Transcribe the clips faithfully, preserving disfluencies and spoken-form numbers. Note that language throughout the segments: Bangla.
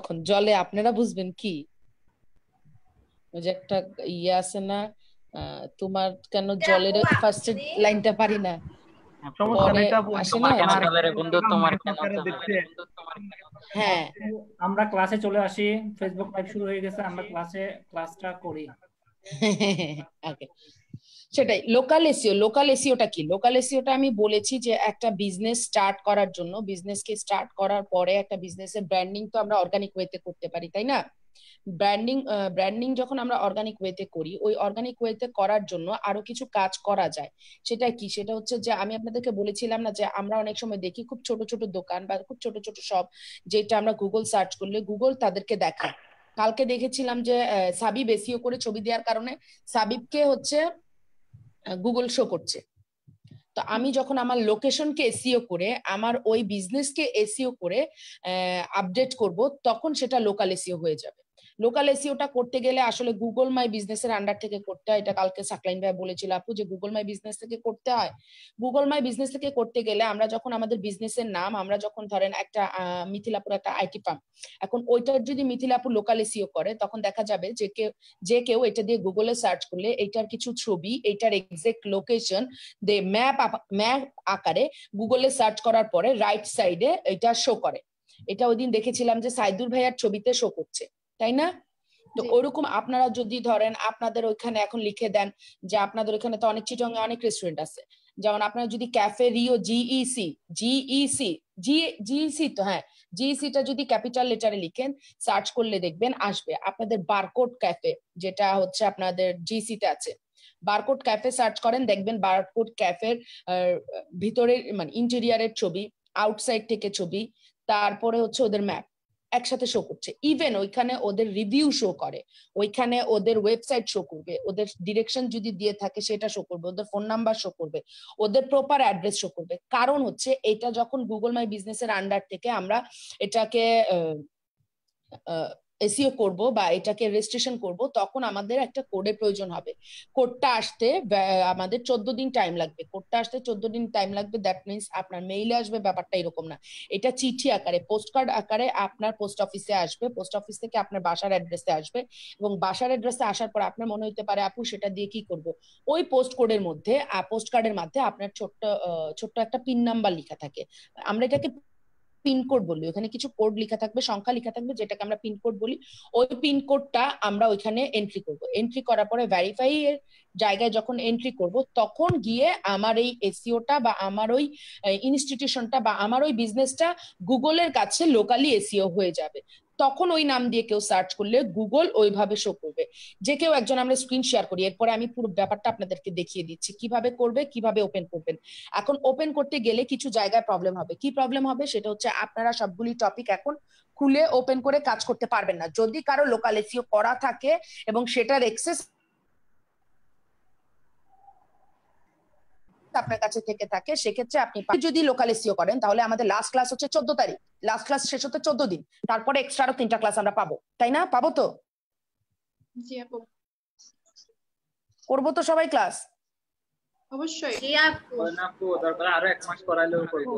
তখন জলে আপনারা বুঝবেন কি ওই যে একটা ইয়ে আছে না, তোমার কেন জলের ফার্স্ট লাইনটা পারি না, সমস্যা নাই আপু, আসে না বন্ধু তোমার কেন হ্যাঁ আমরা ক্লাসে চলে আসি, ফেসবুক লাইভ শুরু হয়ে গেছে, আমরা ক্লাসে ক্লাসটা করি। ওকে, সেটাই লোকাল এসইও। লোকাল এসইওটা কি? লোকাল এসইওটা আমি বলেছি যে একটা বিজনেস স্টার্ট করার জন্য, বিজনেসকে স্টার্ট করার পরে একটা বিজনেসের ব্র্যান্ডিং তো আমরা অর্গানিক ওয়েতে করতে পারি, তাই না? ব্র্যান্ডিং ব্র্যান্ডিং যখন আমরা অর্গানিক ওয়েতে করি, ওই অর্গানিক ওয়েতে করার জন্য আরো কিছু কাজ করা যায়। সেটা কি? সেটা হচ্ছে যে আমি আপনাদেরকে বলেছিলাম না যে আমরা অনেক সময় দেখি খুব ছোট ছোট দোকান বা খুব ছোট ছোট শপ, যেটা আমরা গুগল সার্চ করলে গুগল তাদেরকে দেখায়। কালকে দেখেছিলাম যে সাবিব এসইও করে ছবি দেওয়ার কারণে সাবিবকে হচ্ছে গুগল শো করছে। তো আমি যখন আমার লোকেশনকে এসইও করে আমার ওই বিজনেসকে এসইও করে আপডেট করব, তখন সেটা লোকাল এসইও হয়ে যাবে। লোকাল এসইওটা করতে গেলে আসলে গুগল মাই বিজনেস এর আন্ডার থেকে করতে হয়। এটা কালকে সাকলাইন ভাই বলেছিল আপু যে গুগল মাই বিজনেস থেকে করতে হয়। গুগল মাই বিজনেস থেকে করতে গেলে আমরা যখন আমাদের বিজনেসের নাম, আমরা যখন ধরেন একটা মিথিলাপুর একটা আইটি ফার্ম, এখন ওইটার যদি মিথিলাপুর লোকাল এসইও করে, তখন দেখা যাবে যে কেউ যে কেউ এটা দিয়ে গুগলে সার্চ করলে এইটার কিছু ছবি, এইটার এক্সাক্ট লোকেশন দে ম্যাপ ম্যাপ আকারে গুগলে সার্চ করার পরে রাইট সাইডে এটা শো করে। এটা ওই দিন দেখেছিলাম যে সাইদুর ভাইয়ার ছবিতে শো করছে, তাই না? তো ওরকম আপনারা যদি ধরেন আপনাদের ওইখানে এখন লিখে দেন যে আপনাদের ওইখানে তো অনেক চিটংয়ে অনেক রেস্টুরেন্ট আছে, যেমন আপনারা যদি cafe Rio GEC GEC G GEC তো হ্যাঁ জিইসিটা যদি ক্যাপিটাল লেটারে লিখেন, সার্চ করলে দেখবেন আসবে আপনাদের বারকোড ক্যাফে, যেটা হচ্ছে আপনাদের জিইসিতে আছে। বারকোড ক্যাফে সার্চ করেন, দেখবেন বারকোড ক্যাফের ভিতরে মানে ইন্টেরিয়ারের ছবি, আউটসাইড থেকে ছবি, তারপরে হচ্ছে ওদের ম্যাপ একসাথে শো করছে। ইভেন ওইখানে ওদের রিভিউ শো করে, ওইখানে ওদের ওয়েবসাইট শো করবে, ওদের ডিরেকশন যদি দিয়ে থাকে সেটা শো করবে, ওদের ফোন নাম্বার শো করবে, ওদের প্রপার অ্যাড্রেস শো করবে। কারণ হচ্ছে এটা যখন গুগল মাই বিজনেস এর আন্ডার থেকে আমরা এটাকে এসইও করব বা এটাকে রেজিস্ট্রেশন করব, তখন আমাদের একটা কোডের প্রয়োজন হবে। কোডটা আসতে আমাদের চোদ্দ দিন টাইম লাগবে। কোডটা আসতে চোদ্দ দিন টাইম লাগবে, দ্যাট মিনস আপনার মেইলে আসবে, ব্যাপারটা এরকম না। এটা চিঠি আকারে, পোস্ট কার্ড আকারে আপনার পোস্ট অফিসে আসবে, পোস্ট অফিস থেকে আপনার বাসার অ্যাড্রেসে আসবে, এবং বাসার অ্যাড্রেসে আসার পর আপনার মনে হতে পারে আপু সেটা দিয়ে কি করব, ওই পোস্ট কোডের মধ্যে পোস্ট কার্ডের মধ্যে আপনার ছোট্ট ছোট্ট একটা পিন নাম্বার লেখা থাকে। আমরা এটাকে পিনকোড বলি। ওখানে কিছু কোড লেখা থাকবে, সংখ্যা লেখা থাকবে, যেটাকে আমরা পিনকোড বলি। ওই পিনকোডটা আমরা ওইখানে এন্ট্রি করব। এন্ট্রি করার পরে ভেরিফাই এর জায়গায় যখন এন্ট্রি করব, তখন গিয়ে আমার এই এসইওটা বা আমার ওই ইনস্টিটিউশনটা বা আমার ওই বিজনেসটা গুগলের কাছে লোকালি এসইও হয়ে যাবে। তখন ওই নাম দিয়ে কেউ সার্চ করলে গুগল ওইভাবে শো করবে। যে কেউ একজন, আমরা স্ক্রিন শেয়ার করি, এরপরে আমি পুরো ব্যাপারটা আপনাদেরকে দেখিয়ে দিচ্ছি কিভাবে করবে, কিভাবে ওপেন করবেন। এখন ওপেন করতে গেলে কিছু জায়গায় প্রবলেম হবে। কি প্রবলেম হবে? সেটা হচ্ছে আপনারা সবগুলি টপিক এখন খুলে ওপেন করে কাজ করতে পারবেন না। যদি কারো লোকাল এসইও করা থাকে এবং সেটার এক্সেস আপনার কাছে থেকে থাকে, সেক্ষেত্রে আপনি যদি লোকাল এসইও করেন, তাহলে আমাদের লাস্ট ক্লাস হচ্ছে চোদ্দ তারিখ, লাস্ট ক্লাস শেষ হতে চোদ্দ দিন, তারপরে এক্সট্রা আরো তিনটা ক্লাস আমরা পাবো, তাই না? পাবো তো? জি আপু। করবো তো সবাই ক্লাস? অবশ্যই। জি আপু। না আপু, দরকার আরো এক মাস পড়াইলেও করব।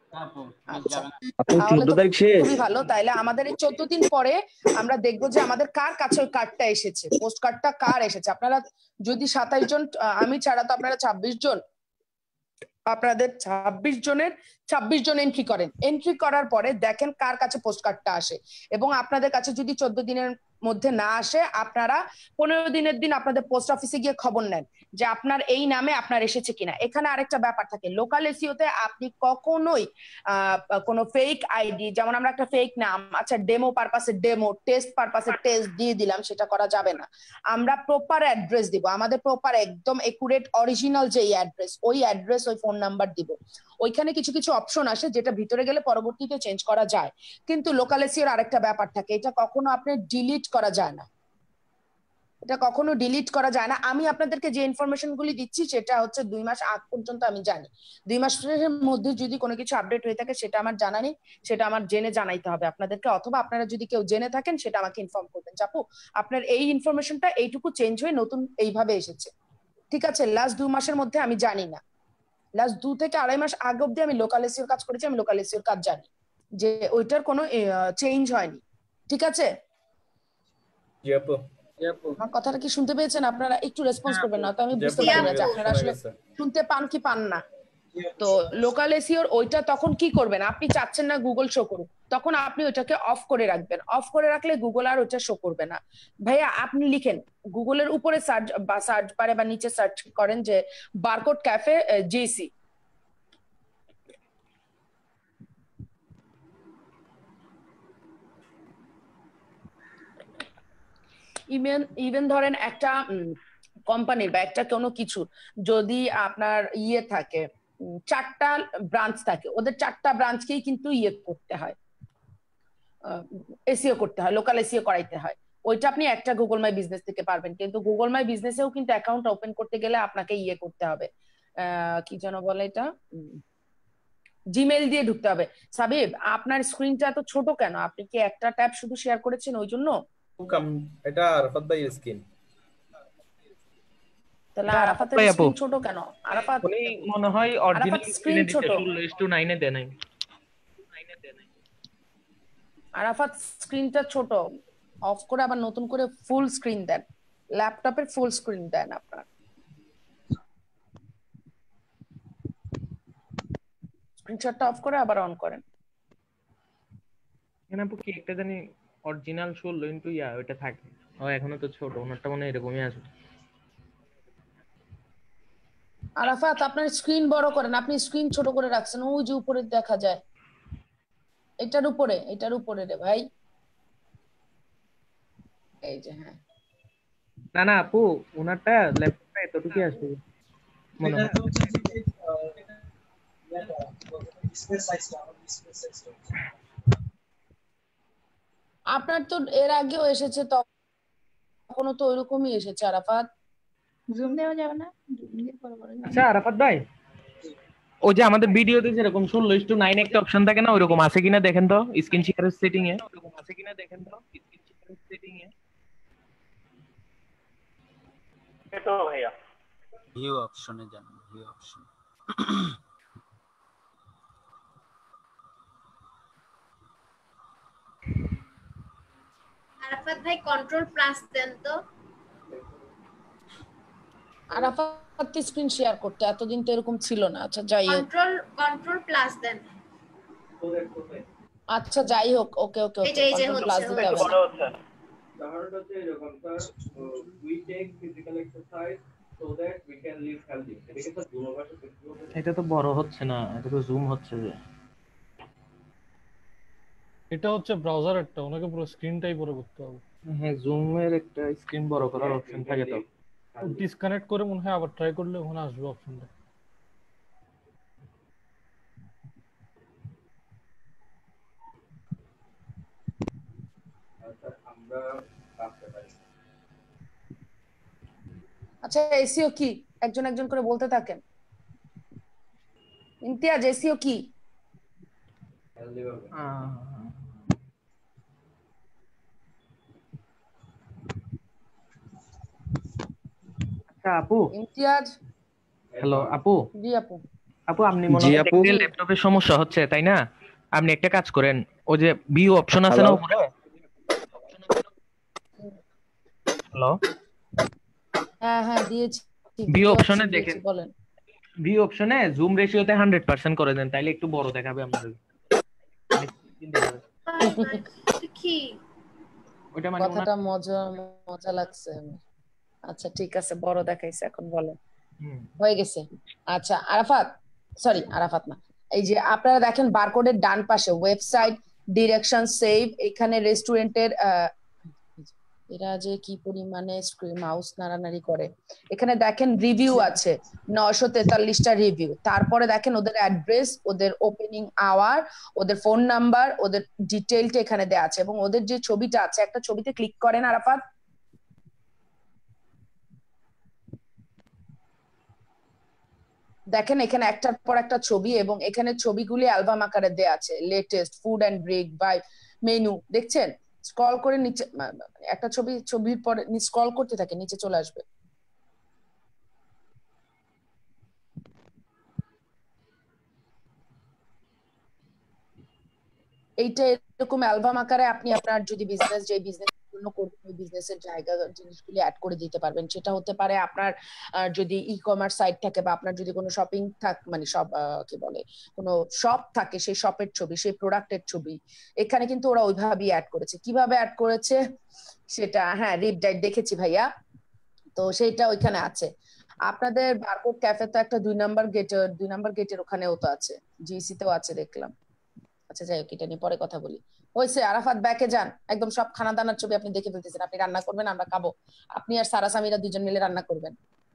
খুবই ভালো। তাইলে আমাদের এই চোদ্দ দিন পরে আমরা দেখবো যে আমাদের কার কাছে ওই কার্ডটা এসেছে, পোস্ট কার্ডটা কার এসেছে। আপনারা যদি সাতাইশ জন, আমি ছাড়া তো আপনারা ছাব্বিশ জন, আপনাদের ছাব্বিশ জনের ছাব্বিশ জন এন্ট্রি করেন। এন্ট্রি করার পরে দেখেন কার কাছে পোস্ট কার্ডটা আসে, এবং আপনাদের কাছে যদি চোদ্দ দিনের মধ্যে না আসে, আপনারা পনেরো দিনের দিন আপনাদের পোস্ট অফিসে গিয়ে খবর নেন যে আপনার এই নামে আপনার এসেছে কিনা। এখানে আরেকটা ব্যাপার থাকে, লোকাল এসইওতে আপনি কখনোই আহ কোনো ফেক আইডি, যেমন আমরা একটা ফেক নাম, আচ্ছা ডেমো পারপাসে ডেমো, টেস্ট পারপাসে টেস্ট দিয়ে দিলাম, সেটা করা যাবে না। আমরা প্রপার অ্যাড্রেস দিব, আমাদের প্রপার একদম একুরেট অরিজিনাল যে অ্যাড্রেস, ওই অ্যাড্রেস ওই ফোন নাম্বার দিব। ওইখানে কিছু কিছু অপশন আসে যেটা ভিতরে গেলে পরবর্তীতে চেঞ্জ করা যায়, কিন্তু লোকাল এসইওর আরেকটা ব্যাপার থাকে, এটা কখনো আপনি ডিলিট করা যায় না, এটা কখনো ডিলিট করা যায় না। আমি আপনাদেরকে যে ইনফরমেশন গুলি দিচ্ছি সেটা হচ্ছে দুই মাস আগ পর্যন্ত আমি জানি। দুই মাসের মধ্যে যদি কোনো কিছু আপডেট হয়ে থাকে সেটা আমার জানা নেই, সেটা আমার জেনে জানাইতে হবে আপনাদেরকে, অথবা আপনারা যদি কেউ জেনে থাকেন সেটা আমাকে ইনফর্ম করবেন। আপু আপনার এই ইনফরমেশনটা এইটুকু চেঞ্জ হয়ে নতুন এইভাবে এসেছে, ঠিক আছে? লাস্ট দুই মাসের মধ্যে আমি জানি না, লাস্ট দু থেকে আড়াই মাস আগে অব্দি আমি লোকাল এসইওর কাজ করেছি, আমি লোকাল এসইওর কাজ জানি যে ওইটার কোনো চেঞ্জ হয়নি। ঠিক আছে? জি আপু। জি আপু। আমার কথাটা কি শুনতে পেয়েছেন আপনারা? একটু রেসপন্স করবেন না তো আমি জি বুঝতে আপু, পারি না যে শোনা আপনারা আসলে গেছে। শুনতে পান কি পান না। তো লোকাল এসইওর ওইটা তখন কি করবেন, আপনি চাচ্ছেন না গুগল শো করুক, তখন আপনি ওইটাকে অফ করে রাখবেন। অফ করে রাখলে গুগল আর ওইটা শো করবে না। ভাইয়া আপনি লিখেন গুগলের উপরে সার্চ বা সার্চ বারে বা নিচে সার্চ করেন যে barcode cafe GC. Even even ধরেন একটা কোম্পানির বা একটা কোনো কিছু যদি আপনার ইয়ে থাকে, উম, চারটা ব্রাঞ্চ থাকে, ওদের চারটা ব্রাঞ্চকেই কিন্তু ইয়ে করতে হয়, এসইও করতে হয়, লোকাল এসইও করাইতে হয়। ওইটা আপনি একটা গুগল মাই বিজনেস থেকে পারবেন, কিন্তু গুগল মাই বিজনেসেও কিন্তু অ্যাকাউন্ট ওপেন করতে গেলে আপনাকে ইয়ে করতে হবে, আহ কি যেন বলে এটা, জিমেইল দিয়ে ঢুকতে হবে। সাবিব আপনার স্ক্রিনটা এত ছোট কেন? আপনি কি একটা ট্যাব শুধু শেয়ার করেছেন ওই জন্য? কাম এটা আরাফাত ভাই স্কিন। তাহলে এটা আরাফাত আরাফাতের ভাই আপু, স্ক্রিন ছোট কেন? আরাফাত উনি মনে হয় অরিজিনাল আরাফাত স্ক্রিন স্ক্রিনে দিতে ছোট। ষোলো ইস টু নাইনে দেয় নাই। আরাফাত স্ক্রিনটা ছোট, অফ করে আবার নতুন করে ফুল স্ক্রিন দেন, ল্যাপটপের ফুল স্ক্রিন দেন আপনার। স্ক্রিনশটটা অফ করে আবার অন করেন। এখানে আপু কি একটা জানি অরিজিনাল ষোলো ইন্টু ইয়া ওইটা থাকে। ও এখনো তো ছোট, ওনারটা মনে হয় এরকমই আছে। আরাফাত আপনার স্ক্রিন বড় করেন, আপনি স্ক্রিন ছোট করে রাখছেন, ওই যে উপরে দেখা যায়, এটার উপরে, এটার উপরে রে ভাই, এই যে হ্যাঁ। না না আপু, ওনারটা ল্যাপটপে এতটুকুই আছে মনে হয়। আপনার তো এর আগেও এসেছে, তখনও তো ওইরকমই এসেছে আরাফাত। জুম দেওয়া যাবে না? জুম দিয়ে বড় বড় আচ্ছা আরাফাত ভাই, ওই যে আমাদের ভিডিওতে যেরকম ষোলো ইস টু নাইন একটা অপশন থাকে না, ওইরকম আছে কিনা দেখেন তো স্ক্রিন শেয়ারের সেটিং এ। ওরকম আছে কিনা দেখেন তো স্ক্রিন শেয়ারের সেটিং এ। তো ভাইয়া ভিউ অপশনে যান, ভিউ অপশন। আরাফাত ভাই কন্ট্রোল প্লাস দেন তো। আরাফাত স্ক্রিন শেয়ার করতে এতদিন তো এরকম ছিল না। আচ্ছা যাই হোক, কন্ট্রোল কন্ট্রোল প্লাস দেন। আচ্ছা যাই হোক, ওকে ওকে এই ওকে, যে এই যে কন্ট্রোল হচ্ছে প্লাস দিতে হবে বড় না। হচ্ছে। ধারণাটা হচ্ছে এরকম sir, we take physical exercise so that we can live healthy. এটাকে স্যার জুম ভাষা দেখতে। এটা তো বড় হচ্ছে না, এটা তো জুম হচ্ছে যে। এটা হচ্ছে ব্রাউজারেরটা, ওনাকে পুরো স্ক্রিনটাই বড় করতে হবে। হ্যাঁ, জুমের একটা স্ক্রিন বড় করার অপশন থাকে তো। ডিসকানেক্ট করে মনে হয় আবার ট্রাই করলে ওখানে আসবে অপশনটা। আচ্ছা আমরা কাজটা পারি। আচ্ছা এসইও কি, একজন একজন করে বলতে থাকেন। ইমতিয়াজ এসইও কি? হেলদি ভাবে। আচ্ছা আপু। ইমতিয়াজ। হ্যালো আপু। জি আপু। আপু আপনি মনে হয় দেখতে ল্যাপটপের সমস্যা হচ্ছে তাই না? আপনি একটা কাজ করেন, ওই যে ভিউ অপশন আছে না উপরে। হ্যালো। হ্যাঁ হ্যাঁ দিয়েছি, ভিউ অপশনে দেখেন, বলেন। ভিউ অপশনে জুম রেশিওতে হান্ড্রেড পার্সেন্ট করে দেন, তাইলে একটু বড় দেখাবে আপনাদের। কি ওটা মানে কথাটা মজা মজা লাগছে। আচ্ছা ঠিক আছে, বড় দেখাইছে, এখন বলেন। হয়ে গেছে। আচ্ছা আরাফাত, সরি আরাফাত না, এই যে আপনারা দেখেন বারকোডের ডান পাশে ওয়েবসাইট, ডিরেকশন, সেভ, এখানে রেস্টুরেন্টের, এরা যে কি পরিমাণে মাউস নাড়ানাড়ি করে, এখানে দেখেন রিভিউ আছে নয়শো তেতাল্লিশটা রিভিউ। তারপরে দেখেন ওদের অ্যাড্রেস, ওদের ওপেনিং আওয়ার, ওদের ফোন নাম্বার, ওদের ডিটেইলটা এখানে দেওয়া আছে, এবং ওদের যে ছবিটা আছে, একটা ছবিতে ক্লিক করেন আরাফাত। দেখেন এখানে একটার পর একটা ছবি, এবং এখানে ছবিগুলি অ্যালবাম আকারে দেয়া আছে, latest, food and break, vibe, menu, দেখছেন? স্ক্রল করে নিচে একটা ছবি, ছবির পরে স্ক্রল করতে থাকে, নিচে চলে আসবে। এইটা এরকম অ্যালবাম আকারে আপনি আপনার যদি বিজনেস যে বিজনেস জন্য করবেন ওই বিজনেসের জায়গা জিনিসগুলি অ্যাড করে দিতে পারবেন। সেটা হতে পারে আপনার আহ, যদি ই কমার্স সাইট থাকে বা আপনার যদি কোনো শপিং থাক মানে সব কি বলে কোনো শপ থাকে সেই শপের ছবি সেই প্রোডাক্টের ছবি এখানে কিন্তু ওরা ওইভাবেই অ্যাড করেছে। কিভাবে অ্যাড করেছে সেটা হ্যাঁ রিপ ডাইট দেখেছি ভাইয়া, তো সেইটা ওইখানে আছে। আপনাদের বারকোড ক্যাফে তো একটা দুই নাম্বার গেটের দুই নাম্বার গেটের ওখানেও তো আছে, জিসি তেও আছে দেখলাম। আচ্ছা যাই হোক এটা নিয়ে পরে কথা বলি। হয়েছে আরাফাত ব্যাকে যান, একদম সব খানা দানার ছবি আপনি দেখে ফেলতেছেন। আপনি রান্না করবেন আমরা খাবো, আপনি আর সারা সামিরা দুজন মিলে রান্না করবেন।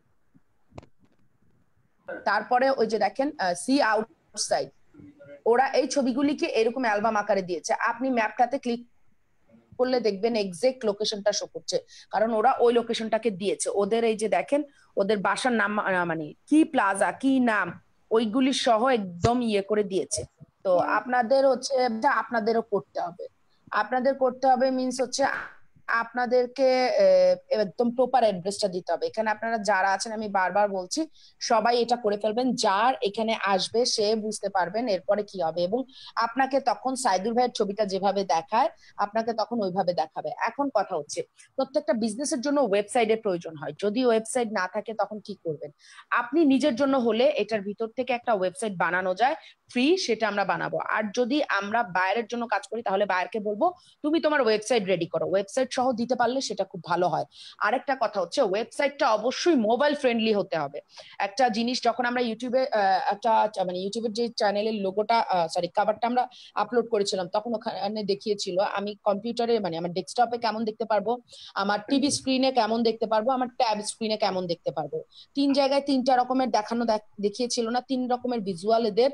তারপরে ওই যে দেখেন সি আউটসাইড, ওরা এই ছবিগুলিকে এরকম অ্যালবাম আকারে দিয়েছে। আপনি ম্যাপটাতে ক্লিক করলে দেখবেন এক্সাক্ট লোকেশনটা শো করছে, কারণ ওরা ওই লোকেশনটাকে দিয়েছে। ওদের এই যে দেখেন ওদের বাসার নাম মানে কি প্লাজা কি নাম ওইগুলি সহ একদম ইয়ে করে দিয়েছে। তো আপনাদের হচ্ছে আপনাদেরও করতে হবে, আপনাদের করতে হবে মিন্স হচ্ছে আপনাদেরকে একদম প্রপার অ্যাড্রেসটা দিতে হবে। এখানে আপনারা যারা আছেন আমি বারবার বলছি সবাই এটা করে ফেলবেন, যার এখানে আসবে সে বুঝতে পারবেন এরপরে কি হবে। এবং আপনাকে তখন সাইদুল ভাইয়ের ছবিটা যেভাবে দেখায় আপনাকে তখন ওইভাবে দেখাবে। এখন কথা হচ্ছে প্রত্যেকটা বিজনেসের জন্য ওয়েবসাইটের প্রয়োজন হয়, যদি ওয়েবসাইট না থাকে তখন কি করবেন। আপনি নিজের জন্য হলে এটার ভিতর থেকে একটা ওয়েবসাইট বানানো যায় ফ্রি, সেটা আমরা বানাবো। আর যদি আমরা বাইরের জন্য কাজ করি তাহলে বাইরকে বলবো তুমি তোমার ওয়েবসাইট রেডি করো, ওয়েবসাইট সহ দিতে পারলে সেটা খুব ভালো হয়। আরেকটা কথা হচ্ছে ওয়েবসাইটটা অবশ্যই মোবাইল ফ্রেন্ডলি হতে হবে। একটা জিনিস যখন আমরা ইউটিউবে একটা মানে ইউটিউবের যে চ্যানেলের লোগোটা সরি কভারটা আমরা আপলোড করেছিলাম তখন ওখানে দেখিয়েছিল আমি কম্পিউটারে মানে আমার ডেস্কটপে কেমন দেখতে পারবো, আমার টিভি স্ক্রিনে কেমন দেখতে পারবো, আমার ট্যাব স্ক্রিনে কেমন দেখতে পারবো। তিন জায়গায় তিনটা রকমের দেখানো দেখিয়েছিল না, তিন রকমের ভিজুয়াল এদের।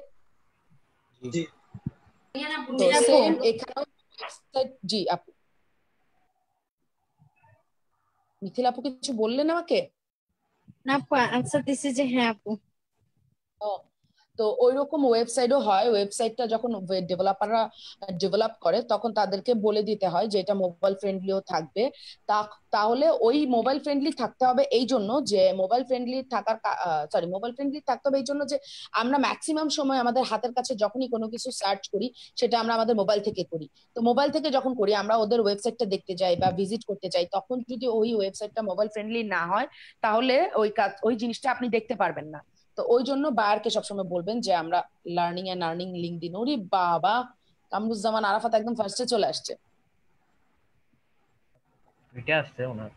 তো সেম এখানেও জি আপু মিথিল আপু কিছু বললেন আমাকে? না আপু আনসার দিছি যে হ্যাঁ আপু। তো ওইরকম ওয়েবসাইটও হয়, ওয়েবসাইটটা যখন ডেভেলপাররা ডেভেলপ করে তখন তাদেরকে বলে দিতে হয় যে এটা মোবাইল ফ্রেন্ডলিও থাকবে। তাহলে ওই মোবাইল ফ্রেন্ডলি থাকতে হবে এই জন্য যে মোবাইল ফ্রেন্ডলি থাকার সরি মোবাইল ফ্রেন্ডলি থাকতে হবে এই জন্য যে আমরা ম্যাক্সিমাম সময় আমাদের হাতের কাছে যখনই কোনো কিছু সার্চ করি সেটা আমরা আমাদের মোবাইল থেকে করি। তো মোবাইল থেকে যখন করি আমরা ওদের ওয়েবসাইটটা দেখতে যাই বা ভিজিট করতে চাই, তখন যদি ওই ওয়েবসাইটটা মোবাইল ফ্রেন্ডলি না হয় তাহলে ওই কাজ ওই জিনিসটা আপনি দেখতে পারবেন না। তো ওই জন্য বায়ারকে সবসময় বলবেন যে আমরা লার্নিং এন্ড আর্নিং লিংক দিন। ওরে বাবা কামরুজ্জামান আরাফাত একদম ফার্স্টে চলে আসছে। এটা আসছে ওনার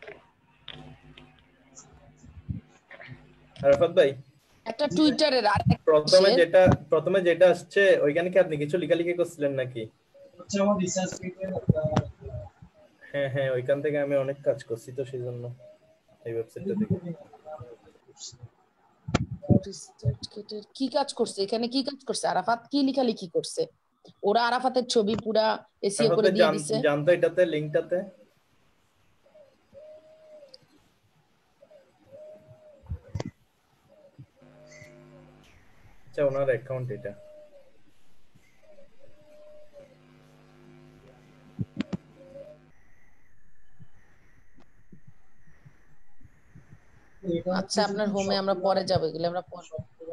আরাফাত ভাই একটা টুইটারের প্রথমে যেটা প্রথমে যেটা আসছে ওইখানে কি আপনি কিছু লেখালেখি করছিলেন নাকি? হ্যাঁ হ্যাঁ ওইখান থেকে আমি অনেক কাজ করছি তো সেই জন্য এই ওয়েবসাইটটা দেখে। কি কাজ করছে এখানে, কি কাজ করছে আরাফাত, কি লেখালেখি করছে? ওরা আরাফাতের ছবি পুরা এসিও করে দিয়ে দিছে। জানতো এটাতে লিংকটাতে আচ্ছা ওনার অ্যাকাউন্ট এটা। আচ্ছা আপনার হোমে আমরা পরে যাবো, এগুলো আমরা পরে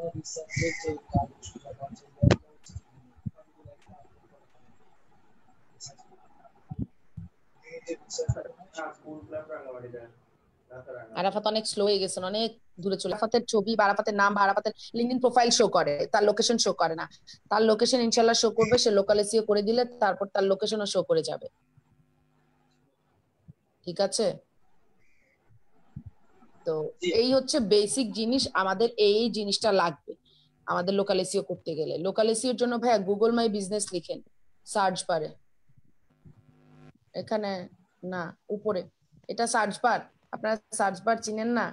আরাফাত অনেক স্লো হয়ে গেছেন, অনেক দূরে চলে। আরাফাতের ছবি বা আরাফাতের নাম বা আরাফাতের লিংকডইন প্রোফাইল শো করে, তার লোকেশন শো করে না। তার লোকেশন ইনশাআল্লাহ শো করবে, সে লোকাল এসইও করে দিলে তারপর তার লোকেশনও শো করে যাবে। ঠিক আছে, তো এই হচ্ছে বেসিক জিনিস, আমাদের এই জিনিসটা লাগবে আমাদের লোকাল এসইও করতে গেলে। লোকাল এসইওর জন্য ভাইয়া গুগল মাই বিজনেস লিখেন সার্চ বারে, এখানে না উপরে এটা সার্চ বার, আপনারা সার্চ বার চিনেন না?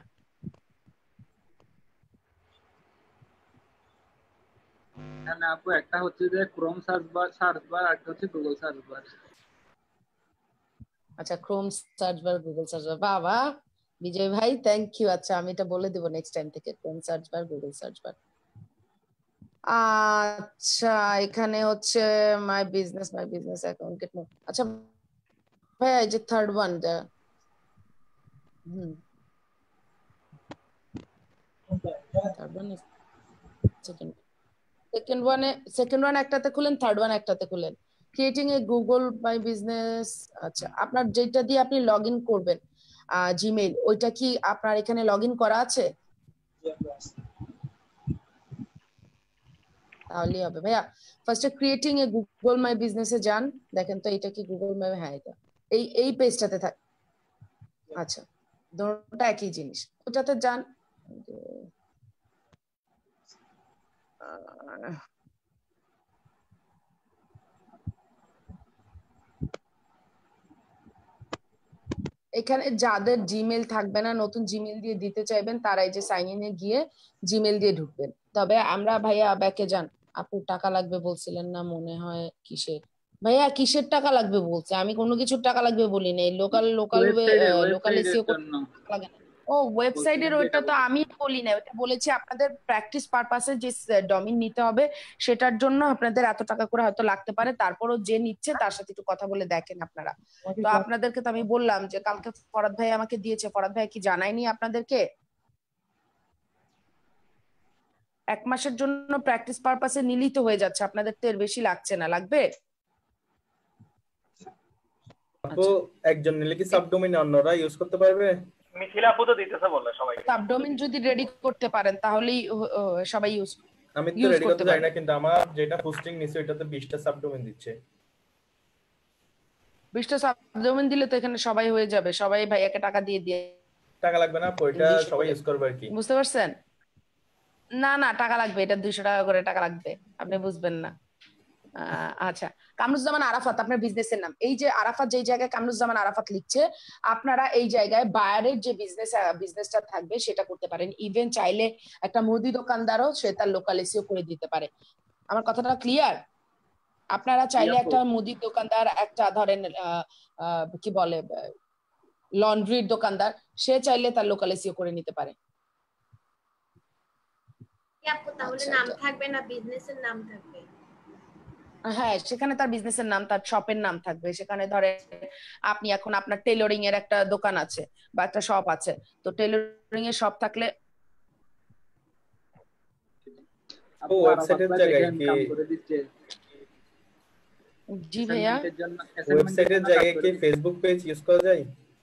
না না আপু একটা হচ্ছে যে Chrome search bar search bar আর একটা হচ্ছে গুগল সার্চ বার। আচ্ছা Chrome search bar Google search bar, বাবা বিজয় ভাই থ্যাংক ইউ। আচ্ছা আমি এটা বলে দেব নেক্সট টাইম থেকে, Chrome search bar Google search bar. আচ্ছা এখানে হচ্ছে my business my business account get more. আচ্ছা ভাই এই যে থার্ড ওয়ান দা hmm third one second second ওয়ানে সেকেন্ড ওয়ান একটাতে খুলেন, থার্ড ওয়ান একটাতে খুলেন। Creating a Google my business, আচ্ছা আপনার যেটা দিয়ে আপনি লগ ইন করবেন জিমেইল, ওইটা কি আপনার এখানে লগ ইন করা আছে? তাহলেই হবে ভাইয়া। ফার্স্টে ক্রিয়েটিং এ গুগল মাই বিজনেসে যান, দেখেন তো এটা কি গুগল মাই, হ্যাঁ এটা এই এই পেজটাতে থাকে। আচ্ছা দুটোটা একই জিনিস, ওটাতে যান। আহ, এখানে যাদের জিমেল থাকবে না, নতুন জিমেল দিয়ে দিতে চাইবেন, তারা এই যে সাইন ইনে গিয়ে জিমেল দিয়ে ঢুকবেন। তবে আমরা ভাইয়া ব্যাকে যান। আপু টাকা লাগবে বলছিলেন না মনে হয়, কিসের ভাইয়া, কিসের টাকা লাগবে বলছে? আমি কোনো কিছুর টাকা লাগবে বলি নাই। লোকাল লোকাল ওয়েবসাইটে লোকাল ওয়েবসাইটের এসইও জন্য লাগে না। ও ওয়েবসাইটের বলছিলেন ওইটা যেটা তো বলছিলেন। আমি বলি না, ওটা বলেছি আপনাদের প্র্যাকটিস পারপাসে যে ডমিন নিতে হবে সেটার জন্য আপনাদের এত টাকা করে হয়তো লাগতে পারে। তারপরও যে নিচ্ছে তার সাথে একটু কথা বলে দেখেন আপনারা। তো আপনাদেরকে তো আমি বললাম যে কালকে ফরাদ ভাই আমাকে দিয়েছে, ফরাদ ভাই কি জানায়নি আপনাদেরকে? এক মাসের জন্য প্র্যাকটিস পারপাসে নিলেই তো হয়ে যাচ্ছে, আপনাদের তো এর বেশি লাগছে না। লাগবে? আপু একজন নিলে কি সাবডোমেইন অন্যরা ইউজ করতে পারবে? মিথিলা আপু তো দিতেছে বললো সবাইকে। সাবডোমেইন যদি রেডি করতে পারেন তাহলেই হ- হ- সবাই ইউজ আমি তো ইউজ রেডি করতে করতে জানি পারবে। না, কিন্তু আমার যেটা পোস্টিং নিছে ওইটাতে বিশটা সাবডোমেইন দিচ্ছে। বিশটা সাবডোমেইন দিলে তো এখানে সবাই হয়ে যাবে, সবাই ভাইয়াকে টাকা দিয়ে দিয়ে টাকা লাগবে না আপু, ওইটা দুইশো সবাই করে। ইউজ করবে আর কি। বুঝতে পারছেন? না না টাকা লাগবে, এটা দুইশো টাকা করে টাকা লাগবে, আপনি বুঝবেন না। আহ, আচ্ছা কামরুজ্জামান আরাফাত আপনার বিজনেসের নাম। এই যে আরাফাত যেই জায়গায় কামরুজ্জামান আরাফাত লিখছে, আপনারা এই জায়গায় বায়ারের যে বিজনেস বিজনেসটা থাকবে সেটা করতে পারেন। ইভেন চাইলে একটা মুদি দোকানদারও সে তার লোকাল এসিও করে দিতে পারে। আমার কথাটা ক্লিয়ার? আপনারা চাইলে আপু একটা মুদির দোকানদার, একটা ধরেন আহ, আহ, কি বলে লন্ড্রির দোকানদার, সে চাইলে তার লোকাল এসিও করে নিতে পারে। আপু তাহলে আচ্ছা, নাম এটা- থাকবে না, বিজনেসের নাম থাকবে? হ্যাঁ সেখানে তার বিজনেসের নাম, তার শপের নাম থাকবে। সেখানে ধরে আপনি এখন আপনার টেলরিং এর একটা দোকান আছে বা একটা শপ আছে, তো টেলরিং এর শপ থাকলে আপু আপু আরাফাত ওয়েবসাইটের ভাই জায়গায় দেখেন কি কাম করে দিচ্ছে জি ভাইয়া অ্যাসাইনমেন্টের জন্য অ্যাসাইনমেন্টের ওয়েবসাইটের জন্য কাজ জায়গায় করে কি দিচ্ছে। ফেসবুক পেজ ইউজ করা যায়?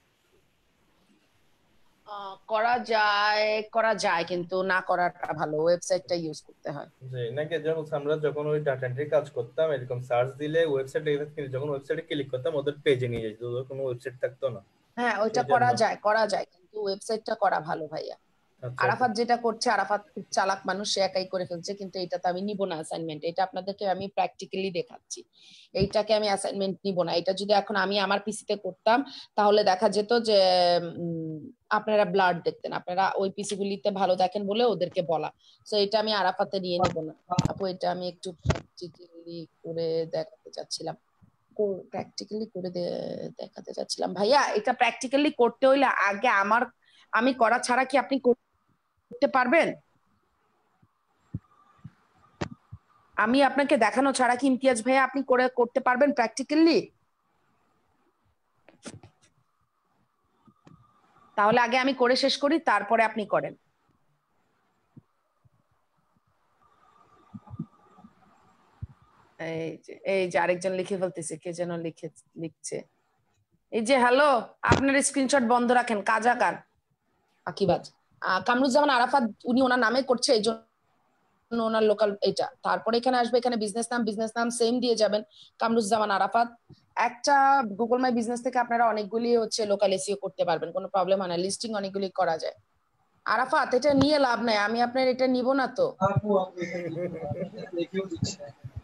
আহ, করা যায় করা যায় কিন্তু না করাটা ভালো, ওয়েবসাইটটা ইউজ করতে হয়। যে নাকি যখন আমরা যখন ওই ডাটা এন্ট্রি কাজ করতাম এরকম সার্চ দিলে ওয়েবসাইটে যখন ওয়েবসাইটে ক্লিক করতাম ওদের পেজে নিয়ে যেত, ওদের কোনো ওয়েবসাইট থাকতো না। হ্যাঁ ওইটা সেই করা জন্য যায় করা যায় কিন্তু ওয়েবসাইটটা করা ভালো ভাইয়া। আচ্ছা আপু। আরাফাত যেটা করছে, আরাফাত খুব চালাক মানুষ, সে একাই করে ফেলছে, কিন্তু এটা তো আমি নিব না অ্যাসাইনমেন্ট। এটা আপনাদেরকে আমি প্র্যাকটিক্যালি দেখাচ্ছি, এইটাকে আমি অ্যাসাইনমেন্ট নিব না। এটা যদি এখন আমি আমার পিসিতে করতাম তাহলে দেখা যেত যে উম, আপনারা ব্লাড দেখতেন, আপনারা ওই পিসি গুলিতে ভালো দেখেন বলে ওদেরকে বলা। তো এটা আমি আরাফাতে নিয়ে নিব না আপু, এটা আমি একটু প্র্যাকটিক্যালি করে দেখাতে চাচ্ছিলাম প্র্যাকটিক্যালি করে দে- দেখাতে চাচ্ছিলাম ভাইয়া। এটা প্র্যাকটিক্যালি করতে হইলে আগে আমার আমি করা ছাড়া কি আপনি করতে পারবেন? আমি আপনাকে দেখানো ছাড়া কি ইমতিয়াজ ভাইয়া আপনি করে করতে পারবেন প্র্যাকটিক্যালি? তাহলে আগে আমি করে শেষ করি, তারপরে আপনি করেন। এই যে এই যে আরেকজন লিখে ফেলতেছে, কে যেন লিখে লিখছে। এই যে হ্যালো, আপনার স্ক্রিনশট বন্ধ রাখেন, কাজাকার আকিবাজ। আহ, কামরুজ্জামান আরাফাত উনি ওনার নামে করছে, এই জন্য ওনার লোকাল এটা। তারপরে এখানে আসবে, এখানে বিজনেস নাম বিজনেস নাম সেম দিয়ে যাবেন, কামরুজ্জামান আরাফাত। একটা গুগল মাই বিজনেস থেকে আপনারা অনেকগুলি হচ্ছে লোকাল এসইও করতে পারবেন, কোনো প্রবলেম হয় না, লিস্টিং অনেকগুলি করা যায়। আরাফাত এটা নিয়ে লাভ নাই, আমি আপনার এটা নিব না তো। আপু আপু এটা লিখেও দিচ্ছে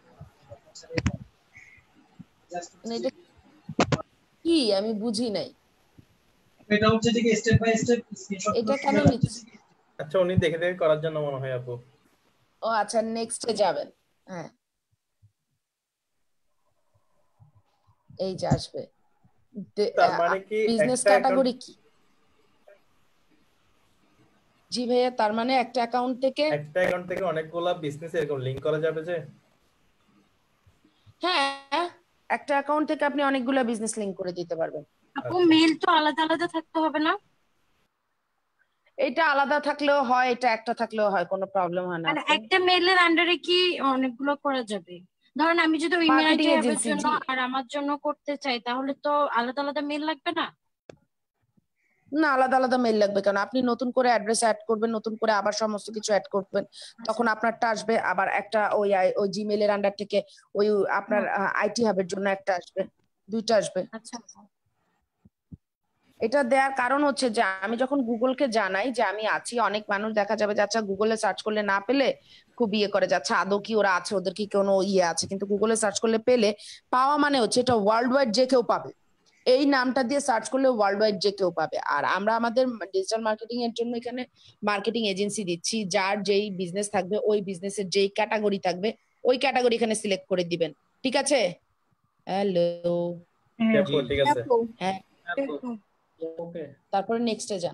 জাস্ট মানে এটা কি আমি বুঝি নাই, এটা হচ্ছে যে স্টেপ বাই স্টেপ স্ক্রিনশট এটা কেন নিচ্ছে? আচ্ছা উনি দেখে দেখে করার জন্য মনে হয় আপু। ও আচ্ছা নেক্সটে যাবেন। হ্যাঁ এই যে আসবে তার মানে কি বিজনেস একটা ক্যাটাগরি কি? জি ভাইয়া, তার মানে একটা অ্যাকাউন্ট থেকে একটা অ্যাকাউন্ট থেকে অনেকগুলা বিজনেস এরকম লিংক করা যাবে যে? হ্যাঁ একটা অ্যাকাউন্ট থেকে আপনি অনেকগুলো বিজনেস লিংক করে দিতে পারবেন। আপু মেল তো আলাদা আলাদা থাকতে হবে না? এটা আলাদা থাকলেও হয়, এটা একটা থাকলেও হয়, কোনো প্রবলেম হয় না। মানে একটা মেলের আন্ডারে কি অনেকগুলো করা যাবে? ধরেন আমি যদি ওই ইমেল মার্কেটিং আইডি হ্যাবের এজেন্সি। জন্য আর আমার জন্য করতে চাই তাহলে তো আলাদা আলাদা মেল লাগবে না? না, আলাদা আলাদা মেইল লাগবে কেন? আপনি নতুন করে অ্যাড্রেস অ্যাড করবেন, নতুন করে আবার সমস্ত কিছু অ্যাড করবেন, তখন আপনারটা আসবে। আবার একটা ওই আই- ওই জিমেইলের আন্ডার থেকে ওই আপনার আইটি হাবের জন্য একটা আসবে, দুইটা আসবে। আচ্ছা এটা দেওয়ার কারণ হচ্ছে যে আমি যখন গুগলকে জানাই যে আমি আছি, অনেক মানুষ দেখা যাবে যে আচ্ছা গুগলে সার্চ করলে না পেলে খুব ইয়ে করে যাচ্ছে, আদৌ কি ওরা আছে, ওদের কি কোনো ইয়ে আছে, কিন্তু গুগলে সার্চ করলে পেলে পাওয়া মানে হচ্ছে এটা ওয়ার্ল্ড ওয়াইড যে কেউ পাবে। এই নামটা দিয়ে সার্চ করলে ওয়ার্ল্ড ওয়াইড যে কেউ পাবে। আর আমরা আমাদের ডিজিটাল মার্কেটিং এর জন্য এখানে মার্কেটিং এজেন্সি দিচ্ছি, যার যেই বিজনেস থাকবে ওই বিজনেসের যেই ক্যাটাগরি থাকবে ওই ক্যাটাগরি এখানে সিলেক্ট করে দিবেন। ঠিক আছে? হ্যালো, ঠিক আছে। হ্যাঁ, ওকে, তারপরে নেক্সটে যান।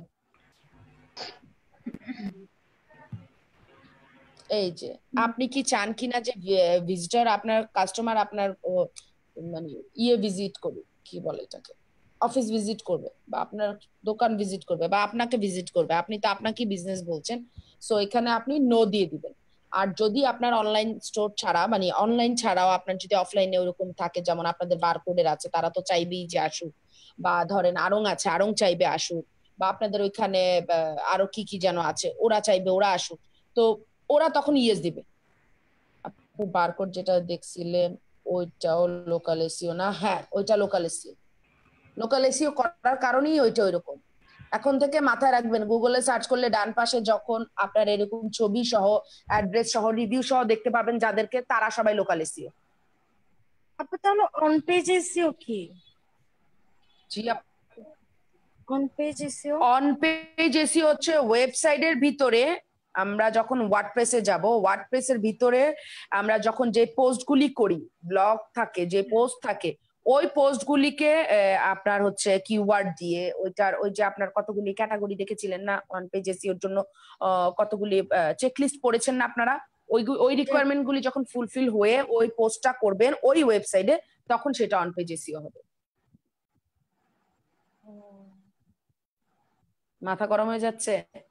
এই যে আপনি কি চান কিনা যে ভিজিটর আপনার কাস্টমার আপনার ও, মানে ইয়ে ভিজিট করুক, কি বলে এটাকে, অফিস ভিজিট করবে বা আপনার দোকান ভিজিট করবে বা আপনাকে ভিজিট করবে? আপনি তো আপনাকে বিজনেস বলছেন, সো এখানে আপনি নো দিয়ে দিবেন। আর যদি আপনার অনলাইন স্টোর ছাড়া মানে অনলাইন ছাড়াও আপনার যদি অফলাইনে ওরকম থাকে, যেমন আপনাদের বারকোডের আছে, তারা তো চাইবেই যে আসুক, বা ধরেন আড়ং আছে, আড়ং চাইবে আসুক, বা আপনাদের ওইখানে আহ, আরো কি কি যেন আছে, ওরা চাইবে ওরা আসুক, তো ওরা তখন ইয়েস দিবে। আপনি বারকোড যেটা দেখছিলেন ওইটাও লোকাল এসিও না? হ্যাঁ, ওইটা লোকাল এসিও। লোকাল এসিও করার কারণেই ওইটা ওইরকম। এখন থেকে মাথায় রাখবেন, গুগলে সার্চ করলে ডান পাশে যখন আপনার এরকম ছবি সহ অ্যাড্রেস সহ রিভিউ সহ দেখতে পাবেন যাদেরকে, তারা সবাই লোকাল এসিও। আপু তাহলে অন পেজ এসইও কি? জি, on page SEO on page SEO হচ্ছে ওয়েবসাইটের ভিতরে আমরা যখন ওয়ার্ডপ্রেসে যাব, ওয়ার্ডপ্রেসের ভিতরে আমরা যখন যে পোস্টগুলি করি, ব্লগ থাকে, যে পোস্ট থাকে, ওই পোস্টগুলিকে আপনার হচ্ছে কিওয়ার্ড দিয়ে ওইটার ওই যে আপনার কতগুলি ক্যাটাগরি দেখেছিলেন না ওয়ান পেজ এসইওর জন্য, কতগুলি চেকলিস্ট পড়েছেন না আপনারা, ওই ওই রিকোয়ারমেন্ট গুলি যখন ফুলফিল হয়ে ওই পোস্টটা করবেন ওই ওয়েবসাইটে, তখন সেটা অন পেজ এসইও হবে। মাথা গরম হয়ে যাচ্ছে?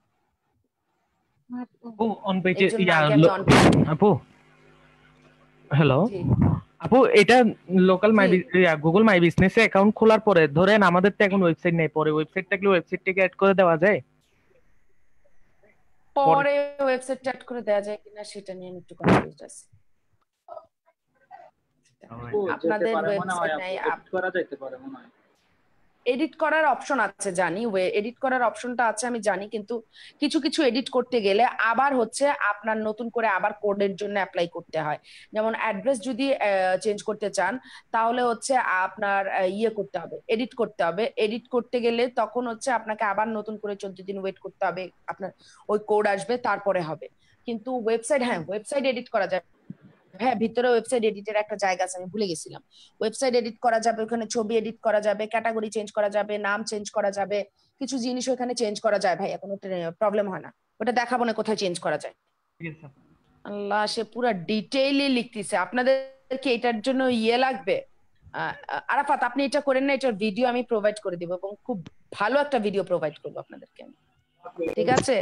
আপু অন পেজে এর জন্য ইয়া আগে আমি on page- আপু হ্যালো জি। আপু, এটা লোকাল মাই জি। গুগল মাই বিজনেসে অ্যাকাউন্ট খোলার পরে ধরেন আমাদের তো এখন ওয়েবসাইট নেই, পরে ওয়েবসাইট থাকলে ওয়েবসাইটটাকে অ্যাড করে দেওয়া যায়? পরে ওয়েবসাইট অ্যাড করে দেওয়া যায় কিনা সেটা নিয়ে আমি একটু কনফিউজড আছি। আপু যেতে আপনাদের পারে মনে হয়, ওয়েবসাইট আপু নাই, এডিট করা যাইতে পারে মনে হয়। এডিট করার অপশন আছে জানি, ওয়ে এডিট করার অপশনটা আছে আমি জানি, কিন্তু কিছু কিছু এডিট করতে গেলে আবার হচ্ছে আপনার নতুন করে আবার কোডের জন্য অ্যাপ্লাই করতে হয়। যেমন অ্যাড্রেস যদি চেঞ্জ করতে চান তাহলে হচ্ছে আপনার আহ, ইয়ে করতে হবে, এডিট করতে হবে। এডিট করতে গেলে তখন হচ্ছে আপনাকে আবার নতুন করে চোদ্দ দিন ওয়েট করতে হবে, আপনার ওই কোড আসবে তারপরে হবে। কিন্তু ওয়েবসাইট, হ্যাঁ ওয়েবসাইট এডিট করা যায়, হ্যাঁ ভিতরে ওয়েবসাইট এডিটের একটা জায়গা আছে, আমি ভুলে গেছিলাম। ওয়েবসাইট এডিট করা যাবে, ওখানে ছবি এডিট করা যাবে, ক্যাটাগরি চেঞ্জ করা যাবে, নাম চেঞ্জ করা যাবে, কিছু জিনিস ওখানে চেঞ্জ করা যায় ভাই, কোনো প্রবলেম হয় না। ওটা দেখাবো না কোথায় চেঞ্জ করা যায়। আল্লাহ, সে পুরো ডিটেইলি লিখতেছে। আপনাদেরকে এটার জন্য ইয়ে লাগবে? আহ, আরাফাত আপনি এটা করেন না, এটার ভিডিও আমি প্রোভাইড করে দিব এবং খুব ভালো একটা ভিডিও প্রোভাইড করবো আপনাদেরকে আমি। ঠিক আছে?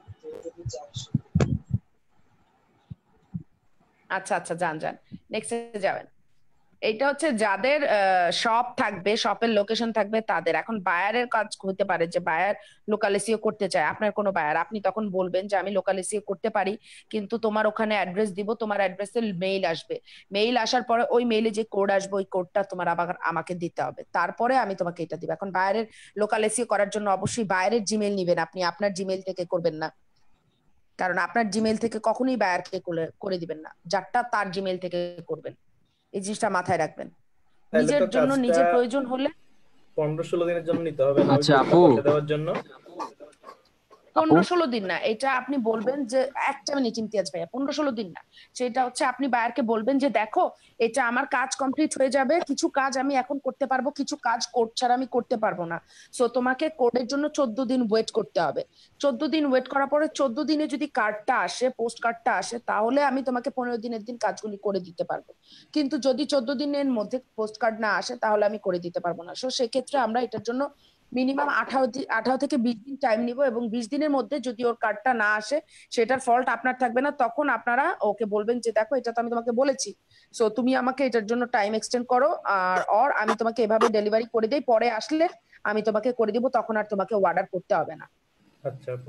আচ্ছা আচ্ছা, যান যান, নেক্সটে যাবেন। এটা হচ্ছে যাদের শপ থাকবে, শপের লোকেশন থাকবে তাদের। এখন বায়ারের কাজ হতে পারে যে বায়ার লোকাল এসইও করতে চায়, আপনার কোনো বায়ার, আপনি তখন বলবেন যে আমি লোকাল এসইও করতে পারি, কিন্তু তোমার ওখানে অ্যাড্রেস দিব, তোমার অ্যাড্রেসে মেইল আসবে, মেইল আসার পরে ওই মেইলে যে কোড আসবে ওই কোডটা তোমার আবার আমাকে দিতে হবে, তারপরে আমি তোমাকে এটা দিব। এখন বায়ারের লোকাল এসইও করার জন্য অবশ্যই বায়ারের জিমেইল নিবেন, আপনি আপনার জিমেইল থেকে করবেন না, কারণ আপনার জিমেইল থেকে কখনোই বায়ারকে করে দিবেন না, যারটা তার জিমেইল থেকে করবেন। এই জিনিসটা মাথায় রাখবেন। নিজের জন্য নিজের প্রয়োজন হলে পনেরো ষোলো দিনের জন্য নিতে হবে না? আচ্ছা আপু, দেওয়ার জন্য পনেরো ষোলো দিন না, এটা আপনি বলবেন যে একটা মিনিট ইমতিয়াজ ভাইয়া, পনেরো ষোলো দিন না, সেটা হচ্ছে আপনি বায়ারকে বলবেন যে দেখো এটা আমার কাজ কমপ্লিট হয়ে যাবে, কিছু কাজ আমি এখন করতে পারবো, কিছু কাজ কোড ছাড়া আমি করতে পারবো না, সো তোমাকে কোডের জন্য চোদ্দ দিন ওয়েট করতে হবে। চোদ্দ দিন ওয়েট করার পরে চোদ্দ দিনে যদি কার্ডটা আসে, পোস্ট কার্ডটা আসে, তাহলে আমি তোমাকে পনেরো দিনের দিন কাজগুলি করে দিতে পারবো, কিন্তু যদি চোদ্দ দিনের মধ্যে পোস্ট কার্ড না আসে তাহলে আমি করে দিতে পারবো না। সো সেক্ষেত্রে আমরা এটার জন্য মিনিমাম আঠারো আঠারো থেকে বিশ দিন টাইম নিব, এবং বিশ দিনের মধ্যে যদি ওর কার্ডটা না আসে সেটার ফল্ট আপনার থাকবে না, তখন আপনারা ওকে বলবেন যে দেখো এটা তো আমি তোমাকে বলেছি, সো তুমি আমাকে এটার জন্য টাইম এক্সটেন্ড করো, আর অর আমি তোমাকে এভাবে ডেলিভারি করে দেই, পরে আসলে আমি তোমাকে করে দিব, তখন আর তোমাকে অর্ডার করতে হবে না। আচ্ছা আপু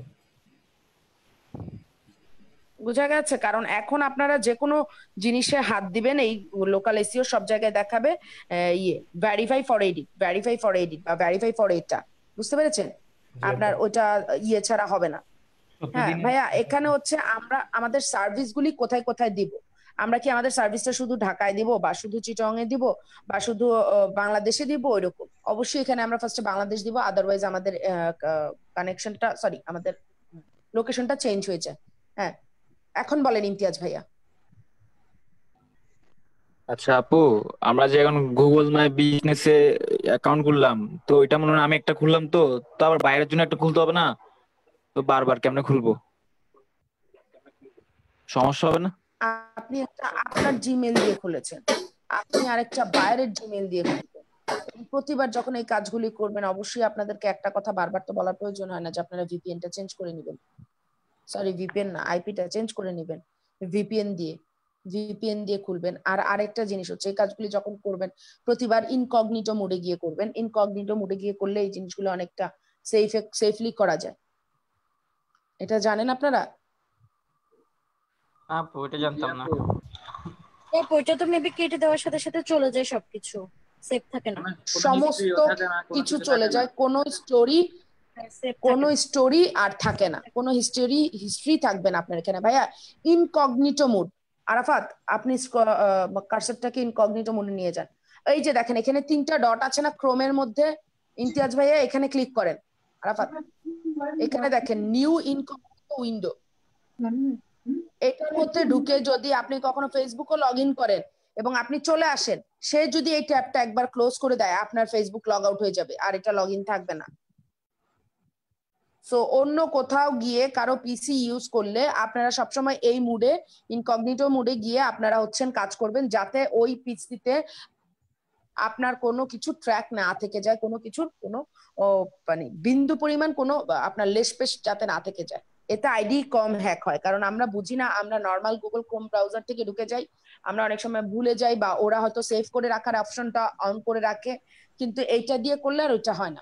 বুঝা গেছে? কারণ এখন আপনারা যে কোনো জিনিসে হাত দিবেন, এই লোকাল এসিও সব জায়গায় দেখাবে ইয়ে verify for edit, verify for edit বা ভেরিফাই ফর এটা, বুঝতে পেরেছেন? আপনার ওটা ইয়ে ছাড়া হবে না। হ্যাঁ ভাইয়া, এখানে হচ্ছে আমরা আমাদের সার্ভিস গুলি কোথায় কোথায় দিব, আমরা কি আমাদের সার্ভিসটা শুধু ঢাকায় দিব বা শুধু চিটং এ দিব বা শুধু বাংলাদেশে দিব, ওইরকম অবশ্যই এখানে আমরা ফার্স্টে বাংলাদেশ দিব, আদারওয়াইজ আমাদের কানেকশনটা সরি আমাদের লোকেশনটা চেঞ্জ হয়ে যায়। হ্যাঁ এখন বলেন ইমতিয়াজ ভাইয়া। আচ্ছা আপু, আমরা যে এখন গুগল মাই বিজনেসে অ্যাকাউন্ট খুললাম, তো এটা মনে হয় আমি একটা খুললাম, তো তো আবার বাইরের জন্য একটা খুলতে হবে না? তো বারবার কেমনে খুলবো? সমস্যা হবে না? আপনি একটা আপনার জিমেইল দিয়ে খুলেছেন, আপনি আরেকটা বাইরের জিমেইল দিয়ে খুলবেন। প্রতিবার যখন এই কাজগুলি করবেন অবশ্যই আপনাদেরকে একটা কথা বারবার তো বলার প্রয়োজন হয় না যে আপনারা ভিপিএনটা চেঞ্জ করে নেবেন, সরি ভিপিএন না আইপিটা চেঞ্জ করে নেবেন ভিপিএন দিয়ে, ভিপিএন দিয়ে খুলবেন। আর আরেকটা জিনিস হচ্ছে এই কাজগুলি যখন করবেন প্রতিবার ইনকগনিটো মোডে গিয়ে করবেন, ইনকগনিটো মোডে গিয়ে করলে এই জিনিসগুলো অনেকটা সেফ সেফলি করা যায়। এটা জানেন আপনারা? আপু এটা জানতাম না। এই বইটা তো মেবি কেটে দেওয়ার সাথে সাথে চলে যায়, সবকিছু সেভ থাকে না, সমস্ত কিছু চলে যায়, কোনো স্টোরি কোনো স্টোরি আর থাকে না, কোনো হিস্টোরি হিস্ট্রি থাকবে না আপনার এখানে ভাইয়া। ইনকগনিটো মোড, আরাফাত আপনি কার্সারটাকে ইনকগনিটো মোডে নিয়ে যান। এই যে দেখেন এখানে তিনটা ডট আছে না ক্রোমের মধ্যে, ইমতিয়াজ ভাইয়া এখানে ক্লিক করেন। আরাফাত এখানে দেখেন নিউ ইনকগনিটো উইন্ডো, এটার মধ্যে ঢুকে যদি আপনি কখনো ফেসবুকও লগ ইন করেন এবং আপনি চলে আসেন, সে যদি এই ট্যাবটা একবার ক্লোজ করে দেয় আপনার ফেসবুক লগ আউট হয়ে যাবে, আর এটা লগ ইন থাকবে না। সো অন্য কোথাও গিয়ে কারো পিসি ইউজ করলে আপনারা সবসময় এই মুডে ইনকগনিটো মুডে গিয়ে আপনারা হচ্ছেন কাজ করবেন, যাতে ওই পিসিতে আপনার কোনো কিছু ট্র্যাক না থেকে যায়, কোনো কিছুর কোনো মানে বিন্দু পরিমাণ কোনো আপনার লেশপেশ যাতে না থেকে যায়। এতে আইডি কম হ্যাক হয়, কারণ আমরা বুঝি না, আমরা নর্মাল গুগল ক্রোম ব্রাউজার থেকে ঢুকে যাই, আমরা অনেক সময় ভুলে যাই বা ওরা হয়তো সেভ করে রাখার অপশনটা অন করে রাখে, কিন্তু এইটা দিয়ে করলে আর ওইটা হয় না।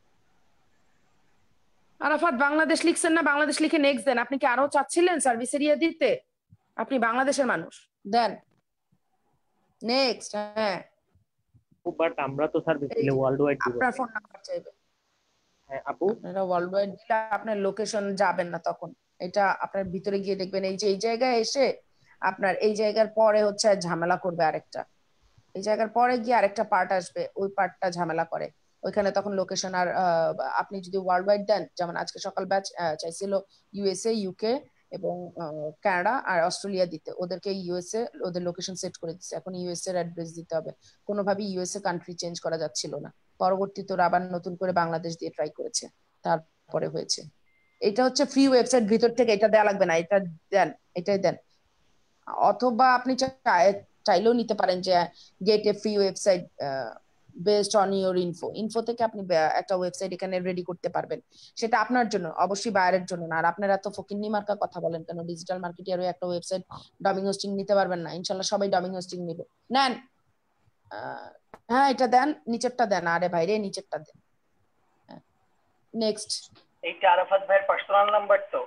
আরাফাত বাংলাদেশ লিখছেন না, বাংলাদেশ লিখে নেক্সট দেন। আপনি কি আরো চাচ্ছিলেন সার্ভিস এরিয়া দিতে? আপনি বাংলাদেশের মানুষ, দেন নেক্সট। হ্যাঁ বাট আমরা তো সার্ভিস দিলে ওয়ার্ল্ড ওয়াইড দিব। আপনার ফোন নাম্বার চাইবে। হ্যাঁ আপু, আপনারা ওয়ার্ল্ড ওয়াইড দিলে আপনার লোকেশন যাবেন না, তখন এটা আপনার ভিতরে গিয়ে দেখবেন এই যে এই জায়গায় এসে আপনার এই জায়গার পরে হচ্ছে ঝামেলা করবে আরেকটা, এই জায়গার পরে গিয়ে আরেকটা পার্ট আসবে, ওই পার্টটা ঝামেলা করে ওইখানে, তখন লোকেশন আর আপনি যদি ওয়ার্ল্ড ওয়াইড দেন, যেমন আজকে সকাল ব্যাচ চাইছিল ইউএসএ, ইউকে এবং কানাডা আর অস্ট্রেলিয়া দিতে, ওদেরকে ইউএসএ ওদের লোকেশন সেট করে দিচ্ছে, এখন ইউএসএ এর অ্যাড্রেস দিতে হবে, কোনোভাবে ইউএসএ কান্ট্রি চেঞ্জ করা যাচ্ছিল না। পরবর্তীতে ওরা আবার নতুন করে বাংলাদেশ দিয়ে ট্রাই করেছে, তারপরে হয়েছে। এটা হচ্ছে ফ্রি ওয়েবসাইট, ভিতর থেকে এটা দেয়া লাগবে না, এটা দেন, এটাই দেন। অথবা আপনি চাইলেও নিতে পারেন যে get a free website based on your info, info থেকে আপনি একটা ওয়েবসাইট এখানে রেডি করতে পারবেন, সেটা আপনার জন্য, অবশ্যই বাইরের জন্য না। আর আপনারা তো ফকিন্নি মার্কা কথা বলেন কেন? ডিজিটাল মার্কেটিয়ারও একটা ওয়েবসাইট ডমিং হোস্টিং নিতে পারবেন না? ইনশাল্লাহ সবাই ডমিং হোস্টিং নিবে, নেন। হ্যাঁ এটা দেন, নিচেরটা দেন, আরে ভাই রে নিচেরটা দেন। নেক্সট, এইটা আরাফাত ভাইয়ের পার্সোনাল নাম্বার তো?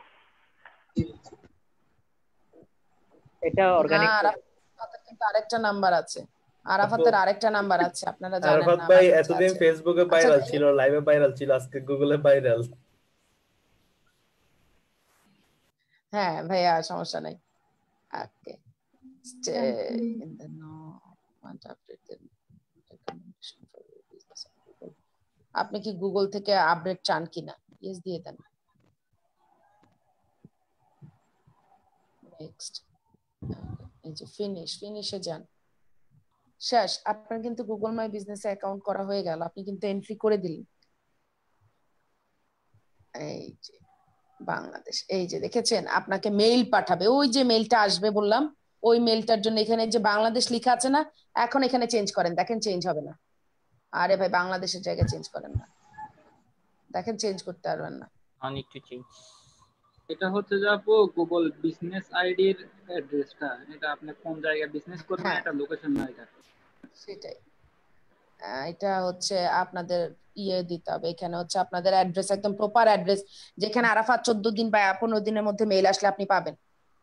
এটা অর্গানিক। কিন্তু আরেকটা নাম্বার আছে, আরাফাতের আরেকটা নাম্বার আছে, আপনারা জানেন না? আরাফাত ভাই এতদিন ফেসবুকে ভাইরাল ছিল, লাইভে ভাইরাল ছিল, আজকে গুগলে ভাইরাল। হ্যাঁ ভাইয়া সমস্যা নাই। ওকে, stay in the know, want to update the recommendation for your business on Google. আপনি কি গুগল থেকে আপডেট চান কিনা? ইয়েস দিয়ে দেন। নেক্সট, এই যে ফিনিশ, ফিনিশে যান, শেষ। আপনার কিন্তু গুগল মাই বিজনেস অ্যাকাউন্ট করা হয়ে গেল, আপনি কিন্তু এন্ট্রি করে দিলেন। এই যে বাংলাদেশ, এই যে দেখেছেন, আপনাকে মেইল পাঠাবে, ওই যে মেইলটা আসবে বললাম, ওই মেইলটার জন্য এখানে যে বাংলাদেশ লেখা আছে না, এখন এখানে চেঞ্জ করেন, দেখেন চেঞ্জ হবে না। আরে ভাই বাংলাদেশের জায়গায় চেঞ্জ করেন না, দেখেন চেঞ্জ করতে পারবেন না। I need to change. এটা হচ্ছে যে আপু গুগল বিজনেস আইডির অ্যাড্রেসটা, এটা আপনি কোন জায়গায় বিজনেস করবেন হ্যাঁ এটা লোকেশন না এটা। সেটাই। আহ, এটা হচ্ছে আপনাদের ইয়ে দিতে হবে, এখানে হচ্ছে আপনাদের অ্যাড্রেস একদম প্রপার অ্যাড্রেস, যেখানে আরাফাত চোদ্দ দিন বা পনেরো দিনের মধ্যে মেইল আসলে আপনি পাবেন।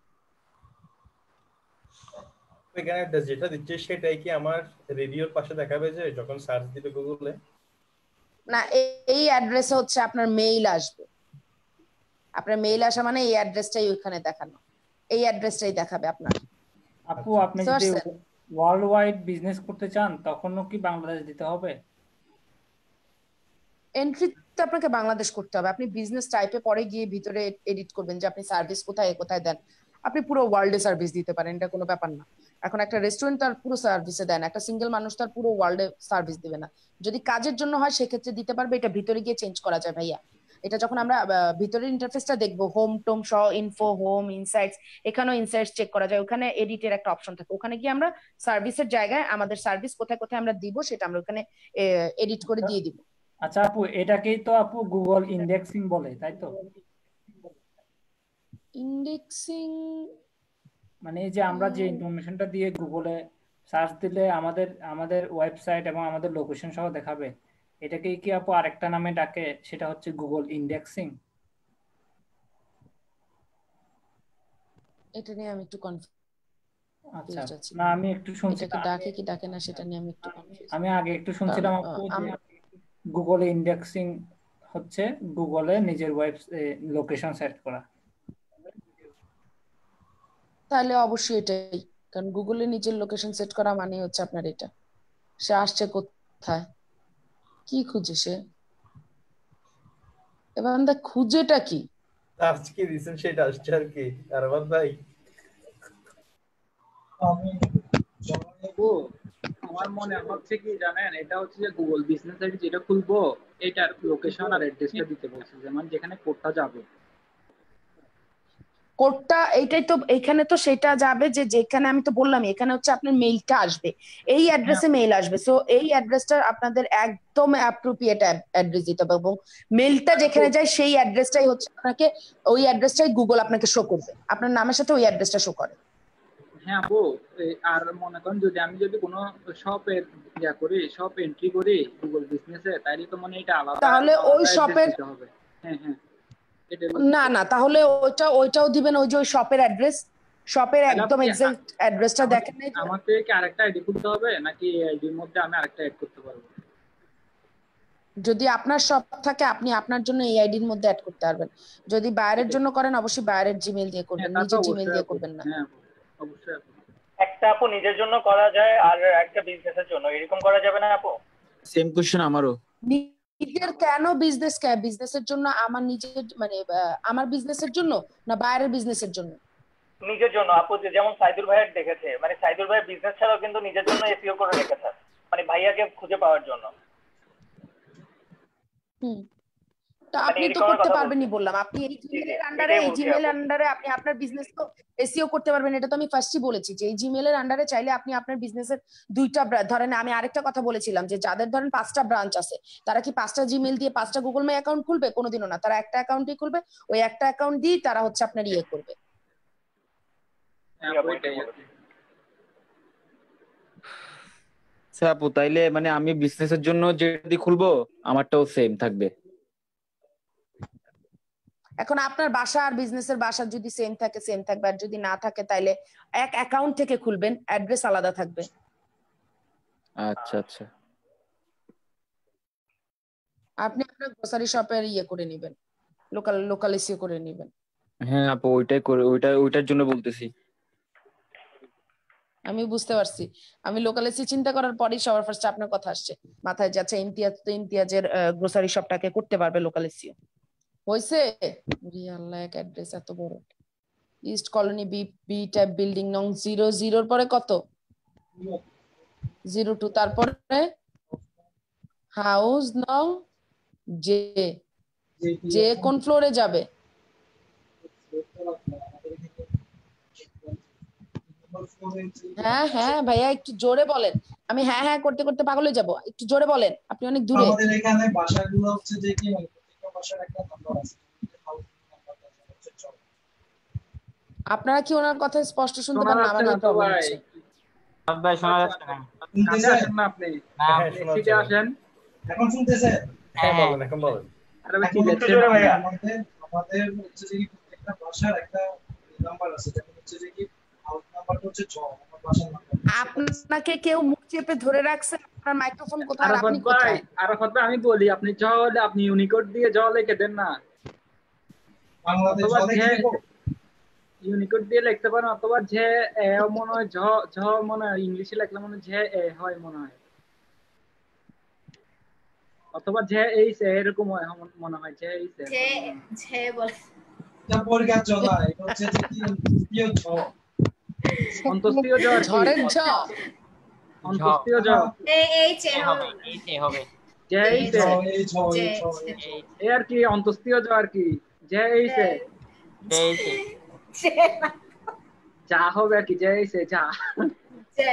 এখানে অ্যাড্রেস যেটা দিচ্ছে সেটাই কি আমার রিভিউর পাশে দেখাবে যে যখন সার্চ দিবে গুগলে? না, এই- এই অ্যাড্রেসে হচ্ছে আপনার মেইল আসবে, আপনার মেইল আসা মানে এই অ্যাড্রেসটাই ওইখানে দেখানো, এই অ্যাড্রেসটাই দেখাবে আপনার। আপু আপনি বুঝতে যদি পারছেন? ওয়ার্ল্ড ওয়াইড বিজনেস করতে চান তখনও কি বাংলাদেশ দিতে হবে? এন্ট্রি তো আপনাকে বাংলাদেশ করতে হবে, আপনি বিজনেস টাইপে পরে গিয়ে ভিতরে এডিট করবেন যে আপনি সার্ভিস কোথায় কোথায় দেন। আপনি পুরো ওয়ার্ল্ডে সার্ভিস দিতে পারেন, এটা কোনো ব্যাপার না। এখন একটা রেস্টুরেন্ট তার পুরো সার্ভিসে দেন, একটা সিঙ্গেল মানুষ তার পুরো ওয়ার্ল্ডে সার্ভিস দিবে না। যদি কাজের জন্য হয় সেক্ষেত্রে দিতে পারবে, এটা ভিতরে গিয়ে চেঞ্জ করা যায় ভাইয়া। এটা যখন আমরা আহ, ভিতরের ইন্টারফেসটা দেখবো, হোম টোম সহ ইনফো হোম ইনসাইটস, এখানেও ইনসাইটস চেক করা যায়, ওখানে এডিটের একটা অপশন থাকে, ওখানে গিয়ে আমরা সার্ভিসের জায়গায় আমাদের সার্ভিস কোথায় কোথায় আমরা দিব সেটা আমরা ওখানে এডিট করে দিয়ে দিব। আচ্ছা আপু, এটাকেই তো আপু গুগল ইন্ডেক্সিং বলে, তাই তো? ইন্ডেক্সিং মানে এই যে আমরা যে ইনফরমেশনটা দিয়ে গুগলে সার্চ দিলে আমাদের আমাদের ওয়েবসাইট এবং আমাদের লোকেশন সহ দেখাবে, এটাকেই কি আপু আরেকটা নামে ডাকে, সেটা হচ্ছে গুগল ইন্ডেক্সিং? এটা নিয়ে আমি একটু আচ্ছা, কনফিউজড আছি। না আমি একটু শুনছি, এটাকে ডাকে কি ডাকে না সেটা নিয়ে আমি একটু কনফিউজ। আমি আগে একটু শুনছিলাম আপু যে গুগলে ইন্ডেক্সিং হচ্ছে গুগলে নিজের ওয়েব লোকেশন সেট করা। তাহলে অবশ্যই এটাই, কারণ গুগলে নিজের লোকেশন সেট করা মানে হচ্ছে আপনার এটা, সে আসছে কোথায়, কি খুঁজে সে, এবার আমরা খুঁজেটা কি, সার্চ কি দিছেন সেটা আসছে আর কি। আরবাদ ভাই ও আমার মনে হচ্ছে কি জানেন, এটা হচ্ছে যে গুগল বিজনেস আইডি যেটা খুলবো এটার লোকেশন আর অ্যাড্রেসটা দিতে বলছে, যেমন যেখানে কোডটা যাবে। কোডটা এইটাই তো, এইখানে তো সেটা যাবে যে যেখানে আমি তো বললাম এখানে হচ্ছে আপনার মেইলটা আসবে, এই অ্যাড্রেসে মেইল আসবে। সো এই অ্যাড্রেসটা আপনাদের একদম অ্যাপ্রোপ্রিয়েট অ্যাড্রেস দিতে হবে, এবং মেইলটা যেখানে যায় সেই অ্যাড্রেসটাই হচ্ছে আপনাকে, ওই অ্যাড্রেসটাই গুগল আপনাকে শো করবে, আপনার নামের সাথে ওই অ্যাড্রেসটা শো করে। হ্যাঁ আপু, আর মনে করেন যদি আমি যদি কোনো শপের ইয়া করি, শপ এন্ট্রি করি গুগল বিজনেসে, তাইলে তো মানে এটা আলাদা তাহলে ওই শপের হবে। হ্যাঁ হ্যাঁ না না, তাহলে ওইটা ওইটাও দিবেন, ওই যে ওই শপের অ্যাড্রেস, শপের একদম এক্সাক্ট অ্যাড্রেসটা দেখেন নাই। আমাকে কি আরেকটা আইডি খুলতে হবে নাকি আইডির মধ্যে আমি আরেকটা অ্যাড করতে পারবো? যদি আপনার শপ থাকে আপনি আপনার জন্য এই আইডির মধ্যে অ্যাড করতে পারবেন, যদি বাইরের জন্য করেন অবশ্যই বাইরের জিমেইল দিয়ে করবেন, নিজের জিমেইল দিয়ে করবেন না। হ্যাঁ অবশ্যই। একটা আপু নিজের জন্য করা যায় আর একটা বিজনেসের জন্য, এরকম করা যাবে না আপু? সেম কোশ্চেন আমারও। নিজের কেন বিজনেস, কে বিজনেসের জন্য, আমার নিজের মানে আমার বিজনেসের জন্য না বাইরের বিজনেসের জন্য? নিজের জন্য আপু, যেমন সাইদুল ভাইয়ের দেখেছে, মানে সাইদুল ভাই বিজনেস ছাড়াও কিন্তু নিজের জন্য এসইও করে রেখেছে, মানে ভাইয়াকে খুঁজে পাওয়ার জন্য। হুম, তো আপনি তো করতে পারবেনই বললাম, আপনি এই জিমেইলের আন্ডারে, এই জিমেইলের আন্ডারে আপনি আপনার বিজনেস তো এসইও করতে পারবেন, এটা তো আমি ফার্স্টই বলেছি যে এই জিমেইলের আন্ডারে চাইলে আপনি আপনার বিজনেসের দুইটা, ধরেন আমি আরেকটা কথা বলেছিলাম যে যাদের ধরেন পাঁচটা ব্রাঞ্চ আছে তারা কি পাঁচটা জিমেইল দিয়ে পাঁচটা গুগল মে অ্যাকাউন্ট খুলবে? কোনোদিনও না, তারা একটা অ্যাকাউন্টই খুলবে, ওই একটা অ্যাকাউন্ট দিয়ে তারা হচ্ছে আপনার ইয়ে করবে। আচ্ছা আপু, তাইলে মানে আমি বিজনেসের জন্য যেটা খুলবো আমারটাও সেম থাকবে? এখন আপনার বাসা আর বিজনেসের বাসা যদি সেম থাকে সেম থাকবে, আর যদি না থাকে তাইলে এক অ্যাকাউন্ট থেকে খুলবেন, অ্যাড্রেস আলাদা থাকবে। আচ্ছা আচ্ছা, আপনি আপনার গ্রোসারি শপের ইয়ে করে নেবেন, লোকাল লোকাল এসইও করে নেবেন। হ্যাঁ আপু ওইটাই করে, ওইটা ওইটার জন্য বলতেছি। আমি বুঝতে পারছি, আমি লোকাল এসি চিন্তা করার পরেই সবার ফার্স্ট আপনার কথা আসছে মাথায়, যাচ্ছে ইমতিয়াজ তো ইমতিয়াজের গ্রোসারি শপটাকে করতে পারবে লোকাল এসইও। হইছে আল্লাহ, এক অ্যাড্রেস এত বড়, east colony B B type building নং জিরো জিরোর পরে কত, জিরো টু, তারপরে হাউস নং জে, জে কোন ফ্লোরে যাবে? হ্যাঁ হ্যাঁ ভাইয়া একটু জোরে বলেন, আমি হ্যাঁ হ্যাঁ করতে করতে পাগল হয়ে যাবো, একটু জোরে বলেন, আপনি অনেক দূরে। আমাদের এখানে বাসাগুলো হচ্ছে যে কি বাসার একটা নাম্বার আছে, হাউস নাম্বারটা হচ্ছে ছ। আপনারা কি ওনার কথা স্পষ্ট শুনতে পান না? আমারই প্রবলেম হচ্ছে। ভাই শোনা যাচ্ছে না। শুনতেছেন আসেন না আপনি? হ্যাঁ শোনা সিটে যাচ্ছে। আসেন। এখন শুনতেছেন? হ্যাঁ বলেন, এখন বলেন। আরে ভাই এখন ঠিক হচ্ছে আছে যে ভাইয়া। আমাদের আমাদের হচ্ছে যে প্রত্যেকটা বাসার একটা নাম্বার আছে, যেমন হচ্ছে যে কি হাউস নাম্বারটা হচ্ছে ছ, আমার বাসার নাম্বার। আপনাকে কেউ মুখ চেপে ধরে রাখছে? আপনার মাইক্রোফোন কোথায় আর আরাফাত আপনি ভাই, কোথায়? আরাফাত ভাই আমি বলি, আপনি জ হলে আপনি ইউনিকোড দিয়ে জ লিখে দেন না। বাংলাদেশ অথবা বলে যে কি দেবো? ইউনিকোড দিয়ে লিখতে পারেন, অথবা যে এ মনে হয় ঝ ঝ মনে হয় ইংলিশে লিখলে মনে হয় যে এ হয় মনে হয়, অথবা যে এই সে এরকম হয় মনে হয় যে এই সে যে যে বলে এটা পরীক্ষা চলা, এটা হচ্ছে যে কি কি ছ অন্তস্তীয় জ আর কি, ঝড়ের ঝ অন্তস্তীয় জ এই এই চে হবে এই যে হবে যে এই এই সে ছ এই ছ যে এই ছ এই ছ। এই আর কি অন্তস্তীয় জ আর কি, যে এই সে এই যে যে যা হবে আর কি, যে এই সে যা। যে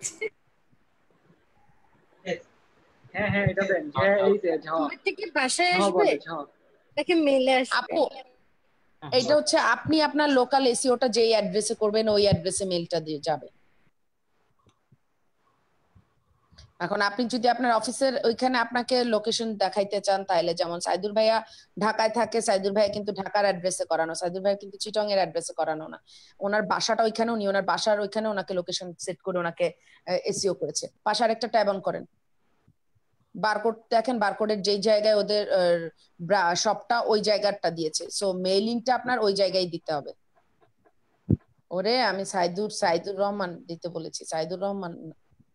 হ্যাঁ হ্যাঁ এটা দেন, যে এই সে ঝ তুমি থেকে বাসায় ঝ আসবে বলে ঝ। নাকি মেলে আসবে? আপু এইটা হচ্ছে আপনি আপনার লোকাল এসিওটা যেই অ্যাড্রেসে করবেন ওই অ্যাড্রেসে মেলটা দিয়ে যাবে। এখন আপনি যদি আপনার অফিসের ওইখানে আপনাকে লোকেশন দেখাইতে চান তাহলে, যেমন সাইদুর ভাইয়া ঢাকায় থাকে, সাইদুর ভাইয়া কিন্তু ঢাকার অ্যাড্রেসে করানো, সাইদুর ভাইয়া কিন্তু চিটং এর অ্যাড্রেসে করানো না, ওনার বাসাটা ওইখানে, উনি ওনার বাসার ওইখানে ওনাকে লোকেশন সেট করে ওনাকে এসিও করেছে। পাশে আরেকটা ট্যাব অন করেন, বারকোড দেখেন, বারকোডের যেই জায়গায় ওদের শপটা ওই জায়গাটা দিয়েছে, সো মেইলিংটা আপনার ওই জায়গায় দিতে হবে। ওরে আমি সাইদুর সাইদুর রহমান দিতে বলেছি, সাইদুর রহমান না।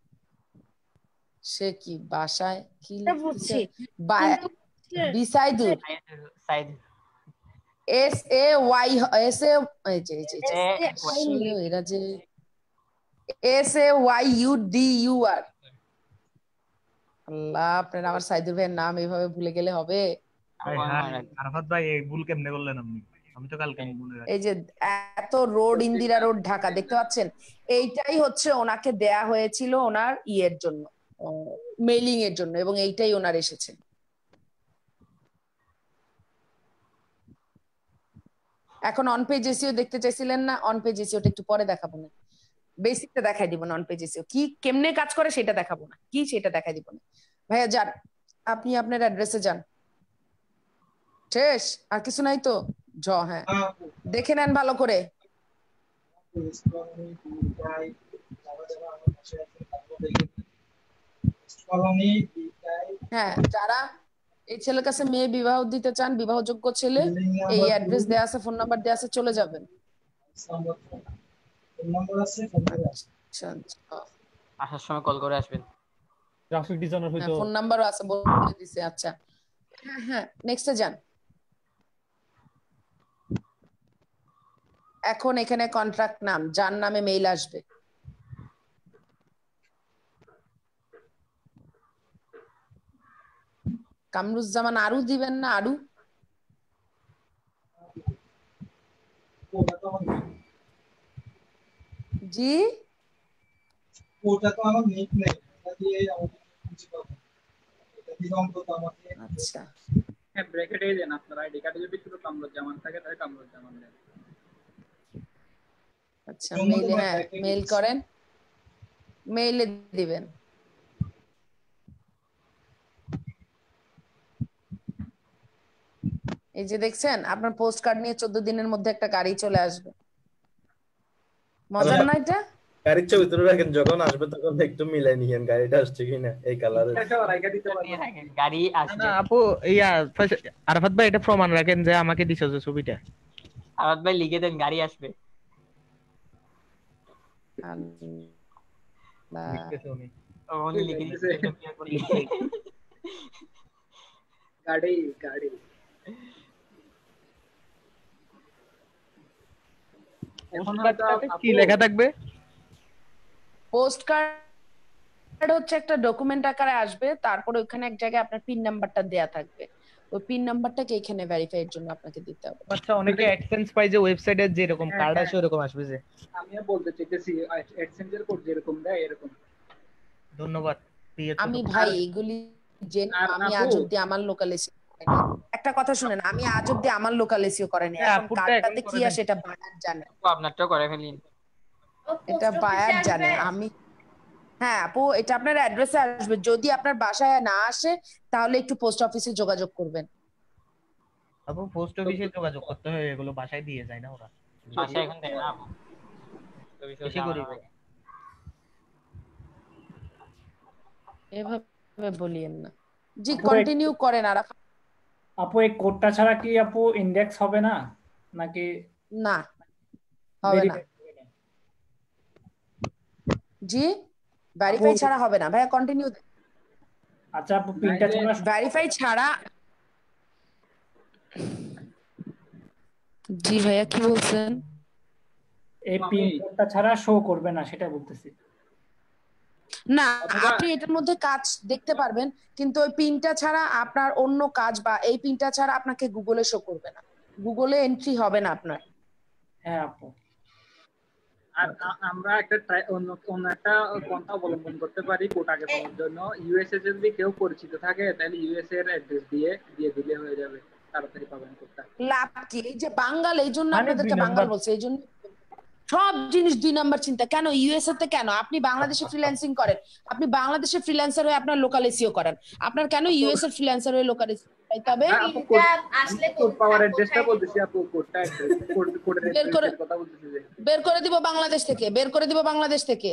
সে কি বাসায় কি বুঝছি বিসাইদুর, Sayed S A Y S A এই যে এই যে আসলে এরা যে S A Y U D U R. আল্লাহ, আপনারা আমার সাইদুর ভাইয়ের নাম এইভাবে ভুলে গেলে হবে? আরাফাত ভাই এই ভুল কেমনে করলেন আপনি? আমি তো কালকে মনে রাখি। এই যে এত রোড, ইন্দিরা রোড, ঢাকা দেখতে পাচ্ছেন, এইটাই হচ্ছে ওনাকে দেয়া হয়েছিল ওনার ইয়ের জন্য, মেইলিং এর জন্য, এবং এইটাই ওনার এসেছে। এখন অন পেজ এসিও দেখতে চাইছিলেন না? অন পেজ এসিওটা একটু পরে দেখাবো না, বেসিকটা দেখাই দিব না। অন পেজ এসিও কি কেমনে কাজ করে সেটা দেখাবো না, কি সেটা দেখাই দিব না। ভাইয়া যান, আপনি আপনার অ্যাড্রেসে যান। শেষ? আর কিছু নাই তো? জ হ্যাঁ দেখে নেন ভালো করে। হ্যাঁ, যারা এই ছেলের কাছে মেয়ে বিবাহ দিতে চান, বিবাহযোগ্য ছেলে, এই অ্যাড্রেস দেয়া আছে, ফোন নাম্বার দেয়া আছে, চলে যাবেন। আসার সময় কল করে আসবেন। গ্রাফিক ডিজাইনার হয়তো ফোন নাম্বারও আছে, বলে দিছে। আচ্ছা হ্যাঁ হ্যাঁ নেক্সটে যান। এখন এখানে কন্ট্রাক্ট নাম, যার নামে মেইল আসবে, কামরুজ্জামান আরু দিবেন না? আরু জি, ওটা তো আমার নিক নেই, এটা দিয়ে আমাকে খুঁজে পাবো, এটা দিলাম তো আমাকে। আচ্ছা হ্যাঁ ব্র্যাকেটে দেন আপনার আইডি কার্ডে যদি শুধু কামরুজ্জামান থাকে তাহলে কামরুজ্জামান দেন। আচ্ছা মেইলে, হ্যাঁ মেইল করেন, মেইলে দিবেন। এই যে দেখছেন, আপনার পোস্ট কার্ড নিয়ে চোদ্দ দিনের মধ্যে একটা গাড়ি চলে আসবে। মজার না এটা? গাড়ির ছবি তুলে রাখেন, যখন আসবে তখন একটু মিলাই নিয়েন গাড়িটা আসছে কিনা, এই কালারের গাড়ি আসবে। না আপু ইয়া আরাফাত ভাই এটা প্রমাণ রাখেন যে আমাকে দিছো যে ছবিটা। আরাফাত ভাই লিখে দেন গাড়ি আসবে। লিখতেছে উনি। উনি লিখে দিয়েছে গাড়ি গাড়ি। এখন কি লেখা থাকবে? পোস্ট কার্ড হচ্ছে একটা ডকুমেন্ট আকারে আসবে, তারপর ওখানে এক জায়গায় আপনার পিন নাম্বারটা দেয়া থাকবে, ওই পিন নাম্বারটাকে এখানে ভেরিফাই এর জন্য আপনাকে দিতে হবে। আচ্ছা অনেকে অ্যাডসেন্স পায় যে ওয়েবসাইটে যে এরকম কার্ড আসে এরকম আসবে যে। আমিও বলতে চাইতেছি অ্যাডসেন্সের কোড যেরকম দেয় এরকম। ধন্যবাদ। আমি ভাই এগুলি যে আমি আজ অব্দি আমার লোকাল এসে একটা কথা শুনেন, আমি আজ অব্দি আমার লোকাল এসিও করেনি, হ্যাঁ, এখন আপুরটা কারটাতে এখন কি করে আসে এটা বায়ার জানে, আপু আপনারটাও করে ফেলিন। এটা বায়ার জানে। আমি হ্যাঁ আপু, এটা আপনার অ্যাড্রেসে আসবে, যদি আপনার বাসায় না আসে তাহলে একটু পোস্ট অফিসে যোগাযোগ করবেন। আপু পোস্ট অফিসে যোগাযোগ করতে হয়, এগুলো বাসায় দিয়ে যায় না ওরা। বাসায় এখন দেয় না আপু, বেশি গরিব। এভাবে বলিয়েন না জি, কন্টিনিউ করেন। আর আপু এই কোডটা ছাড়া কি আপু ইন্ডেক্স হবে না নাকি? না হবে না জি, ভেরিফাই ছাড়া হবে না ভাইয়া, কন্টিনিউ। আচ্ছা আপু পিনটা ছাড়া ভেরিফাই ছাড়া জি ভাইয়া কি বলছেন? এই পিন কোডটা ছাড়া শো করবে না সেটা বলতেছি। না, আপনি এটার মধ্যে কাজ দেখতে পারবেন, কিন্তু ওই পিনটা ছাড়া আপনার অন্য কাজ বা এই পিনটা ছাড়া আপনাকে গুগলে শো করবে না, গুগলে এন্ট্রি হবে না আপনার। হ্যাঁ আপু। আর আমরা একটা অন্য অন্য একটা পন্থা অবলম্বন করতে পারি কোডটাকে পাওয়ার জন্য। ইউএসএ যদি কেউ পরিচিত থাকে তাহলে ইউএসএ এর অ্যাড্রেস দিয়ে দিয়ে দিলে হয়ে যাবে, তাড়াতাড়ি পাবেন কোডটা। লাভ কি? এই যে বাঙ্গাল, এই জন্য আপনাদেরকে বাঙ্গাল বলছে, এই জন্য সব জিনিস দুই নাম্বার চিন্তা। কেন ইউএসএ তে? কেন আপনি বাংলাদেশে ফ্রিল্যান্সিং করেন, আপনি বাংলাদেশে ফ্রিল্যান্সার হয়ে আপনার লোকাল এসিও করেন, আপনার কেন ইউএস এর ফ্রিল্যান্সার হয়ে লোকাল এসিও? তবে আসলে কোড পাওয়ার অ্যাড্রেসটা বলতেছি আপু, কোডটা অ্যাড্রেস কোড কোডের অ্যাড্রেসের কথা বলতেছি যে বের করে দিব বাংলাদেশ থেকে, বের করে দিব বাংলাদেশ থেকে।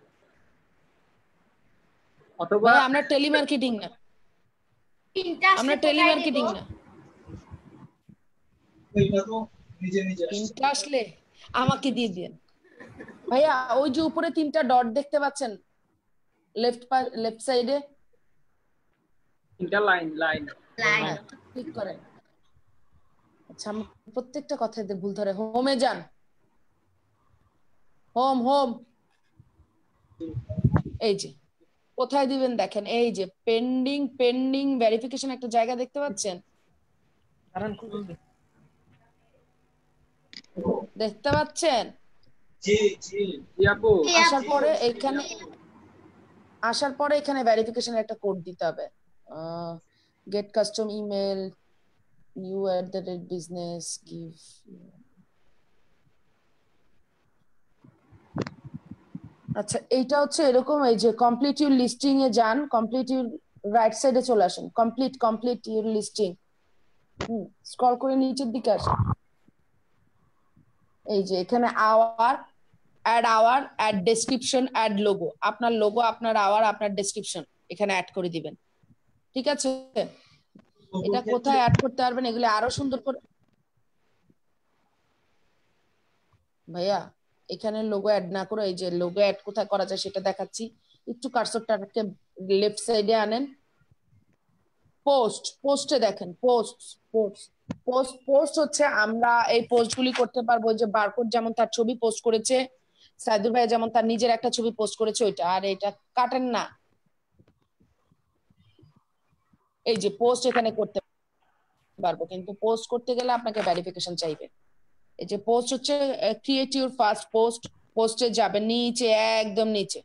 অথবা আমরা টেলিমার্কেটিং না, আমরা টেলিমার্কেটিং না। এটা তো নিজে নিজে পিনটা আসলে আমাকে দিয়ে দেন ভাইয়া। ওই যে উপরে তিনটা ডট দেখতে পাচ্ছেন লেফট লেফট সাইডে, তিনটা লাইন লাইন লাইন ক্লিক করেন। আচ্ছা আমি প্রত্যেকটা কথায় ভুল ধরে। হোমে যান, হোম হোম, এই যে কোথায় দিবেন দেখেন, এই যে পেন্ডিং পেন্ডিং ভেরিফিকেশন একটা জায়গা দেখতে পাচ্ছেন, দেখতে পাচ্ছেন? জি জি আপু। আসার পরে এখানে আসার পরে এখানে ভেরিফিকেশনের একটা কোড দিতে হবে। Get custom email new at the rate business give. আচ্ছা এইটা হচ্ছে এরকম, এই যে কমপ্লিট ইউর লিস্টিং এ যান, কমপ্লিট ইউর রাইট সাইডে চলে আসেন, complete complete your listing, hmm scroll করে নিচের দিকে আসেন। এই যে এখানে hour, add hour, add description, add logo, আপনার লোগো, আপনার আওয়ার, আপনার ডেসক্রিপশন এখানে অ্যাড করে দিবেন। ঠিক আছে, এটা কোথায় অ্যাড করতে পারবেন এগুলো আরো সুন্দর করে ভাইয়া। এখানে লোগো অ্যাড না করে এই যে লোগো অ্যাড কোথায় করা যায় সেটা দেখাচ্ছি। একটু কার্সরটাকে লেফট সাইডে আনেন, পোস্ট, পোস্টে দেখেন পোস্ট পোস্ট পোস্ট পোস্ট হচ্ছে আমরা এই পোস্টগুলি করতে পারবো। যে বারকোড যেমন তার ছবি পোস্ট করেছে, সাইদুল ভাই যেমন তার নিজের একটা ছবি পোস্ট করেছে ওইটা, আর এটা কাটেন না, এই যে পোস্ট এখানে করতে পারবো, কিন্তু পোস্ট করতে গেলে আপনাকে ভেরিফিকেশন চাইবে। এই যে পোস্ট হচ্ছে ক্রিয়েট ইউর ফার্স্ট পোস্ট, পোস্টে যাবেন নিচে একদম নিচে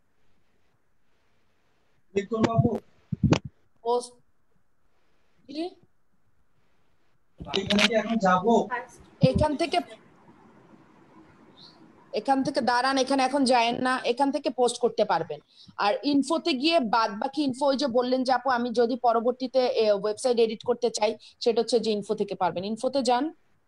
পোস্ট, এখান থেকে এখান থেকে দাঁড়ান, এখানে এখন যায়েন না, এখান থেকে পোস্ট করতে পারবেন। আর ইনফোতে গিয়ে বাদ বাকি ইনফো, ওই যে বললেন যে আপু আমি যদি পরবর্তীতে ওয়েবসাইট এডিট করতে চাই, সেটা হচ্ছে যে ইনফো থেকে পারবেন। ইনফোতে যান,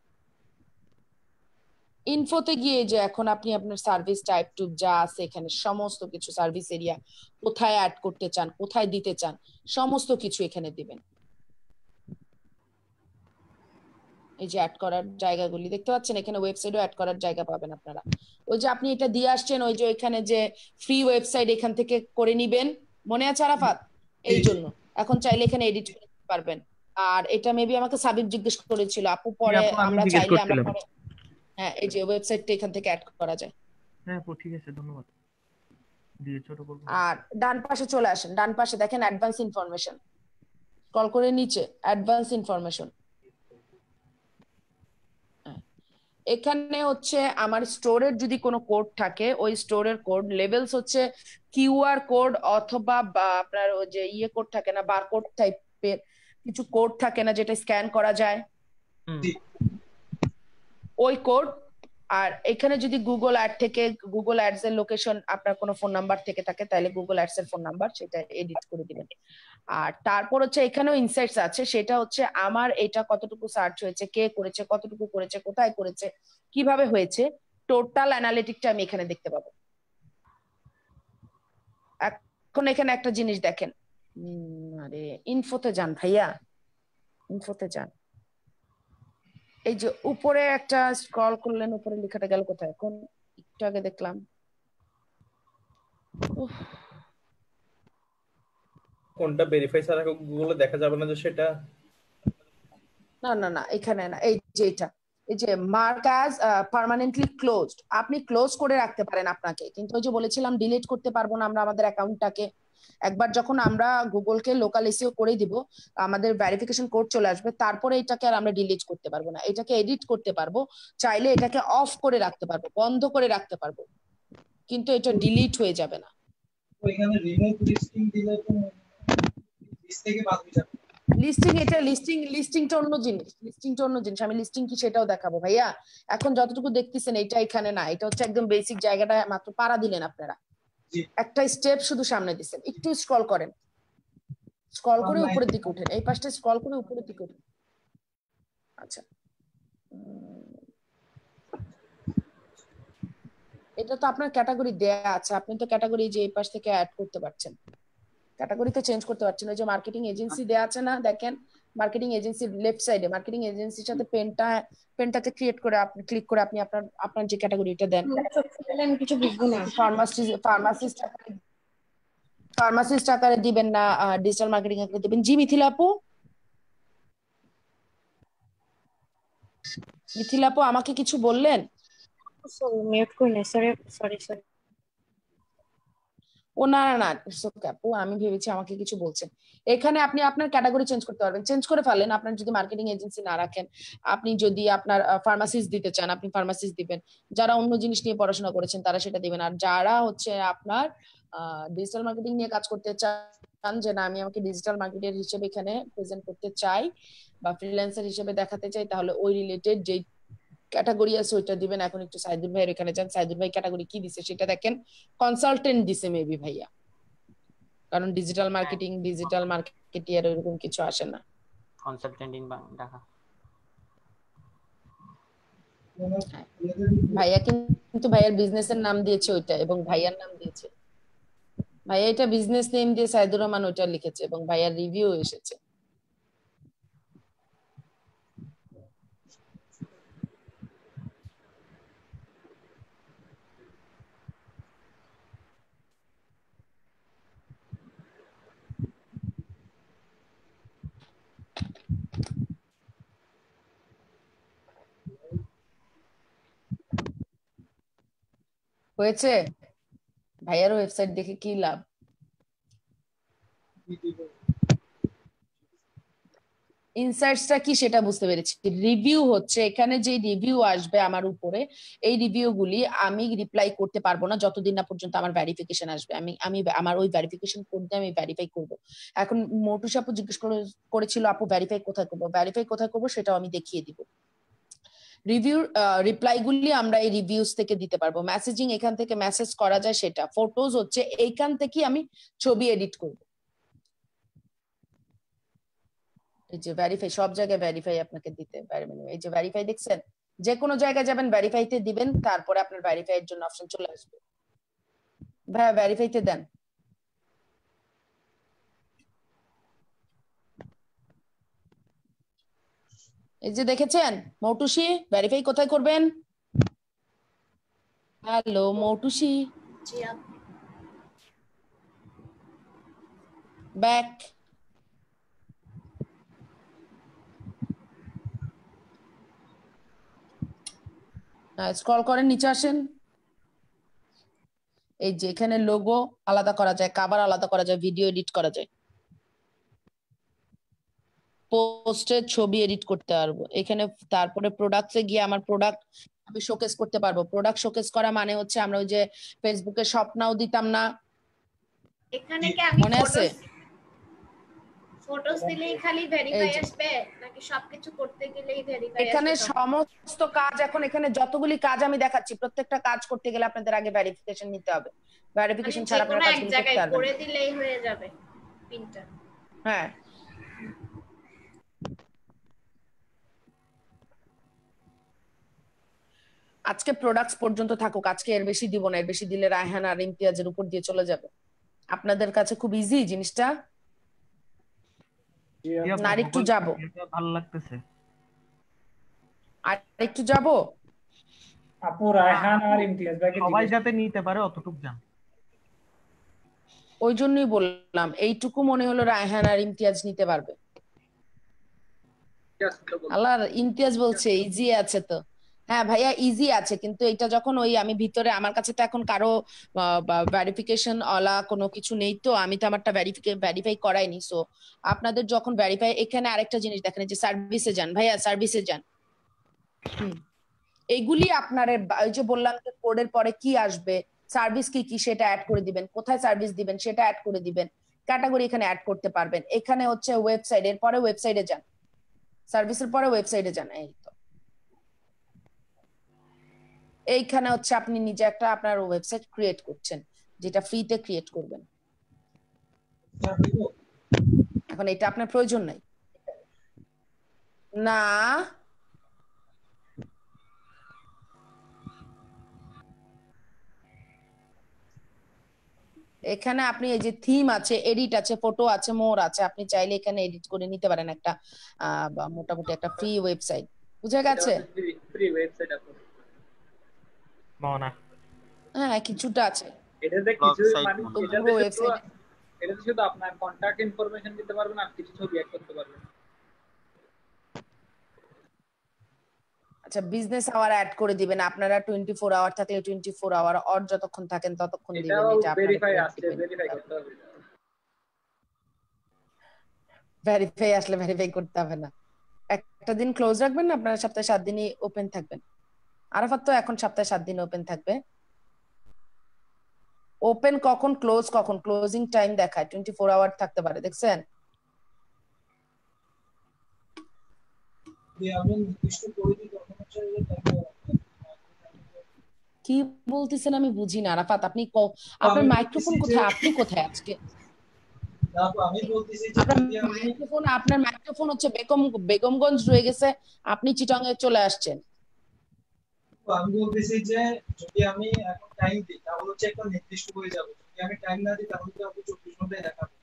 ইনফোতে গিয়ে যে এখন আপনি আপনার সার্ভিস টাইপ টু যা আছে এখানে সমস্ত কিছু, সার্ভিস এরিয়া কোথায় অ্যাড করতে চান, কোথায় দিতে চান, সমস্ত কিছু এখানে দিবেন। এই যে অ্যাড করার জায়গাগুলি দেখতে পাচ্ছেন, এখানে ওয়েবসাইটও অ্যাড করার জায়গা পাবেন আপনারা। ওই যে আপনি এটা দিয়ে আসছেন, ওই যে ওইখানে যে ফ্রি ওয়েবসাইট এখান থেকে করে নিবেন, মনে আছে আরাফাত? এই জন্য এখন চাইলে এখানে এডিট করতে পারবেন। আর এটা মেবি আমাকে সাবিব জিজ্ঞেস করেছিল আপু, পরে আমরা চাইলে আমরা পরে হ্যাঁ এই যে ওয়েবসাইটটা এখান থেকে অ্যাড করা যায়। হ্যাঁ আপু ঠিক আছে, ধন্যবাদ। দিয়ে ছোট করব। আর ডান পাশে চলে আসেন, ডান পাশে দেখেন অ্যাডভান্স ইনফরমেশন, স্ক্রল করে নিচে অ্যাডভান্স ইনফরমেশন, এখানে হচ্ছে আমার স্টোরের যদি কোনো কোড থাকে ওই স্টোরের কোড, লেভেলস হচ্ছে কিউআর কোড অথবা আপনার ওই যে ইয়ে কোড থাকে না বারকোড টাইপের, কিছু কোড থাকে না যেটা স্ক্যান করা যায়, ওই কোড। আর এখানে যদি গুগল অ্যাড থেকে গুগল অ্যাডস এর লোকেশন আপনার কোনো ফোন নাম্বার থেকে থাকে তাহলে গুগল অ্যাডস এর ফোন নাম্বার সেটা এডিট করে দিবেন। আর তারপর হচ্ছে এখানেও ইনসাইটস আছে, সেটা হচ্ছে আমার এটা কতটুকু সার্চ হয়েছে, কে করেছে, কতটুকু করেছে, কোথায় করেছে, কিভাবে হয়েছে, টোটাল অ্যানালিটিকটা আমি এখানে দেখতে পাবো। এখন এখানে একটা জিনিস দেখেন, আরে ইনফোতে যান ভাইয়া, ইনফোতে যান। এই যে উপরে একটা স্ক্রল করলেন, উপরে লেখাটা গেল কোথায়? কোন একটু আগে দেখলাম, কোনটা ভেরিফাই ছাড়া গুগলে দেখা যাবে না যে সেটা? না না না এখানে না, এই যে এটা, এই যে মার্ক অ্যাজ পার্মানেন্টলি ক্লোজড, আপনি ক্লোজ করে রাখতে পারেন আপনাকে, কিন্তু ওই যে বলেছিলাম ডিলিট করতে পারবো না আমরা আমাদের অ্যাকাউন্টটাকে। একবার যখন আমরা গুগলকে লোকাল এসইও করে দিব, আমাদের ভেরিফিকেশন কোড চলে আসবে, তারপরে এটাকে আর আমরা ডিলিট করতে পারবো না, এটাকে এডিট করতে পারবো, চাইলে এটাকে অফ করে রাখতে পারবো, বন্ধ করে রাখতে পারবো, কিন্তু এটা ডিলিট হয়ে যাবে না। ওইখানে রিমুভ লিস্টিং দিলে তো লিস্ট থেকে বাদ হয়ে যাবে। লিস্টিং, এটা লিস্টিং, লিস্টিংটা অন্য জিনিস, লিস্টিংটা অন্য জিনিস, আমি লিস্টিং কি সেটাও দেখাবো ভাইয়া। এখন যতটুকু দেখতেছেন এটা এখানে না, এটা হচ্ছে একদম বেসিক জায়গাটা মাত্র পাড়া দিলেন আপনারা, একটা স্টেপ শুধু সামনে দিচ্ছেন। একটু স্ক্রল করেন, স্ক্রল করে উপরের দিকে উঠেন, এই পাশটা স্ক্রল করে উপরের দিকে উঠেন। আচ্ছা, এটা তো আপনার ক্যাটাগরি দেয়া আছে, আপনি তো ক্যাটাগরি যে এই পাশ থেকে অ্যাড করতে পারছেন, ক্যাটাগরি তো চেঞ্জ করতে পারছেন। ওই যে মার্কেটিং এজেন্সি দেয়া আছে না, দেখেন মার্কেটিং এজেন্সির লেফট সাইডে মার্কেটিং এজেন্সির সাথে পেনটা, পেনটাতে ক্রিয়েট করে আপনি ক্লিক করে আপনি আপনার আপনার যে ক্যাটাগরিটা দেন। আমি কিছু বুঝবো না। ফার্মাসিস্ট, ফার্মাসিস্ট ফার্মাসিস্ট আকারে দিবেন না ডিজিটাল মার্কেটিং আকারে দিবেন? জি মিথিলা আপু, মিথিলা আপু আমাকে কিছু বললেন? সরি মিউট করে না, সরি সরি সরি। ও না না না আপু, আমি ভেবেছি আমাকে কিছু বলছেন। এখানে আপনি আপনার ক্যাটাগরি চেঞ্জ করতে পারবেন, চেঞ্জ করে ফেলেন। আপনার যদি মার্কেটিং এজেন্সি না রাখেন, আপনি যদি আপনার ফার্মাসিস্ট দিতে চান আপনি ফার্মাসিস্ট দিবেন, যারা অন্য জিনিস নিয়ে পড়াশোনা করেছেন তারা সেটা দিবেন, আর যারা হচ্ছে আপনার ডিজিটাল মার্কেটিং নিয়ে কাজ করতে চান, যে না আমি আমাকে ডিজিটাল মার্কেটার হিসেবে এখানে প্রেজেন্ট করতে চাই বা ফ্রিল্যান্সার হিসেবে দেখাতে চাই, তাহলে ওই রিলেটেড যে ক্যাটাগরি আছে ওইটা দিবেন। এখন একটু সাইদুল ভাইয়ের এখানে যান, সাইদুল ভাই ক্যাটাগরি কি দিছে সেটা দেখেন। কনসালটেন্ট দিছে মেবি ভাইয়া, কারণ ডিজিটাল মার্কেটিং, ডিজিটাল মার্কেটিয়ার এরকম কিছু আসে না। কনসালটেন্ট ইন ঢাকা ভাইয়া, কিন্তু ভাইয়ার বিজনেসের নাম দিয়েছে ওইটা, এবং ভাইয়ার নাম দিয়েছে ভাইয়া, এটা বিজনেস নেম দিয়ে সাইদুর রহমান ওইটা লিখেছে, এবং ভাইয়ার রিভিউ এসেছে। হয়েছে? ভাইয়ার ওয়েবসাইট দেখে কি লাভ? ইনসাইটসটা কি সেটা বুঝতে পেরেছি। রিভিউ হচ্ছে এখানে যে রিভিউ আসবে আমার উপরে, এই রিভিউ গুলি আমি রিপ্লাই করতে পারবো না যতদিন না পর্যন্ত আমার ভেরিফিকেশন আসবে। আমি আমি আমার ওই ভেরিফিকেশন কোড দিয়ে আমি ভেরিফাই করব। এখন মোটুস আপু জিজ্ঞেস করেছিল আপু ভেরিফাই কোথায় করবো, ভেরিফাই কোথায় করবো সেটাও আমি দেখিয়ে দিব। রিভিউ রিপ্লাই গুলি আমরা এই রিভিউস থেকে দিতে পারবো। মেসেজিং এখান থেকে মেসেজ করা যায় সেটা। ফটোজ হচ্ছে এইখান থেকে আমি ছবি এডিট করব। এই যে ভেরিফাই, সব জায়গায় ভেরিফাই আপনাকে দিতে পারবেন। এই যে ভেরিফাই দেখছেন, যে কোনো জায়গায় যাবেন ভেরিফাইতে দিবেন, তারপরে আপনার ভেরিফাই এর জন্য অপশন চলে আসবে। ভাইয়া ভেরিফাইতে দেন। এই যে দেখেছেন মৌটুসি, ভেরিফাই কোথায় করবেন? Hello Moutushi, back. স্ক্রল করেন, নিচে আসেন। এই যে এখানে লোগো আলাদা করা যায়, কভার আলাদা করা যায়, ভিডিও এডিট করা যায়, পোস্টের ছবি এডিট করতে পারবো এখানে। তারপরে প্রোডাক্টে গিয়ে আমার প্রোডাক্ট আমি শোকেস করতে পারবো। প্রোডাক্ট শোকেস করা মানে হচ্ছে আমরা ওই যে ফেসবুকে শপ নাও দিতাম না, এখানে কি আমি মনে আছে? ফটোস দিলেই খালি ভেরিফাই আসবে নাকি সবকিছু করতে গেলেই ভেরিফাই আসবে? এখানে সমস্ত কাজ, এখন এখানে যতগুলি কাজ আমি দেখাচ্ছি প্রত্যেকটা কাজ করতে গেলে আপনাদের আগে ভেরিফিকেশন নিতে হবে। ভেরিফিকেশন ছাড়া আপনারা কাজগুলো করতে পারবেন না। করে দিলেই হয়ে যাবে পিনটা। হ্যাঁ, আজকে প্রোডাক্টস পর্যন্ত থাকুক, আজকে এর বেশি দিব না, এর বেশি দিলে রায়হান আর ইমতিয়াজের উপর দিয়ে চলে যাবে। আপনাদের কাছে খুব ইজি জিনিসটা, আর একটু যাব, ভালো লাগতেছে, আর একটু যাব আপু রায়হান আর ইমতিয়াজ ভাইকে সবাই যাতে নিতে পারে অতটুকু জান। ওই জন্যই বললাম এইটুকু মনে হলো রায়হান আর ইমতিয়াজ নিতে পারবে। আল্লাহ, ইমতিয়াজ বলছে ইজি আছে তো। হ্যাঁ ভাইয়া ইজি আছে, কিন্তু এটা যখন ওই আমি ভিতরে, আমার কাছে তো এখন কারো ভেরিফিকেশন ওলা কোনো কিছু নেই, তো আমি তো আমারটা ভেরিফিকে ভেরিফাই করাইনি। সো আপনাদের যখন ভেরিফাই, এখানে আরেকটা জিনিস দেখেন যে সার্ভিসে যান ভাইয়া, সার্ভিসে যান। হুম, এইগুলি আপনার ওই যে বললাম যে কোডের পরে কি আসবে, সার্ভিস কি কি সেটা অ্যাড করে দিবেন, কোথায় সার্ভিস দিবেন সেটা অ্যাড করে দিবেন, ক্যাটাগরি এখানে অ্যাড করতে পারবেন। এখানে হচ্ছে ওয়েবসাইট, এর পরে ওয়েবসাইটে যান, সার্ভিসের পরে ওয়েবসাইটে যান। এই তো এইখানে হচ্ছে আপনি নিজে একটা আপনার ওয়েবসাইট ক্রিয়েট করছেন, যেটা ফ্রিতে ক্রিয়েট করবেন। এখন এটা আপনার প্রয়োজন নাই না, এখানে আপনি এই যে থিম আছে, এডিট আছে, ফটো আছে, মোর আছে, আপনি চাইলে এখানে এডিট করে নিতে পারেন একটা মোটামুটি একটা ফ্রি ওয়েবসাইট। বুঝা গেছে? ফ্রি ওয়েবসাইট আছে মনা, হ্যাঁ কিছুটা আছে। এটাতে কিছু মানে এটাতে শুধু এটাতে শুধু আপনার কন্টাক্ট ইনফরমেশন দিতে পারবেন আর কিছু ছবি অ্যাড করতে পারবেন। আচ্ছা, বিজনেস আওয়ার অ্যাড করে দিবেন আপনারা, টোয়েন্টি ফোর আওয়ার থাকলে টোয়েন্টি ফোর আওয়ার, অর যতক্ষণ থাকেন ততক্ষণ দিবেন। এটা ভেরিফাই আসছে, ভেরিফাই করতে হবে। ভেরিফাই আসলে ভেরিফাই করতে হবে না, একটা দিন ক্লোজ রাখবেন না, আপনারা সপ্তাহে সাত দিনই ওপেন থাকবেন। আরাফাত তো এখন সপ্তাহে সাত দিন ওপেন থাকবে। ওপেন কখন, ক্লোজ কখন, ক্লোজিং টাইম দেখায় টোয়েন্টি ফোর আওয়ার থাকতে পারে, দেখছেন? কি বলতেছেন আমি বুঝি না আরাফাত, আপনি আপনার মাইক্রোফোন কোথায়, আপনি কোথায় আজকে? আমি বলতেছি যে আপনার মাইক্রোফোন, আপনার মাইক্রোফোন হচ্ছে বেগম বেগমগঞ্জ রয়ে গেছে, আপনি চিটং এ চলে আসছেন। আমি বলতেছি যে যদি আমি এখন টাইম দিই তাহলে হচ্ছে একটা নির্দিষ্ট হয়ে যাবে, যদি আমি টাইম না দিই তাহলে তো আপনি চব্বিশ ঘন্টায় দেখাবে।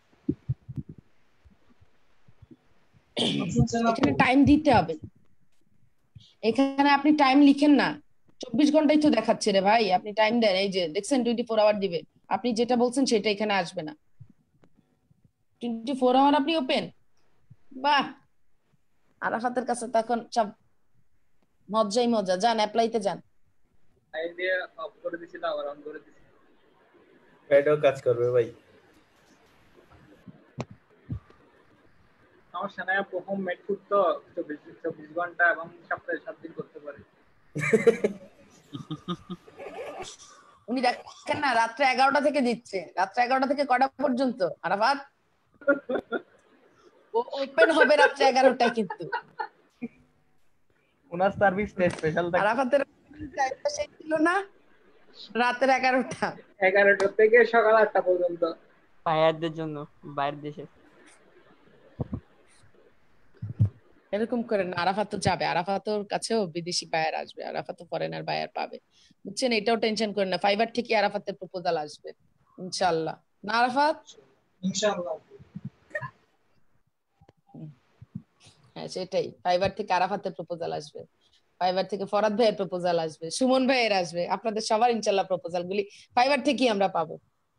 এখানে টাইম দিতে হবে, এখানে আপনি টাইম লিখেন না, চব্বিশ ঘন্টাই তো দেখাচ্ছে রে ভাই, আপনি টাইম দেন, এই যে দেখছেন টোয়েন্টি ফোর আওয়ার দিবে, আপনি যেটা বলছেন সেটা এখানে আসবে না, টোয়েন্টি ফোর আওয়ার আপনি ওপেন। বাহ, আরাফাতের কাছে তখন সব মজাই মজা। যান অ্যাপ্লাইতে যান, টাইম দিয়ে অফ করে দিছি না, আবার অন করে দিছি, এটাও কাজ করবে ভাই। সমস্যা নাই, প্রথম মেড ফুড তো চব্বিশ চব্বিশ ঘন্টা এবং সপ্তাহে সাত দিন করতে পারে। উনি দেখেন না রাত্রে এগারোটা থেকে দিচ্ছে, রাত্রে এগারোটা থেকে কটা পর্যন্ত আরাফাত? ওপেন হবে রাত্রে এগারোটায়, কিন্তু ওনার সার্ভিস স্পেশাল থাকে। আরাফাতের টাইমটা শেষ ছিল না রাতের এগারোটা এগারোটা থেকে সকাল আটটা পর্যন্ত বাইরের জন্য, বাইরের দেশে। এরকম করে না, আরাফাত তো যাবে, আরাফাতর কাছেও বিদেশি বায়ার আসবে, আরাফাত তো ফরেনার বায়ার পাবে, বুঝছেন? এটাও টেনশন করেন না, ফাইবার থেকে আরাফাতের প্রপোজাল আসবে ইনশাআল্লাহ, না আরাফাত? ইনশাআল্লাহ। হ্যাঁ সেটাই, ফাইবার থেকে আরাফাতের প্রপোজাল আসবে, ফাইবার থেকে ফরাদ ভাইয়ের প্রপোজাল আসবে, সুমন ভাইয়ের আসবে, আপনাদের সবার ইনশাআল্লাহ প্রপোজাল গুলি ফাইবার থেকেই আমরা পাবো।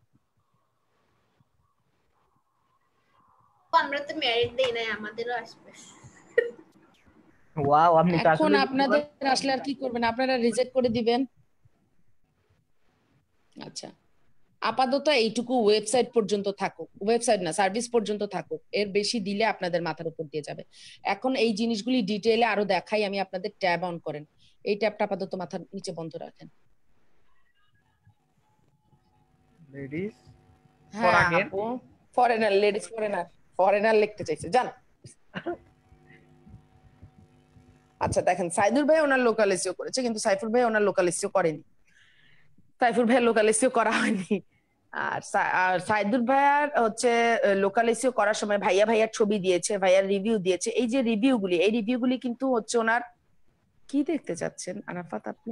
আমরা তো মেরিট দেই নাই, আমাদেরও আসবে। ওয়াও, আপনি তো এখন আসলে আপনাদের আসলে আর কি করবেন, আপনারা রিজেক্ট করে দিবেন। আচ্ছা, আপাতত এইটুকু ওয়েবসাইট পর্যন্ত থাকুক, ওয়েবসাইট না সার্ভিস পর্যন্ত থাকুক, এর বেশি দিলে আপনাদের মাথার উপর দিয়ে যাবে। এখন এই জিনিসগুলি ডিটেইলে আরো দেখাই আমি, আপনাদের ট্যাব অন করেন, এই ট্যাবটা আপাতত মাথার নিচে বন্ধ রাখেন। লেডিস হ্যাঁ আপু, ফরেনার, লেডিস ফরেনার, ফরেনার লিখতে চাইছে জান। আচ্ছা দেখেন সাইদুর ভাই ওনার লোকাল এসইও করেছে, কিন্তু সাইফুল ভাই ওনার লোকাল এসইও করেনি। সাইফুল ভাই লোকাল এসইও করা হয়নি। আর আর সাইদুর ভাইয়ার হচ্ছে লোকাল এসইও করার সময় ভাইয়া ভাইয়ার ছবি দিয়েছে, ভাইয়ার রিভিউ দিয়েছে। এই যে রিভিউগুলি, এই রিভিউগুলি কিন্তু হচ্ছে ওনার কি দেখতে চাচ্ছেন আরাফাত আপনি?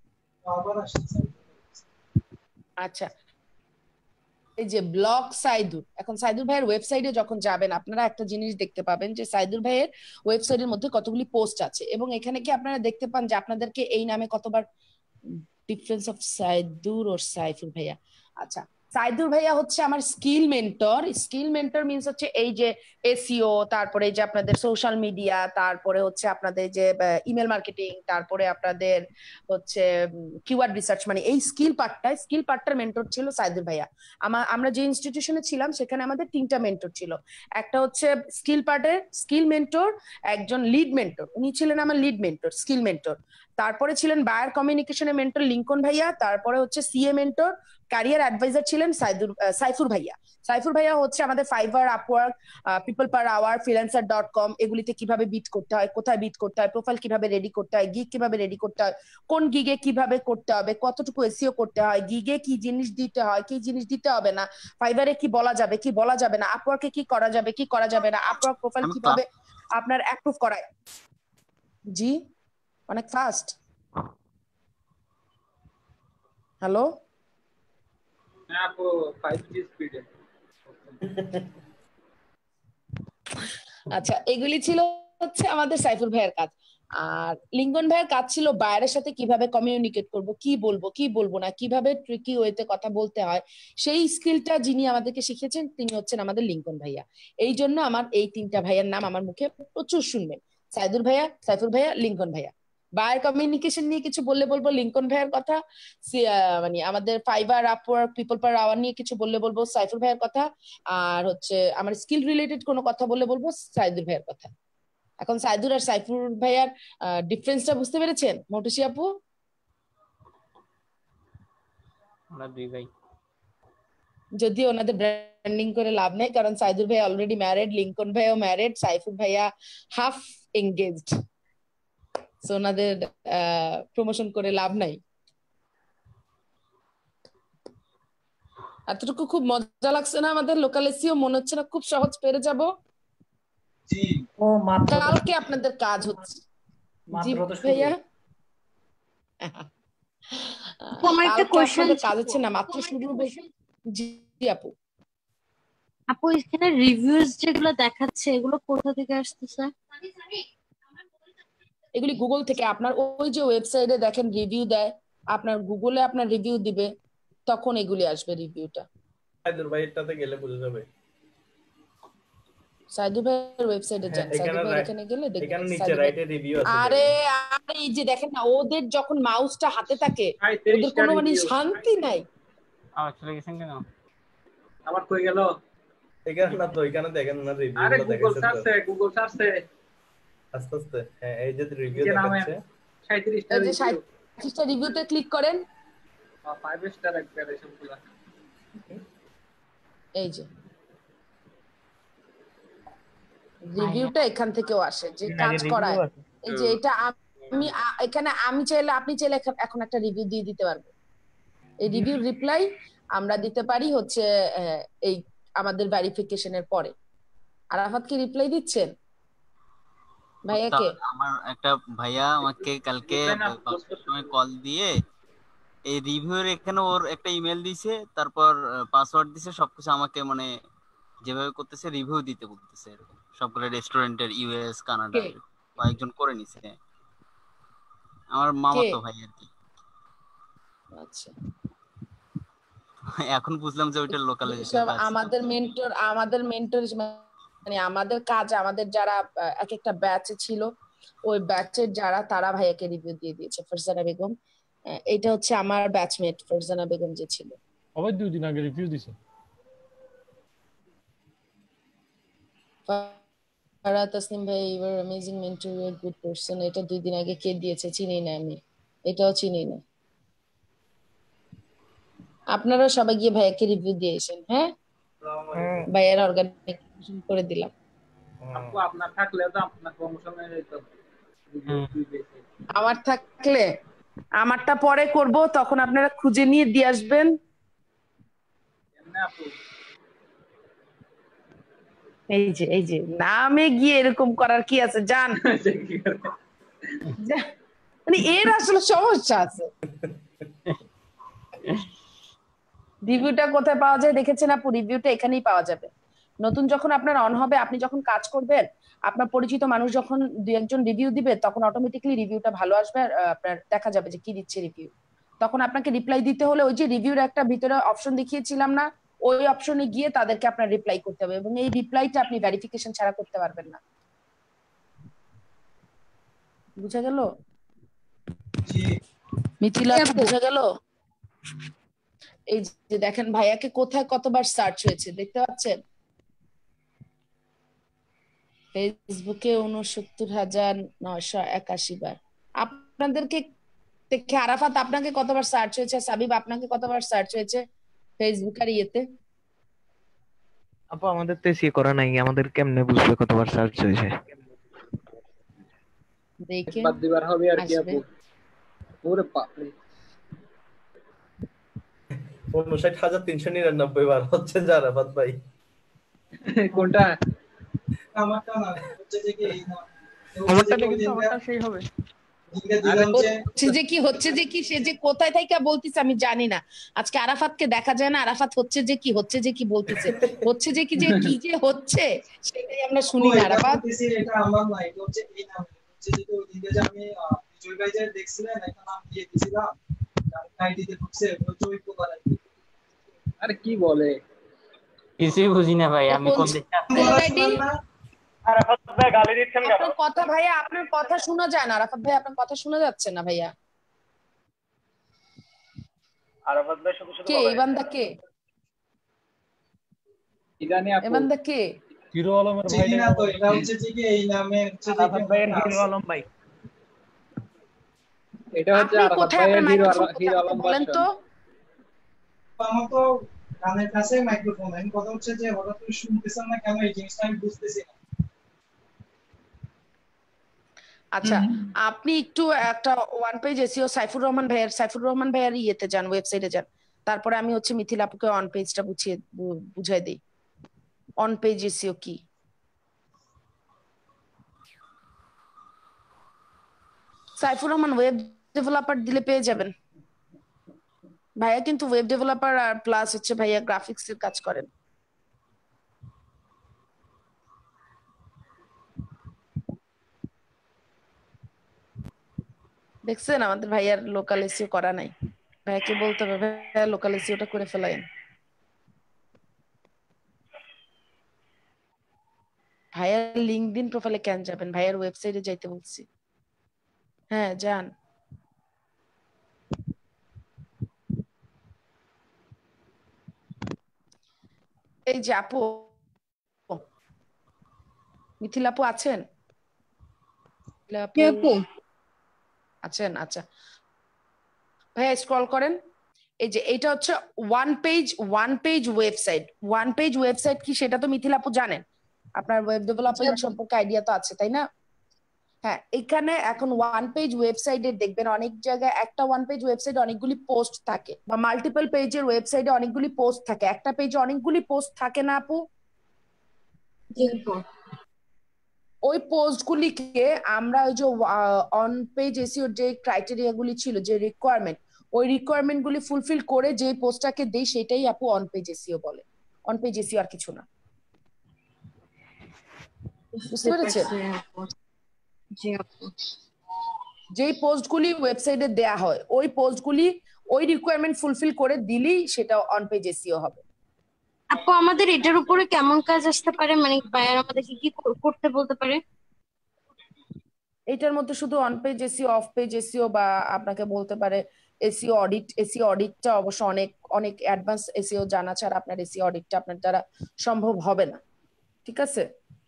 আচ্ছা এই যে ব্লগ সাইদুর, এখন সাইদুর ভাইয়ের ওয়েবসাইটে যখন যাবেন আপনারা একটা জিনিস দেখতে পাবেন যে সাইদুর ভাইয়ের ওয়েবসাইটের মধ্যে কতগুলি পোস্ট আছে, এবং এখানে কি আপনারা দেখতে পান যে আপনাদেরকে এই নামে কতবার ডিফারেন্স অফ সাইদুর ও সাইফুল ভাইয়া। আচ্ছা সাইদুর ভাইয়া হচ্ছে আমার skill mentor. Skill mentor means হচ্ছে এই যে এসইও, তারপরে যে আপনাদের সোশ্যাল মিডিয়া, তারপরে হচ্ছে আপনাদের যে ইমেল মার্কেটিং, তারপরে আপনাদের হচ্ছে কিওয়ার্ড রিসার্চ, মানে এই স্কিল পার্টটা, স্কিল পার্টটার মেন্টর ছিল সাইদুর ভাইয়া। আমার আমরা যে ইনস্টিটিউশনে ছিলাম সেখানে আমাদের তিনটা মেন্টর ছিল। একটা হচ্ছে স্কিল পার্টের স্কিল মেন্টর, একজন লিড মেন্টর, উনি ছিলেন আমার লিড মেন্টর স্কিল মেন্টর। তারপরে ছিলেন বায়ার কমিউনিকেশনের মেন্টর লিঙ্কন ভাইয়া। তারপরে হচ্ছে সিএ মেন্টর ক্যারিয়ার অ্যাডভাইজার ছিলেন সাইদুর সাইফুর ভাইয়া। সাইফুর ভাইয়া হচ্ছে আমাদের Fiverr, Upwork, people per hour, freelancer dot com এগুলিতে কিভাবে বিট করতে হয়, কোথায় বিট করতে হয়, প্রোফাইল কিভাবে রেডি করতে হয়, গিগ কিভাবে রেডি করতে হয়, কোন গিগে কিভাবে করতে হবে, কতটুকু এসইও করতে হয়, গিগে কি জিনিস দিতে হয়, কি জিনিস দিতে হবে না, ফাইবারে কি বলা যাবে কি বলা যাবে না, আপওয়ার্কে কি করা যাবে কি করা যাবে না, আপওয়ার্ক প্রোফাইল কিভাবে আপনার অ্যাপ্রুভ করায়। জি অনেক ফাস্ট। হ্যালো আপু ফাইভ জি স্পিডে। আচ্ছা এগুলি ছিল হচ্ছে আমাদের সাইফুল ভাইয়ের কাজ। আর লিঙ্কন ভাইয়ের কাজ ছিল বাইরের সাথে কিভাবে কমিউনিকেট করব, কি বলবো কি বলবো না, কিভাবে ট্রিকি ওয়েতে কথা বলতে হয়, সেই স্কিলটা যিনি আমাদেরকে শিখিয়েছেন তিনি হচ্ছেন আমাদের লিঙ্কন ভাইয়া। এই জন্য আমার এই তিনটা ভাইয়ার নাম আমার মুখে প্রচুর শুনবেন, সাইদুর ভাইয়া, সাইফুল ভাইয়া, লিঙ্কন ভাইয়া। বায়ার কমিউনিকেশন নিয়ে কিছু বললে বলবো লিঙ্কন ভাইয়ের কথা, মানে আমাদের Fiverr, Upwork, people per hour নিয়ে কিছু বললে বলবো সাইফুল ভাইয়ের কথা, আর হচ্ছে আমার স্কিল রিলেটেড কোনো কথা বললে বলবো সাইদুর ভাইয়ের কথা। এখন সাইদুর আর সাইফুল ভাইয়ার ডিফারেন্সটা বুঝতে পেরেছেন মৌটুসি আপু? আমরা দুই ভাই, যদিও ওনাদের ব্র্যান্ডিং করে লাভ নেই, কারণ সাইদুর ভাই অলরেডি ম্যারিড, লিঙ্কন ভাইও ম্যারিড, সাইফুল ভাইয়া হাফ এঙ্গেজড, সো ওনাদের প্রমোশন করে লাভ নাই। এতটুকু খুব মজা লাগছে না আমাদের লোকাল এসইও? মনে হচ্ছে না খুব সহজ পেরে যাব? জি ও মাত্র কালকে আপনাদের কাজ হচ্ছে। জি মাত্র তো শুরু। ভাইয়া আমার একটা কোশ্চেন কাজ হচ্ছে না, মাত্র শুরু বলছি। জি আপু আপু এখানে রিভিউজ যেগুলো দেখাচ্ছে এগুলো কোথা থেকে আসতেছে? এগুলি গুগল থেকে। আপনার ওই যে ওয়েবসাইটে দেখেন রিভিউ দেয়, আপনার গুগলে আপনার রিভিউ দিবে, তখন এগুলি আসবে রিভিউটা। সাইদুর ভাইটাতে গেলে বুঝে যাবে। সাইদুর ভাইয়ের ওয়েবসাইটে যান, সাইদুর ভাই এখানে গেলে দেখবেন এখানে নিচে রাইটে রিভিউ আছে। আরে আরে এই যে দেখেন না, ওদের যখন মাউসটা হাতে থাকে ওদের কোনো মানে শান্তি নাই। আবার চলে গেছেন কেন? আবার কই গেল? এখানে না তো, এখানে দেখেন না রিভিউ আরে গুলো গুগল দেখাচ্ছে। সার্চে গুগল সার্চে আস্তে আস্তে হ্যাঁ এই যে রিভিউ যে নামে দেখাচ্ছে সাঁইত্রিশ টা এই যে রিভিউ, সাঁইত্রিশ টা রিভিউতে ক্লিক করেন, ফাইভ স্টার একবারে সবগুলা। এই যে রিভিউটা এখান থেকেও আসে যে কাজ করায়। এই যে এটা আমি আ- এখানে আমি চাইলে আপনি চাইলে এখন- এখন একটা রিভিউ দিয়ে দিতে পারবো। এই রিভিউ রিপ্লাই আমরা দিতে পারি হচ্ছে আহ, এই আমাদের ভেরিফিকেশনের পরে। আরাফাত কি রিপ্লাই দিচ্ছেন ভাইয়াকে? তা আমার একটা ভাইয়া আমাকে কালকে পাঁচটার সময় কল দিয়ে এই রিভিউর এখানে ওর একটা ইমেল দিছে, তারপর পাসওয়ার্ড দিছে, সবকিছু আমাকে মানে যেভাবে করতেছে রিভিউ দিতে বলতেছে এরকম সবগুলো রেস্টুরেন্টের, ইউএস, কানাডা কে? কয়েকজন করে নিছে। আমার কে? মামাতো ভাই আর কি। আচ্ছা এখন বুঝলাম যে ওইটা লোকালে সব আমাদের মেন্টর, আমাদের মেন্টর মানে আমাদের কাজ, আমাদের যারা আহ, এক একটা ব্যাচে ছিল ওই ব্যাচের যারা, তারা ভাইয়াকে রিভিউ দিয়ে দিয়েছে। ফারজানা বেগম, আহ, এটা হচ্ছে আমার ব্যাচমেট ফারজানা বেগম যে ছিল। আবার দুই দিন আগে রিভিউ দিছে। ফারহাদ তাসনিম ভাই, you are amazing mentor, you are good person. এটা দুই দিন আগে কে দিয়েছে চিনি না আমি, এটাও চিনি না। আপনারা সবাই গিয়ে ভাইয়াকে রিভিউ দিয়েছেন। হ্যাঁ ভাইয়ার অর্গানিক ভেরিফিকেশন করে দিলাম। আপু আপনার থাকলেও তো আপনার প্রমোশন হয়ে যেত। আমার থাকলে আমারটা পরে করব, তখন আপনারা খুঁজে নিয়ে দিয়ে আসবেন। কেমনে আপু? এই যে এই যে নামে গিয়ে এরকম করার কি আছে জান? মানে এর আসলে সমস্যা আছে। রিভিউটা কোথায় পাওয়া যায় দেখেছেন আপু? রিভিউটা এখানেই পাওয়া যাবে। নতুন যখন আপনার অন হবে, আপনি যখন কাজ করবেন, আপনার পরিচিত মানুষ যখন দুই একজন রিভিউ দিবে, তখন অটোমেটিক্যালি রিভিউটা ভালো আসবে আর আপনার দেখা যাবে যে কি দিচ্ছে রিভিউ। তখন আপনাকে রিপ্লাই দিতে হলে ওই যে রিভিউর একটা ভিতরে অপশন দেখিয়েছিলাম না, ওই অপশনে গিয়ে তাদেরকে আপনার রিপ্লাই করতে হবে, এবং এই রিপ্লাইটা আপনি ভেরিফিকেশন ছাড়া করতে পারবেন না। বুঝা গেল? মিথিলা বুঝা গেল? এই যে দেখেন ভাইয়াকে কোথায় কতবার সার্চ হয়েছে দেখতে পাচ্ছেন? ফেসবুকে উনসত্তর হাজার নয়শো একাশি বার। আপনাদেরকে দেখে আরাফাত আপনাকে কতবার সার্চ হয়েছে, সাবিব আপনাকে কতবার সার্চ হয়েছে ফেসবুক আর ইয়েতে? আপু আমাদের তো এসি করা নাই, আমাদের কেমনে বুঝবে কতবার সার্চ হয়েছে? দেখে বাদ দিবার হবে আর কি আপু। ওরে বাপ রে, উনষাট হাজার তিনশো নিরানব্বই বার হচ্ছে আরাফাত ভাই। কোনটা? আমারটা না, হচ্ছে যে কি এই না, আমারটা দেখে তো আমারটা সেই হবে। হচ্ছে যে কি হচ্ছে যে কি সে যে কোথায় থেকে বলতিছে আমি জানি না। আজকে আরাফাতকে দেখা যায় না, আরাফাত হচ্ছে যে কি হচ্ছে যে কি বলতিছে, হচ্ছে যে কি যে কি যে হচ্ছে সেটাই আমরা শুনি না। আরাফাত এটা আমার না, এটা হচ্ছে এই নাম, হচ্ছে যে ওই দিন যে আমি বিজয় ভাই যে দেখছিলেন একটা নাম দিয়ে দিয়েছিলাম, আইডিতে ঢুকছে ওই জয় পোকার আইডি। আরে কি বলে কিছুই বুঝি না ভাই, আমি কোন দেশে আছি? আরাফাত ভাই গালি দিচ্ছেন কেন? আপনার কথা ভাইয়া, আপনার কথা শোনা যায় না। আরাফাত ভাই আপনার কথা শোনা যাচ্ছে না ভাইয়া। আরাফাত ভাই শুধু শুধু কে এই বান্দা? কে ইরানি আপু? এই বান্দা কে? হিরো আলমের ভাই না তো, এটা হচ্ছে যে কি এই নামে হচ্ছে যে আরাফাত ভাইয়ের হিরো আলম ভাই। এটা হচ্ছে আরাফাত ভাইয়ের হিরো হিরো আলম বলেন তো। আমার তো কানের কাছে মাইক্রোফোন, আমি কথা হচ্ছে যে হঠাৎ করে শুনতেছেন না কেন, এই জিনিসটা আমি বুঝতেছি না। আচ্ছা, আপনি একটু একটা one page SEO Saifur Rahman ভাইয়ের সাইফুর রহমান ভাইয়ের ইয়েতে যান, ওয়েবসাইটে যান। তারপরে আমি হচ্ছে মিথিলা আপুকে অন পেজটা বুঝিয়ে বুঝাই দেই অন পেজ এসইও কি। সাইফুর রহমান ওয়েব ডেভেলপার দিলে পেয়ে যাবেন। ভাইয়া কিন্তু ওয়েব ডেভেলপার আর প্লাস হচ্ছে ভাইয়া গ্রাফিক্স এর কাজ করেন। দেখছেন আমাদের ভাইয়ার লোকাল এসইও করা নাই। ভাইয়াকে বলতে হবে ভাইয়া লোকাল এসইওটা করে ফেলাইন। ভাইয়ার লিঙ্কডইন প্রোফাইলে কেন যাবেন? ভাইয়ার ওয়েবসাইটে যাইতে বলছি। হ্যাঁ যান। এই যে আপু, মিথিলা আপু আছেন? আছেন? আচ্ছা ভাইয়া স্ক্রল করেন। এই যে এটা হচ্ছে one page one page website. One page website কি সেটা তো মিথিলা আপু জানেন, আপনার ওয়েব ডেভেলপমেন্ট সম্পর্কে আইডিয়া তো আছে তাই না? হ্যাঁ, এখানে এখন ওয়ান পেজ ওয়েবসাইটে দেখবেন অনেক জায়গায় একটা ওয়ান পেজ ওয়েবসাইটে অনেকগুলি পোস্ট থাকে, বা মাল্টিপল পেজের ওয়েবসাইটে অনেকগুলি পোস্ট থাকে। একটা পেজে অনেকগুলি পোস্ট থাকে না আপু? ওই পোস্টগুলিকে আমরা ওই যে অন পেজ এসইও যে ক্রাইটেরিয়া গুলি ছিল, যে রিকোয়ারমেন্ট, ওই রিকোয়ারমেন্ট গুলি ফুলফিল করে যে পোস্টটাকে দেই সেটাই আপু অন পেজ এসইও বলে। অন পেজ এসইও আর কিছু না। বুঝতে পেরেছেন? যেই পোস্টগুলি ওয়েবসাইটে দেয়া হয় ওই পোস্টগুলি ওই রিকোয়ারমেন্ট ফুলফিল করে দিলেই সেটা অন পেজ এসইও হবে। আপু আমাদের এটার উপরে কেমন কাজ আসতে পারে, মানে বায়ার আমাদেরকে কি করতে বলতে পারে? এটার মধ্যে শুধু on page SEO, off page SEO, বা আপনাকে বলতে পারে এসইও অডিট। এসইও অডিটটা অবশ্য অনেক অনেক অ্যাডভান্স এসইও জানা ছাড়া আপনার এসইও অডিটটা আপনার দ্বারা সম্ভব হবে না। ঠিক আছে?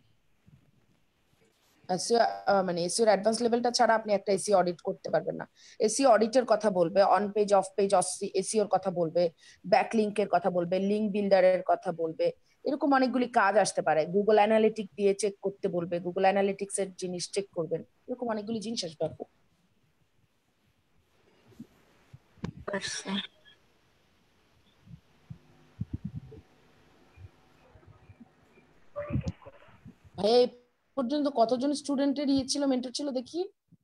এসইও মানে এসইওর অ্যাডভান্স লেভেলটা ছাড়া আপনি একটা এসইও অডিট করতে পারবেন না। এসইও অডিটের কথা বলবে, অন পেজ অফ পেজ এসইওর কথা বলবে, ব্যাকলিংকের কথা বলবে, লিংক বিল্ডারের কথা বলবে, এরকম অনেকগুলি কাজ আসতে পারে। গুগল অ্যানালিটিক দিয়ে চেক করতে বলবে, গুগল অ্যানালিটিক্স এর জিনিস চেক করবেন, এরকম অনেকগুলি জিনিস আসবে আপু। ভাই এই পর্যন্ত কতজন স্টুডেন্টের ইয়ে ছিল, মেন্টর ছিল দেখি?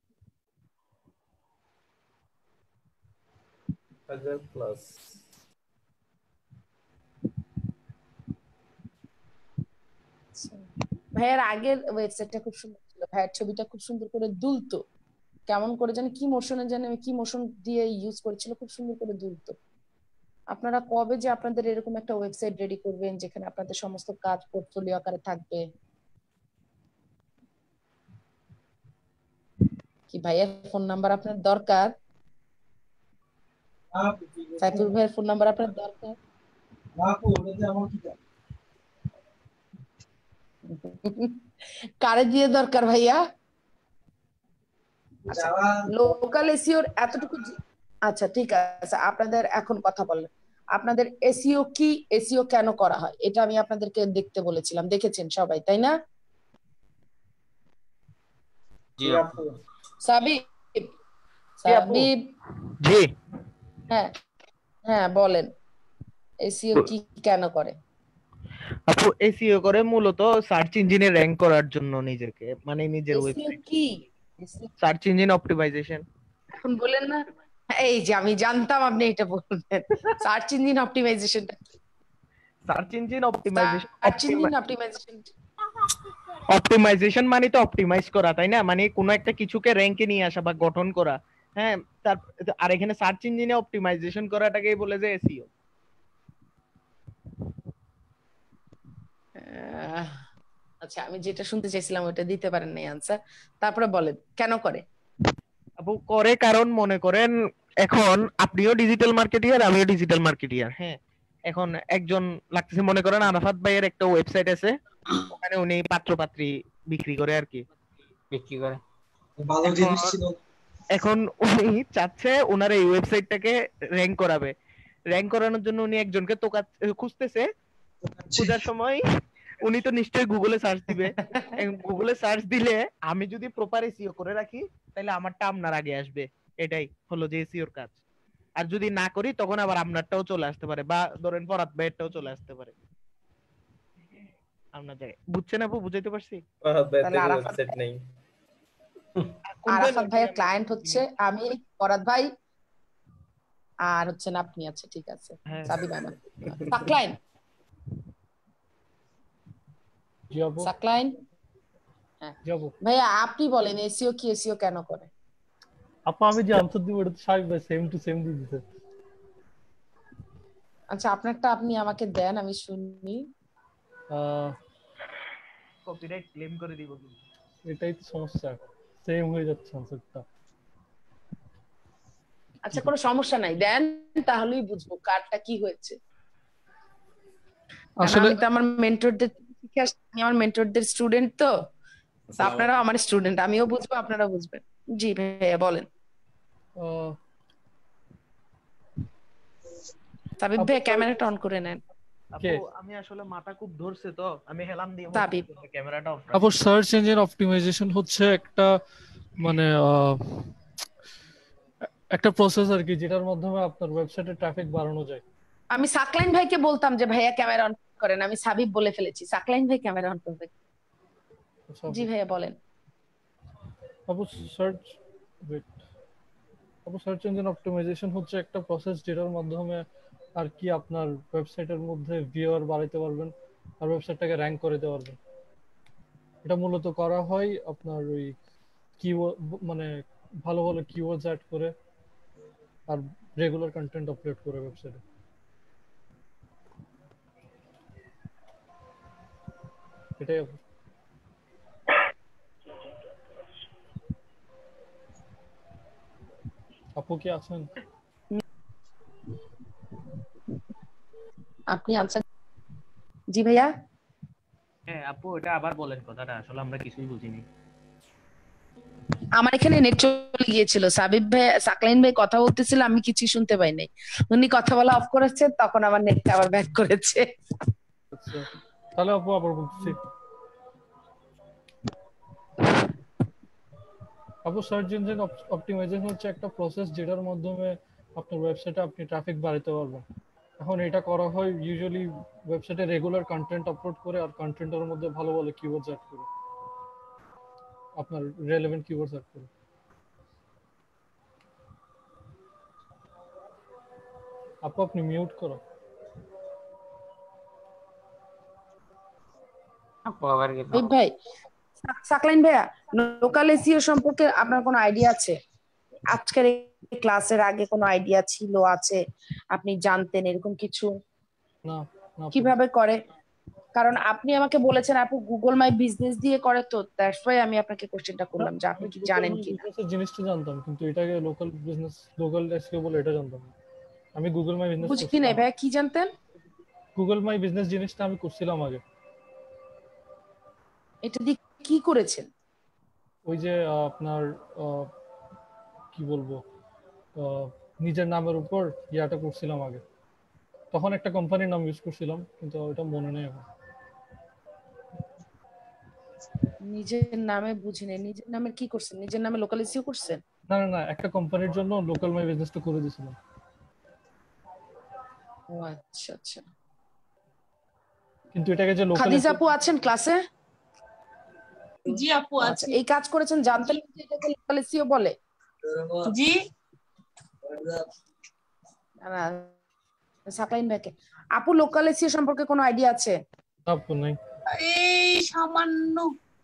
হাজার প্লাস। ভাইয়ার আগের ওয়েবসাইটটা খুব সুন্দর ছিল, ভাইয়ার ছবিটা খুব সুন্দর করে দুলতো, কেমন করে জানি কি মোশনে জানি কি মোশন দিয়ে ইউজ করেছিল, খুব সুন্দর করে দুলতো। আপনারা কবে যে আপনাদের এরকম একটা ওয়েবসাইট রেডি করবেন যেখানে আপনাদের সমস্ত কাজ পোর্টফোলিও আকারে থাকবে? কি ভাইয়ার ফোন নাম্বার আপনার দরকার? সাইফুল ভাইয়ের ফোন নাম্বার আপনার দরকার? কারে দিয়ে দরকার ভাইয়া? লোকাল এসইওর এতটুকু। আচ্ছা ঠিক আছে, আপনাদের এখন কথা বলেন, আপনাদের এসইও কি, এসইও কেন করা হয়, এটা আমি আপনাদেরকে দেখতে বলেছিলাম, দেখেছেন সবাই তাই না? জি আপু। সাবিব, সাবিব জি হ্যাঁ হ্যাঁ বলেন, এসইও কি কেন করে? আপু এসইও করে মূলত সার্চ ইঞ্জিনে র‍্যাঙ্ক করার জন্য, নিজেকে মানে নিজের এসইও ওয়েবসাইট। কি? Search engine optimisation. এখন বলেন না, এই যে আমি জানতাম আপনি এটা বলবেন। সার্চ ইঞ্জিন অপটিমাইজেশনটা কি? Search engine optimisation, search engine optimisation optimisation মানে তো অপটিমাইজ করা, তাই না? মানে কোনো একটা কিছুকে র‍্যাঙ্কে নিয়ে আসা বা গঠন করা। হ্যাঁ, তার আর এখানে সার্চ ইঞ্জিনে অপটিমাইজেশন করাটাকেই বলে যে এসইও। আচ্ছা, আমি যেটা শুনতে চাইছিলাম ওটা দিতে পারেন নাই আনসার, তারপরে বলেন কেন করে? আপু করে কারণ মনে করেন এখন আপনিও ডিজিটাল মার্কেটিয়ার, আমিও ডিজিটাল মার্কেটিয়ার। হ্যাঁ, এখন একজন লাগতেছে, মনে করেন আরাফাত ভাইয়ের একটা ওয়েবসাইট আছে, ওখানে উনি পাত্র পাত্রী বিক্রি করে আর কি, বিক্রি করে ভালো জিনিস ছিল। এখন উনি চাচ্ছে ওনার এই ওয়েবসাইটটাকে র‍্যাঙ্ক করাবে, র‍্যাঙ্ক করানোর জন্য উনি একজনকে তোকা খুঁজতেছে। খোঁজার সময় উনি তো নিশ্চয়ই গুগলে সার্চ দিবে, গুগলে সার্চ দিলে আমি যদি প্রপার এসইও করে রাখি তাহলে আমারটা আপনার আগে আসবে, এটাই হলো যে এসইওর কাজ। আর যদি না করি তখন আবার আপনারটাও চলে আসতে পারে, বা ধরেন ফরাদ ভাইয়েরটাও চলে আসতে পারে আপনার জায়গায়। বুঝছেন আপু? বুঝাইতে পারছি? তাহলে আরাফাত নেই, আরাফাত ভাইয়ের ক্লায়েন্ট হচ্ছে আমি, ফরাদ ভাই, আর হচ্ছেন আপনি। আছে ঠিক আছে, সাবিব আমার ক্লায়েন্ট। জি আপু। সাকলাইন হ্যাঁ জি আপু। ভাইয়া আপনি বলেন এসইও কি, এসইও কেন করে? আপু আমি যে আনসার দিব এটা তো সাবিব ভাই সেম টু সেম দিয়ে দিতে। আচ্ছা আপনারটা আপনি আমাকে দেন, আমি শুনি। আহ কপিরাইট ক্লেম করে দিব কিন্তু। এটাই তো সমস্যা, সেম হয়ে যাচ্ছে আনসারটা। আচ্ছা কোনো সমস্যা নাই, দেন তাহলেই বুঝবো কারটা কি হয়েছে। আসলে আমি তো আমার মেন্টরদের শিখে আসছি, আমার মেন্টরদের স্টুডেন্ট, তো আপনারাও আমার স্টুডেন্ট, আমিও বুঝবো আপনারাও বুঝবেন। জি ভাইয়া বলেন। সাবিব ভাই ক্যামেরাটা অন করে নেন। আপু আমি আসলে মাথা খুব ধরছে তো আমি হেলাম দিয়ে সাবিব ক্যামেরাটা অফ। আপু সার্চ ইঞ্জিন অপটিমাইজেশন হচ্ছে একটা মানে একটা প্রসেস আর কি, যেটার মাধ্যমে আপনার ওয়েবসাইটে ট্রাফিক বাড়ানো যায়। আমি সাকলাইন ভাইকে বলতাম যে ভাইয়া ক্যামেরা অন করেন, আমি সাবিব বলে ফেলেছি, সাকলাইন ভাই ক্যামেরা অন করবে। জি ভাইয়া বলেন। আপু সার্চ ওয়েট আপু সার্চ ইঞ্জিন অপটিমাইজেশন হচ্ছে একটা প্রসেস যেটার মাধ্যমে আর কি আপনার ওয়েবসাইটের মধ্যে ভিউয়ার বাড়াইতে পারবেন আর ওয়েবসাইটটাকে র‍্যাঙ্ক করে দিতে পারবেন। এটা মূলত করা হয় আপনার ওই কিওয়ার্ড মানে ভালো ভালো কিওয়ার্ডস অ্যাড করে আর রেগুলার কন্টেন্ট আপলোড করে ওয়েবসাইটে। এটাই আপু কি আছেন? আপনি আনসার। জি ভাইয়া। হ্যাঁ আপু এটা আবার বলেন কথাটা, আসলে আমরা কিছুই বুঝিনি। আমার এখানে নেট চলে গিয়েছিল, সাবিব ভাই সাকলাইন ভাই কথা বলতেছিল, আমি কিছু শুনতে পাই নাই। উনি কথা বলা অফ করেছে, তখন আমার নেটটা আবার ব্যাক করেছে। তাহলে আপু আবার বলতেছি, আপু সার্চ ইঞ্জিন অপটিমাইজেশন হচ্ছে একটা প্রসেস যেটার মাধ্যমে আপনার ওয়েবসাইটে আপনি ট্রাফিক বাড়াতে পারবেন। এখন এটা করা হয় ইউজুয়ালি ওয়েবসাইটে রেগুলার কন্টেন্ট আপলোড করে আর কন্টেন্টের মধ্যে ভালো ভালো কিওয়ার্ডস অ্যাড করে, আপনার রেলেভেন্ট কিওয়ার্ডস অ্যাড করে। আপু আপনি মিউট করো। আপু আবার গেল। এই ভাই সাকলাইন ভাইয়া, লোকাল এসইও সম্পর্কে আপনার কোনো আইডিয়া আছে? আজকের এই ক্লাসের আগে কোনো আইডিয়া ছিল, আছে, আপনি জানতেন এরকম কিছু? না না। কিভাবে করে? কারণ আপনি আমাকে বলেছেন আপু গুগল মাই বিজনেস দিয়ে করে, তো দ্যাটস ওয়াই আমি আপনাকে কোশ্চেনটা করলাম যে আপনি কি জানেন কি না। বিজনেসের জিনিসটা জানতাম, কিন্তু এটাকে লোকাল বিজনেস লোকাল এসইও বলে এটা জানতাম না। আমি গুগল মাই বিজনেস বুঝি না ভাই, কি জানতেন? গুগল মাই বিজনেস জিনিসটা আমি করছিলাম আগে। এটা দিয়ে কি করেছেন? ওই যে আপনার কি বলবো, নিজের নামের উপর ইয়াটা করছিলাম আগে। তখন একটা কোম্পানির নাম ইউজ করছিলাম, কিন্তু ওটা মনে নেই এখন। নিজের নামে বুঝি না, নিজের নামে কি করছেন? নিজের নামে লোকাল এসইও করছেন? না না না, একটা কোম্পানির জন্য লোকাল মাই বিজনেসটা করে দিয়েছিলাম। ও আচ্ছা আচ্ছা। কিন্তু এটাকে যে লোকাল খাদিজা আপু আছেন ক্লাসে? জি আপু আচ্ছা, এই কাজ করেছেন, জানতেন যে এটাকে লোকাল এসইও বলে? জি না, সাকলাইন ভাইকে আপু লোকাল এসইও সম্পর্কে কোনো আইডিয়া আছে? আপু নাই। এই সামান্য।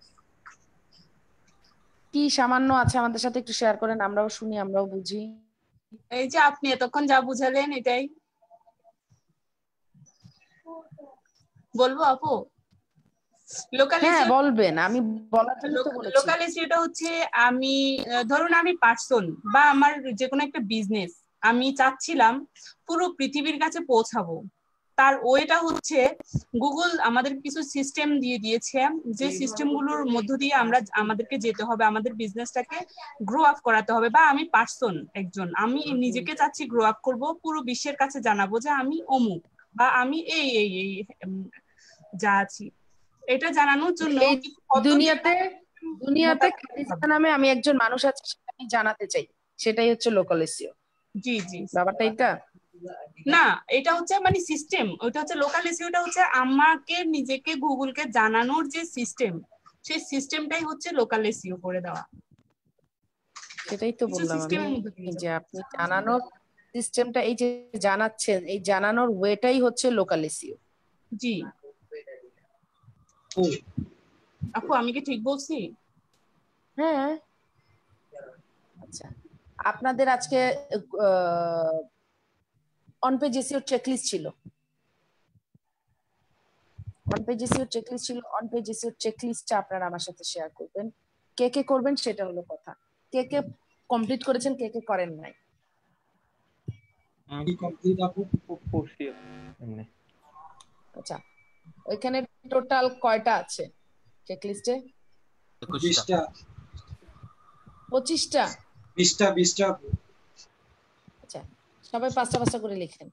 কি সামান্য আছে আমাদের সাথে একটু শেয়ার করেন, আমরাও শুনি, আমরাও বুঝি। এই যে আপনি এতক্ষণ যা বুঝালেন এটাই বলবো আপু। লোকাল হ্যাঁ বলবেন, আমি বলার জন্য তো বলেছি। লোকাল এসইওটা হচ্ছে আমি ধরুন আমি পার্সন বা আমার যে কোনো একটা বিজনেস আমি চাচ্ছিলাম পুরো পৃথিবীর কাছে পৌঁছাবো, তার ওয়েটা হচ্ছে গুগল আমাদের কিছু সিস্টেম দিয়ে দিয়েছে, যে সিস্টেমগুলোর মধ্য দিয়ে আমরা আমাদেরকে যেতে হবে, আমাদের বিজনেসটাকে গ্রো আপ করাতে হবে। বা আমি পার্সন একজন, আমি নিজেকে চাচ্ছি গ্রো আপ করব, পুরো বিশ্বের কাছে জানাবো যে আমি অমুক বা আমি এই এই এই যা আছি, এটা জানানোর জন্য দুনিয়াতে দুনিয়াতে খাদিজা নামে আমি একজন মানুষ আছে সেটা আমি জানাতে চাই, সেটাই হচ্ছে লোকাল এসইও। জি জি, ব্যাপারটা এটা না, এটা হচ্ছে মানে সিস্টেম, ওটা হচ্ছে লোকাল এসইওটা হচ্ছে আমাকে নিজেকে গুগলকে জানানোর যে সিস্টেম, সেই সিস্টেমটাই হচ্ছে লোকাল এসইও করে দেওয়া। সেটাই তো বললাম আমি যে আপনি জানানোর সিস্টেমটা, এই যে জানাচ্ছেন, এই জানানোর ওয়েটাই হচ্ছে লোকাল এসইও। জি আপু, আমি কি ঠিক বলছি? হ্যাঁ। আচ্ছা, আপনাদের আজকে অন পেজ এসইও চেকলিস্ট ছিল, অন পেজ এসইও চেকলিস্ট ছিল। অন পেজ এসইও চেকলিস্টটা আপনারা আমার সাথে শেয়ার করবেন, কে কে করবেন সেটা হলো কথা। কে কে কমপ্লিট করেছেন, কে কে করেন নাই? আমি কমপ্লিট আপু করছি এমনি। আচ্ছা, ওইখানে টোটাল কয়টা আছে চেকলিস্টে? বিশটা। পঁচিশটা? বিশটা বিশটা। আচ্ছা, সবাই পাঁচটা পাঁচটা করে লিখেন।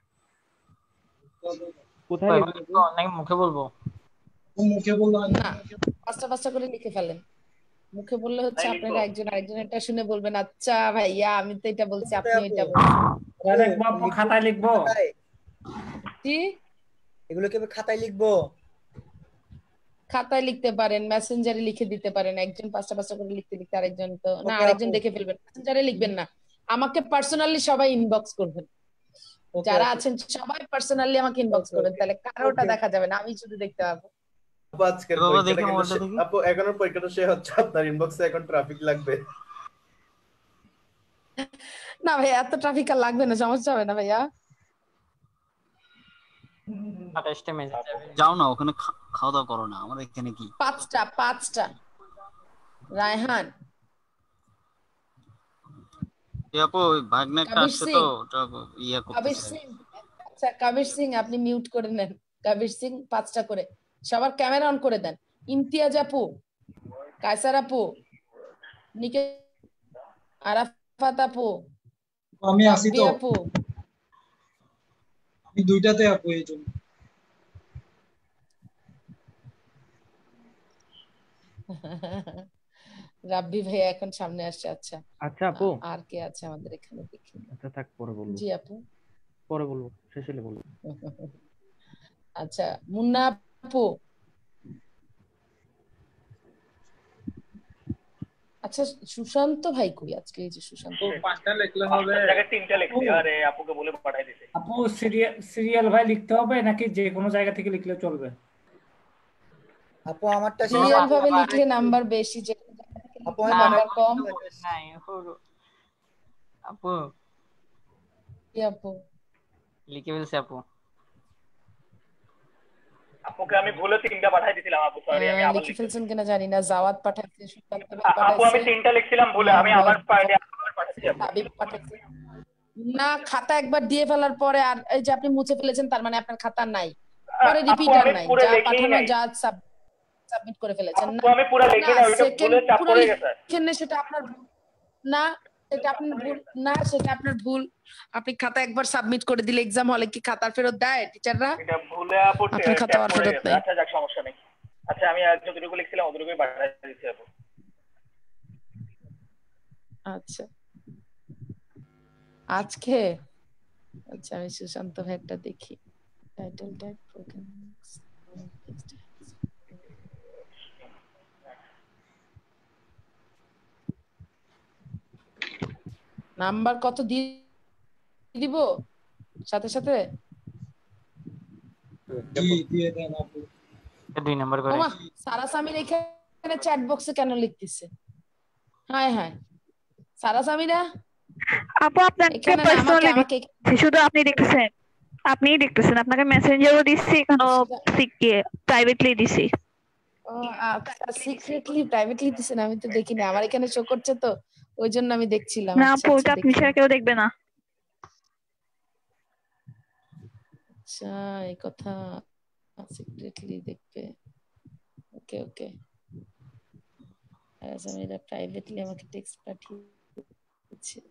কোথায় লিখবো? নাকি মুখে বলবো? মুখে বলবো না, পাঁচটা পাঁচটা করে লিখে ফেলেন। মুখে বললে হচ্ছে আপনারা একজন আরেকজনেরটা শুনে বলবেন আচ্ছা ভাইয়া আমি তো এটা বলছি, আপনি এটা বলছেন। লিখবো আপু, খাতায় লিখবো? কি এগুলো কি খাতায় লিখবো? খাতায় লিখতে পারেন, মেসেঞ্জারে লিখে দিতে পারেন। একজন পাঁচটা পাঁচটা করে লিখতে লিখতে আরেকজন তো না, আরেকজন দেখে ফেলবেন। মেসেঞ্জারে লিখবেন না, আমাকে পার্সোনালি সবাই ইনবক্স করবেন, যারা আছেন সবাই পার্সোনালি আমাকে ইনবক্স করবেন, তাহলে কারোটা দেখা যাবে না, আমি শুধু দেখতে পাবো। আপু আজকের পরীক্ষাটা কিন্তু আপু এখনো পরীক্ষাটা শেষ হচ্ছে, আপনার ইনবক্সে এখন ট্রাফিক লাগবে না ভাই, এত ট্রাফিক আর লাগবে না, সমস্যা হবে না ভাইয়া। যাও না ওখানে খাওয়া দাওয়া করো না, আমার এখানে কি পাঁচটা পাঁচটা রায়হান আপু ভাগনাটা আসছে তো ওটা ইয়া করতেছে। কবির সিং, আচ্ছা কবির সিং আপনি মিউট করে নেন। কবির সিং পাঁচটা করে, সবার ক্যামেরা অন করে দেন। ইমতিয়াজ আপু, কায়সার আপু, নিকে, আরাফাত আপু, আমি আসি তো আপু, আমি দুইটাতে আপু এই জন্য। রাব্বি ভাই এখন সামনে আসছে। আচ্ছা আচ্ছা আপু, আর কে আছে আমাদের এখানে দেখি। আচ্ছা থাক, পরে বলবো। জি আপু, পরে বলবো, শেষে বলবো। আচ্ছা মুন্না আপু, আচ্ছা সুশান্ত ভাই কই আজকে? এই যে সুশান্ত, পাঁচটা লিখলে হবে, জায়গায় তিনটা লিখছি। আরে আপুকে বলে পাঠাই দিতে। আপু সিরিয়াল সিরিয়াল ভাই লিখতে হবে নাকি যে কোনো জায়গা থেকে লিখলে চলবে? আপু আমারটা সিরিয়াল ভাবে লিখলে নাম্বার বেশি, যে আপু নাম্বার কম। নাই আপু, কি আপু লিখে ফেলছে আপু। আপুকে আমি ভুলে তিনটা পাঠাই দিয়েছিলাম আপু, সরি আমি আবার লিখে ফেলছেন কিনা জানি না। জাওয়াত পাঠাইছে, সুশান্ত ভাই আপু আমি পাঠাইছে, তিনটা লিখছিলাম ভুলে, আমি আবার পাঠাই- আবার পাঠাচ্ছি আপু। হাবিব পাঠাইছে। না, খাতা একবার দিয়ে ফেলার পরে আর এই যে আপনি মুছে ফেলেছেন, তার মানে আপনার খাতা নাই, পরে আপু রিপিটার আমি নাই, পুরো যা লিখেই পাঠানো নাই যা সাবমিট করে ফেলেছেন। আপু, আমি পুরো লিখি না, ওইটা ভুলে চাপ পড়ে গেছে। লিখেন না, সেটা আপনার ভুল না, সেটা আপনার ভুল না, সেটা আপনার ভুল। আপনি খাতা একবার সাবমিট করে দিলে এক্সাম হলে কি খাতা ফেরত দেয় টিচাররা? এটা ভুলে আপু আপনার খাতা ট্যাপ আর পড়ে ফেরত গেছে। নেই। আচ্ছা যাক, সমস্যা নেই। আচ্ছা আমি আর যতটুকু লিখছিলাম অতটুকুই পাঠাই দিচ্ছি আপু। আচ্ছা আজকে, আচ্ছা আমি সুশান্ত ভাইটা দেখি। টাইটেল ট্যাগ ব্রোকেন, নাম্বার কত দিয়ে দিব সাথে সাথে? দিয়ে দেন আপু। দুই নাম্বার করে। ওমা, সারা সামির এখানে চ্যাট বক্সে কেন লিখতেছে? হায় হায়, সারা সামিরা আপু আপনাকে এখানে না, পার্সোনালি আমাকে আমাকে দিচ্ছি, শুধু আপনি দেখতেছেন, আপনিই দেখতেছেন। আপনাকে মেসেঞ্জারও দিচ্ছি, এখানেও প্রাইভেটলি দিছি। ও সিক্রেটলি প্রাইভেটলি দিছেন, আমি তো দেখিনি। আমার এখানে শো করছে তো, ওই জন্য আমি দেখছিলাম। না আচ্ছা আপু, আচ্ছা ওটা আপনি ছাড়া কেউ দেখবে না। আচ্ছা এই কথা, সিক্রেটলি দেখবে। ওকে ওকে, আচ্ছা আমি এটা প্রাইভেটলি আমাকে টেক্সট পাঠিয়েছে।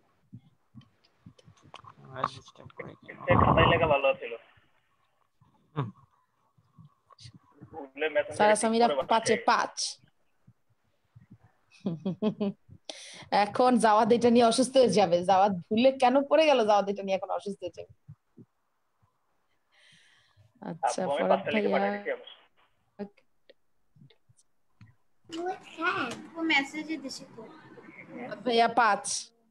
খাতায় লেখা ভালো ছিল। সারা সামিরা পাঁচে পাঁচ। এখন জাওয়াদ এটা নিয়ে অসুস্থ হয়ে যাবে। জাওয়াদ ভুলে কেন পড়ে গেল, জাওয়াদ এটা নিয়ে এখন অসুস্থ হয়ে যাবে। আচ্ছা ফরাদ ভাইয়া, ও মেসেজে দিছি তো। ফরাদ ভাইয়া পাঁচ।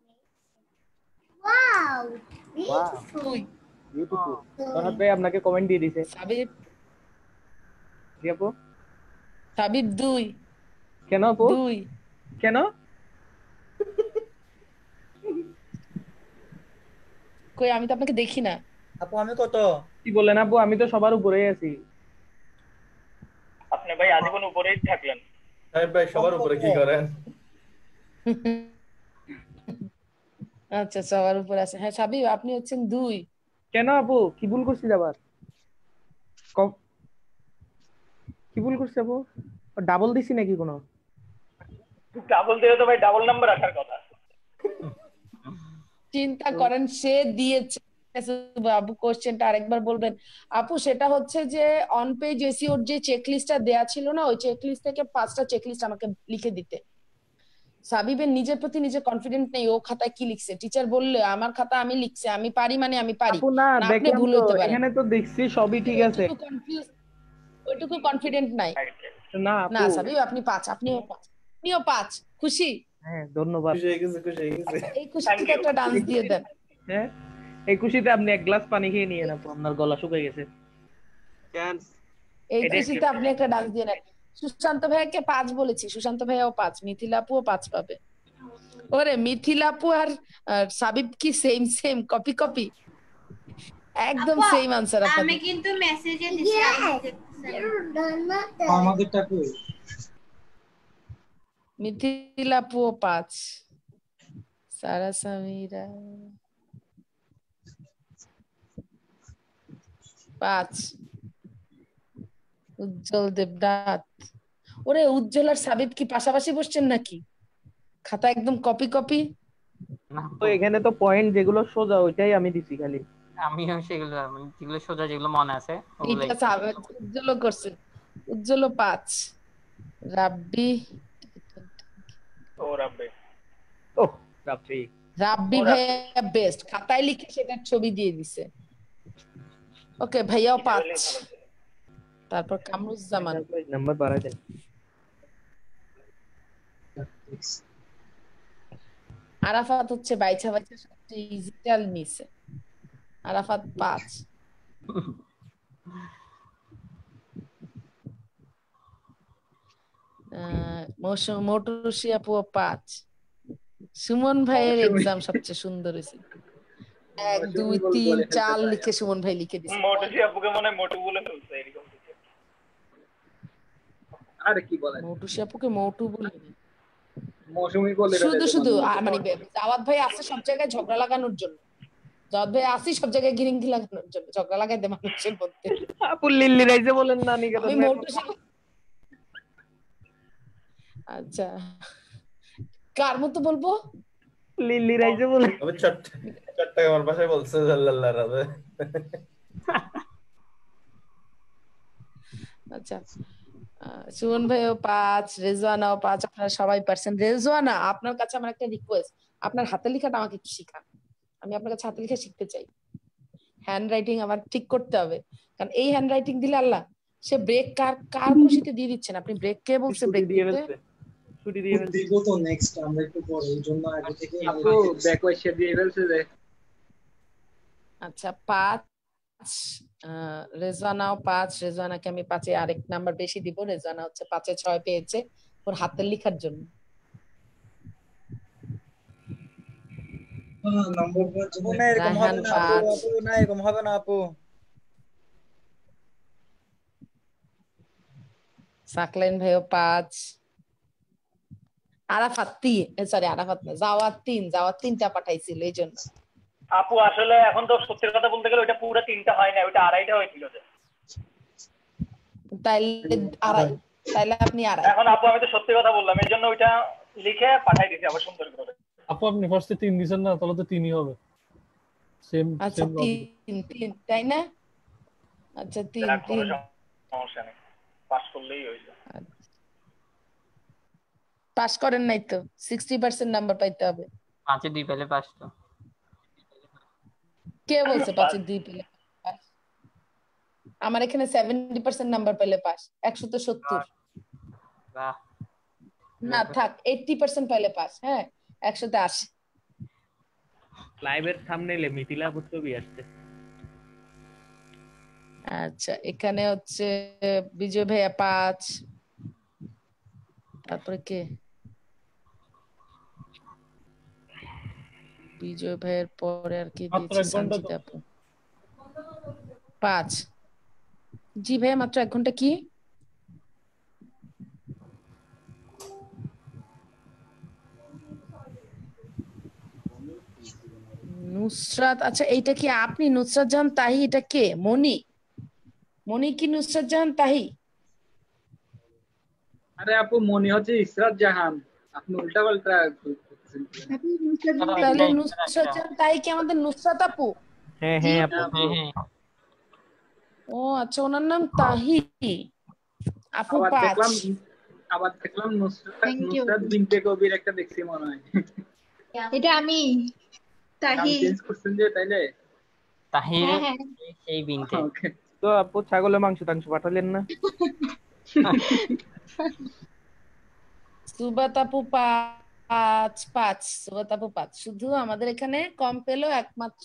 Wow beautiful. বিউটিফুল। ফরাদ ভাই আপনাকে কমেন্ট দিয়ে দিয়েছে। সাবিব, জি আপু। সাবিব দুই। কেন আপু? দুই কেন? কই, আমি তো আপনাকে দেখি না। আপু আমি কত? কি বলেন আপু, আমি তো সবার উপরেই আছি। আপনি ভাই আজীবন উপরেই থাকলেন। সাহেব ভাই সবার উপরে কি করেন? আচ্ছা সবার উপরে আছে। হ্যাঁ সাবিব আপনি হচ্ছেন দুই। কেন আপু, কি ভুল করছি আবার? কি ভুল করছি আপু? ডাবল দিছি নাকি কোনো? ডাবল দিলে তো ভাই ডাবল নাম্বার আসার কথা। চিন্তা করেন, সে দিয়েছে। আপু কোশ্চেনটা আরেকবার বলবেন আপু? সেটা হচ্ছে যে অন পেজ এসইওর যে চেকলিস্টটা দেয়া ছিল না, ওই চেকলিস্ট থেকে পাঁচটা চেকলিস্ট আমাকে লিখে দিতে। সাবিবের নিজের প্রতি নিজে কনফিডেন্ট নেই, ও খাতায় কি লিখছে। টিচার বললে আমার খাতা আমি লিখছি, আমি পারি মানে আমি পারি। আপু না, আপনি ভুল দেখলাম তো, হইতে পারেন। এখানে তো দেখছি সবই ঠিক আছে। ওইটুকু কনফিডেন্ট নাই। না না আপু, সাবিব আপনি পাঁচ, আপনিও পাঁচ, আপনিও পাঁচ। খুশি? হ্যাঁ ধন্যবাদ। খুশি হয়ে গেছে, খুশি হয়ে গেছে। এই খুশিতে একটা ডান্স দিয়ে দেন। হ্যাঁ এই খুশিতে আপনি এক গ্লাস পানি খেয়ে নিয়েন আপু, আপনার গলা শুকিয়ে গেছে। এই খুশিতে আপনি একটা ডান্স দিয়ে নেন। সুশান্ত ভাইয়াকে পাঁচ বলেছি, সুশান্ত ভাইয়াও পাঁচ, মিথিলা আপুও পাঁচ পাবে। ওরে মিথিলা আপু আর সাবিব কি সেম সেম, কপি কপি, একদম সেম আনসার আপনাদের। আমি কিন্তু মেসেজে দিছি, আপনি দেখতেছেন। আমাদেরটা কই? মিথিলা আপুও পাঁচ, সারা সামিরা পাঁচ, উজ্জ্বল দেবনাথ। ওরে উজ্জ্বল আর সাবিব কি পাশাপাশি বসছেন নাকি? খাতা একদম কপি কপি। তো এখানে তো পয়েন্ট যেগুলো সোজা ওইটাই আমি দিছি খালি। আমিও সেগুলো যেগুলো সোজা যেগুলো মনে আছে ওগুলাই। উজ্জ্বল করছে, উজ্জ্বল পাঁচ। রাব্বি ও রাব্বি ও রাব্বি রাব্বি ভাইয়া বেস্ট, খাতায় লিখে সেটার ছবি দিয়ে দিছে। ওকে ভাইয়াও পাঁচ। তারপর কামরুজ্জামান নাম্বার বাড়াই দেন। আরাফাত হচ্ছে বাইছা বাইছা সবচেয়ে ইজিটাল নিছে, আরাফাত পাঁচ। মোটরসি আপু পাঁচ। সুমন ভাইয়ের এক্সাম সবচেয়ে সুন্দর হয়েছে, এক দুই তিন চার লিখে সুমন ভাই লিখে দিচ্ছে। মোটুসি আপুকে মনে হয় মোটু বলে ফেলছে এরকম কিছু। আরে কি বলেন, মোটুসি আপুকে মোটু বলে মৌসুমী বলে শুধু শুধু মানে জাওয়াত ভাই আছে সব জায়গায় ঝগড়া লাগানোর জন্য, জাওয়াত ভাই আছে সব জায়গায় গিরিঙ্গি লাগানোর জন্য, ঝগড়া লাগাইতে মানুষের মধ্যে। আপু লিল্লি রাইজে বলেন না নিকে আমি মোটুসি। আচ্ছা কার মতো বলবো? লিল্লি রাইজে বলেন। আমি চট্টগ্রাম আমার ভাষায় বলছে আল্লাহ রাবে। আচ্ছা সুমন ভাইও পাঁচ, রেজওয়ানাও পাঁচ, আপনারা সবাই পারছেন। রেজওয়ানা আপনার কাছে আমার একটা রিকোয়েস্ট, আপনার হাতের লেখাটা আমাকে একটু শিখান, আমি আপনার কাছে হাতের লেখা শিখতে চাই। হ্যান্ড রাইটিং আমার ঠিক করতে হবে, কারণ এই হ্যান্ড রাইটিং দিলে আল্লাহ সে ব্রেক কার কার খুশিতে দিয়ে দিচ্ছেন আপনি। ব্রেক কে বলছে ব্রেক দিতে? ছুটি দিয়ে দিব তো নেক্সট আমরা একটু পরে, এই জন্য আগে থেকে আপু ব্যাক ওয়াইশে দিয়ে ফেলছে যে। আচ্ছা পাঁচ, রেজওয়ানাও পাঁচ, রেজওয়ানাকে আমি পাঁচে আরেক নাম্বার বেশি দিব, রেজওয়ানা হচ্ছে পাঁচে ছয় পেয়েছে ওর হাতের লেখার জন্য। নম্বর না এরকম হবে না আপু, আপু না এরকম হবে না আপু। সাকলাইন ভাইও পাঁচ, আরাফাত তিন, সরি আরাফাত না জাওয়াত তিন, জাওয়াত তিনটা পাঠাইছিল এই জন্য। আপু আসলে এখন তো সত্যি কথা বলতে গেলে ওইটা পুরো তিনটা হয় না, ওইটা আড়াইটা হয়েছিল যে। তাইলে আড়াই, তাইলে আপনি আড়াই। এখন আপু আমি তো সত্যি কথা বললাম, এই জন্য ওইটা লিখে পাঠাই দিছি আবার সুন্দর করে। আপু আপনি ফার্স্টে তিন দিছেন না, তাহলে তো তিনই হবে। সেম আচ্ছা তিন তিন তাই না? আচ্ছা তিন তিন, সমস্যা নেই, পাস করলেই হইছে। পাস করেন নাই তো সিক্সটি পার্সেন্ট নাম্বার পাইতে হবে। পাঁচে দুই পেলে পাস তো। কে বলছে পাঁচে দুই পেলে পাস? আমার এখানে সেভেন্টি পার্সেন্ট নাম্বার পেলে পাস, একশো তো সত্তর। না থাক এইটটি পার্সেন্ট পাইলে পাস। হ্যাঁ একশোতে আশি। লাইভের থাম্বনেইলে মিথিলা আপুর ছবি আসছে। আচ্ছা এখানে হচ্ছে বিজয় ভাইয়া পাঁচ, তারপরে কে? বিজয় ভাইয়ের পরে আর কি দিয়েছে? সঞ্জিতা আপু পাঁচ। জি ভাইয়া মাত্র এক ঘন্টা। কি নুসরাত? আচ্ছা এইটা কি আপনি? নুসরাত জাহান তাহি এটা কে? মনি? মনি কি নুসরাত জাহান তাহি? আরে আপু মনি হচ্ছে ইসরাত জাহান, আপনি উল্টা পাল্টা করতেছেন। তাহলে নুসরাত জাহান তাহি কি আমাদের নুসরাত আপু? হ্যাঁ হ্যাঁ আপু। ও আচ্ছা ওনার নাম তাহি আপু পাঁচ। দেখলাম আবার দেখলাম নুসরাত নুসরাত বিনতে কবির একটা দেখছি মনে হয়। এটা আমি তাহি চেঞ্জ করছেন যে তাইলে তাহি এই বিনতে। তো আপু ছাগলের মাংস টাংস পাঠালেন না? সুবাত আপু পাঁচ পাঁচ, সুবাত আপু পাঁচ। শুধু আমাদের এখানে কম পেলো একমাত্র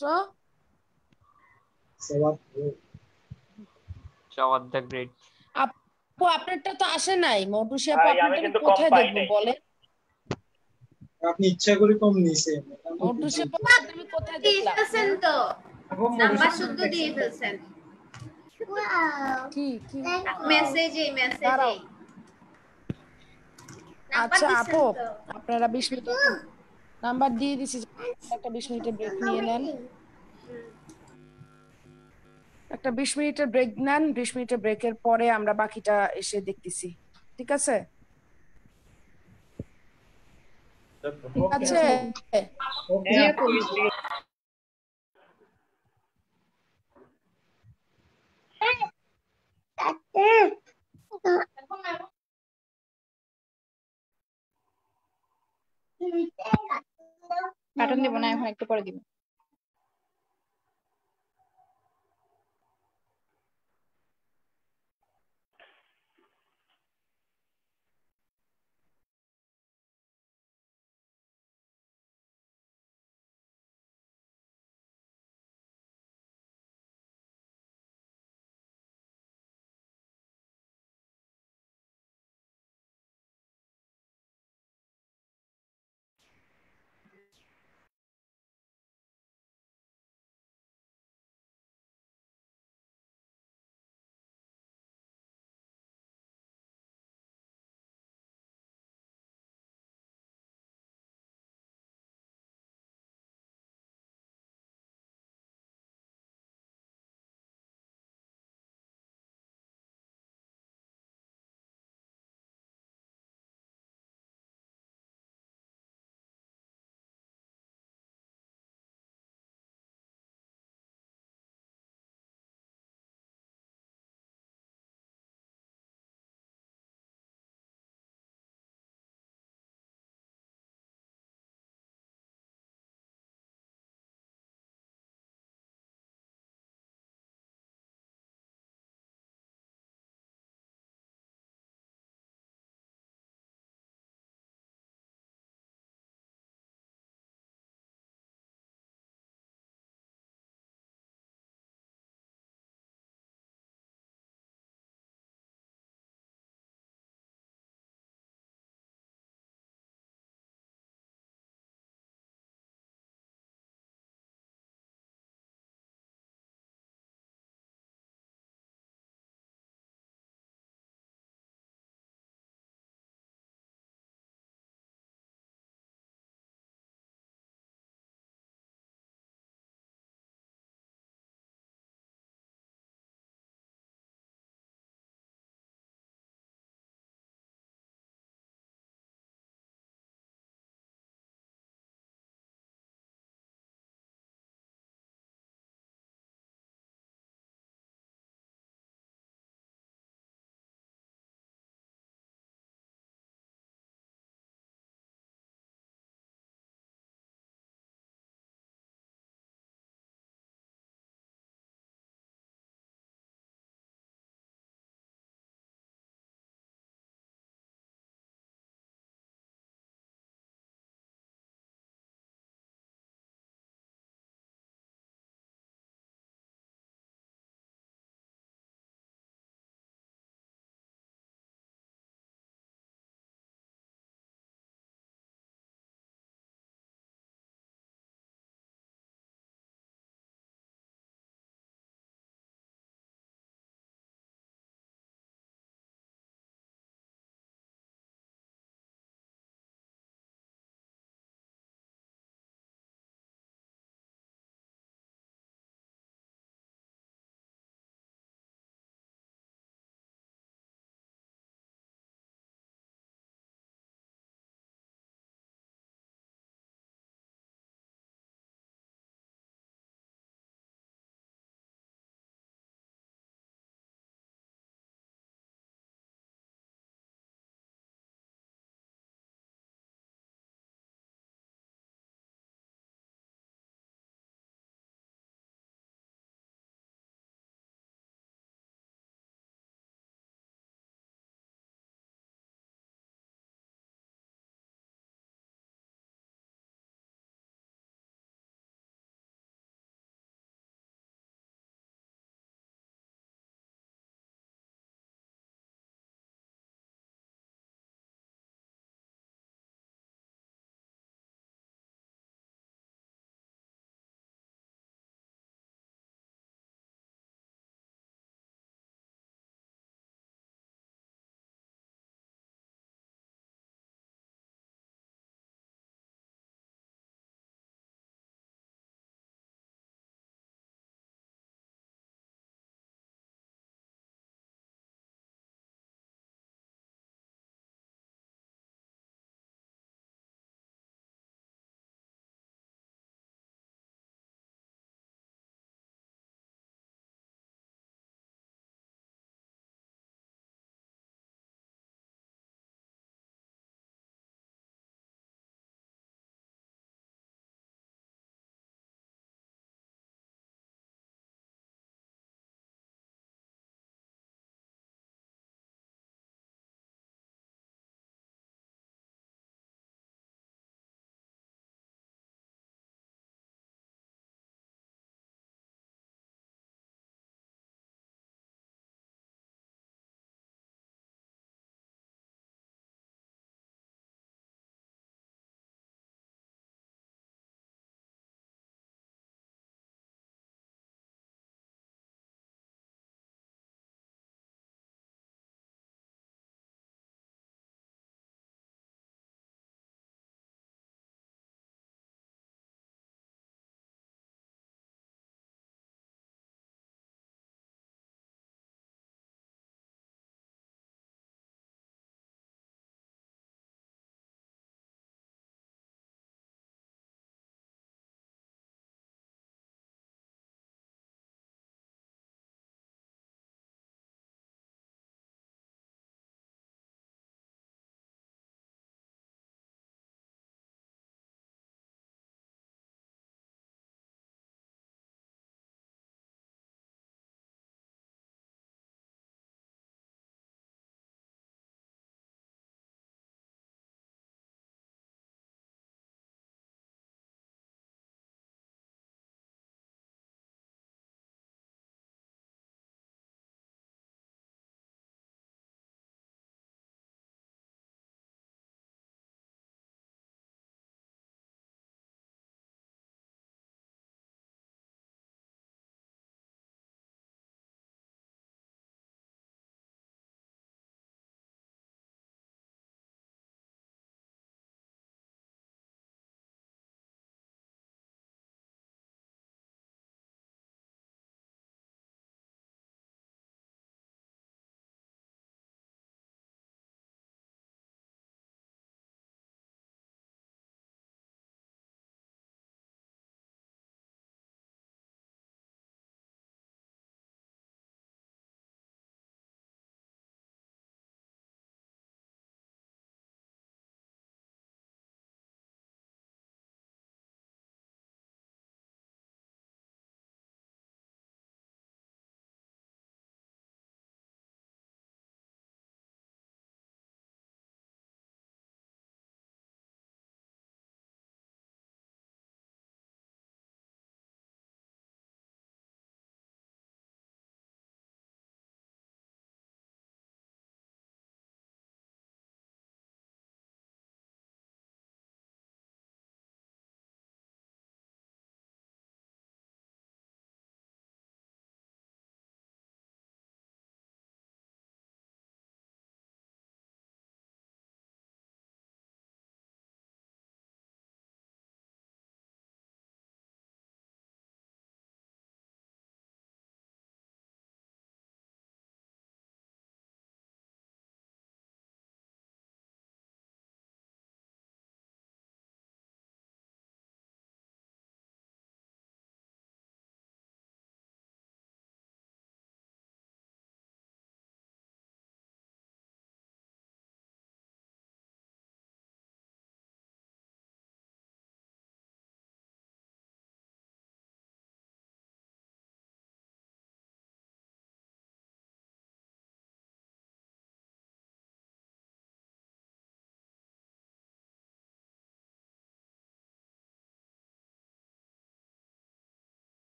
জাওয়াত দ্য গ্রেট। আপু আপনারটা তো আসে নাই। মৌটুসি আপু আপনারটা কোথায় দেখবো বলেন? আপনি ইচ্ছা করে কম নিছেন। মৌটুসি আপু আমি কোথায় দেখলাম? ফেলছেন তো নাম্বার শুদ্ধ দিয়ে ফেলছেন। কি কি মেসেজে মেসেজে। আচ্ছা আপু আপনারা বিশ মিনিট নাম্বার দিয়ে দিছি, একটা বিশ মিনিটের ব্রেক নিয়ে নেন। একটা বিশ মিনিটের ব্রেক নেন, বিশ মিনিটের ব্রেকের পরে আমরা বাকিটা এসে দেখতেছি। ঠিক আছে? ঠিক আছে। প্যাটার্ন দেবো না, এখন একটু পরে দিব।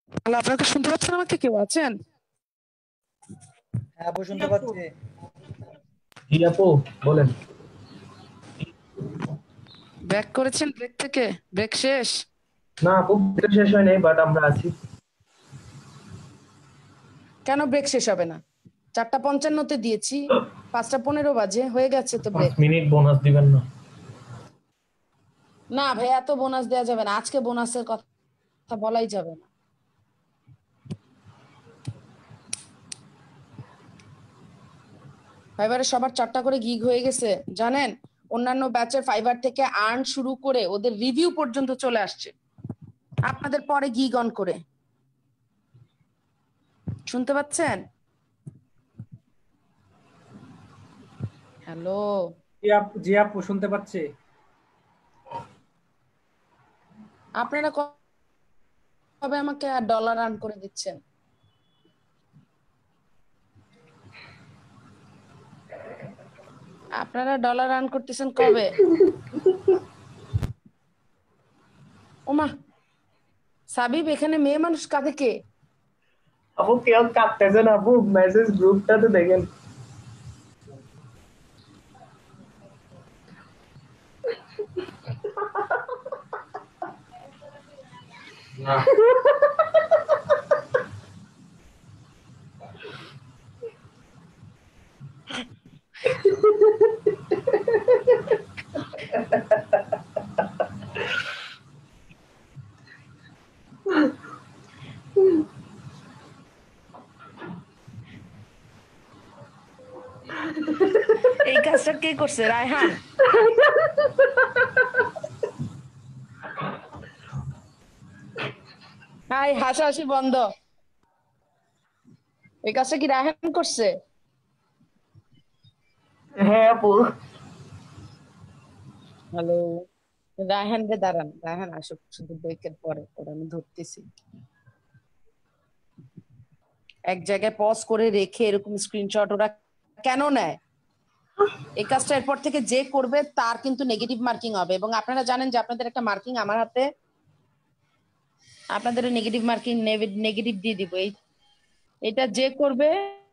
হ্যালো, আপনারা শুনতে পাচ্ছেন আমাকে? কেউ আছেন? হ্যাঁ আপু শুনতে পাচ্ছি। জি আপু বলেন। ব্রেক করেছেন? ব্রেক থেকে ব্রেক শেষ? না আপু এটা শেষ হয় নাই, বাট আমরা আছি। কেন ব্রেক শেষ হবে না? চারটা পঞ্চান্নতে দিয়েছি, পাঁচটা পনেরো বাজে হয়ে গেছে তো ব্রেক। পাঁচ মিনিট বোনাস দিবেন না? না ভাই, এত বোনাস দেওয়া যাবে না, আজকে বোনাসের কথা বলাই যাবে না। ফাইবারে সবার চারটা করে গিগ হয়ে গেছে জানেন। অন্যান্য ব্যাচের ফাইবার থেকে আর্ন শুরু করে ওদের রিভিউ পর্যন্ত চলে আসছে আপনাদের পরে গিগ অন করে। শুনতে পাচ্ছেন? হ্যালো জি আপু, জি আপু শুনতে পাচ্ছি। আপনারা কবে আমাকে ডলার আর্ন করে দিচ্ছেন? আপনারা ডলার আর্ন করতেছেন কবে? ওমা সাবিব, এখানে মেয়ে মানুষ কাঁদে কে? আপু কেউ কাঁদতেছেন আপু, মেসেজ গ্রুপটাতে দেখেন। না এই কাজটা কে করছে? রায়হান? হাই, হাসাহাসি বন্ধ। এই কাজটা কি রায়হান করছে? হ্যাঁ আপু। হ্যালো রায়হান রে, দাঁড়ান, রায়হান আসুক শুধু ব্রেকের পরে, ওরা আমি ধরতেছি। এক জায়গায় পজ করে রেখে এরকম স্ক্রিনশট ওরা কেন নেয়? এই কাজটা এরপর থেকে যে করবে তার কিন্তু নেগেটিভ মার্কিং হবে, এবং আপনারা জানেন যে আপনাদের একটা মার্কিং আমার হাতে, আপনাদের নেগেটিভ মার্কিং নেগেটিভ দিয়ে দিব। এই এটা যে করবে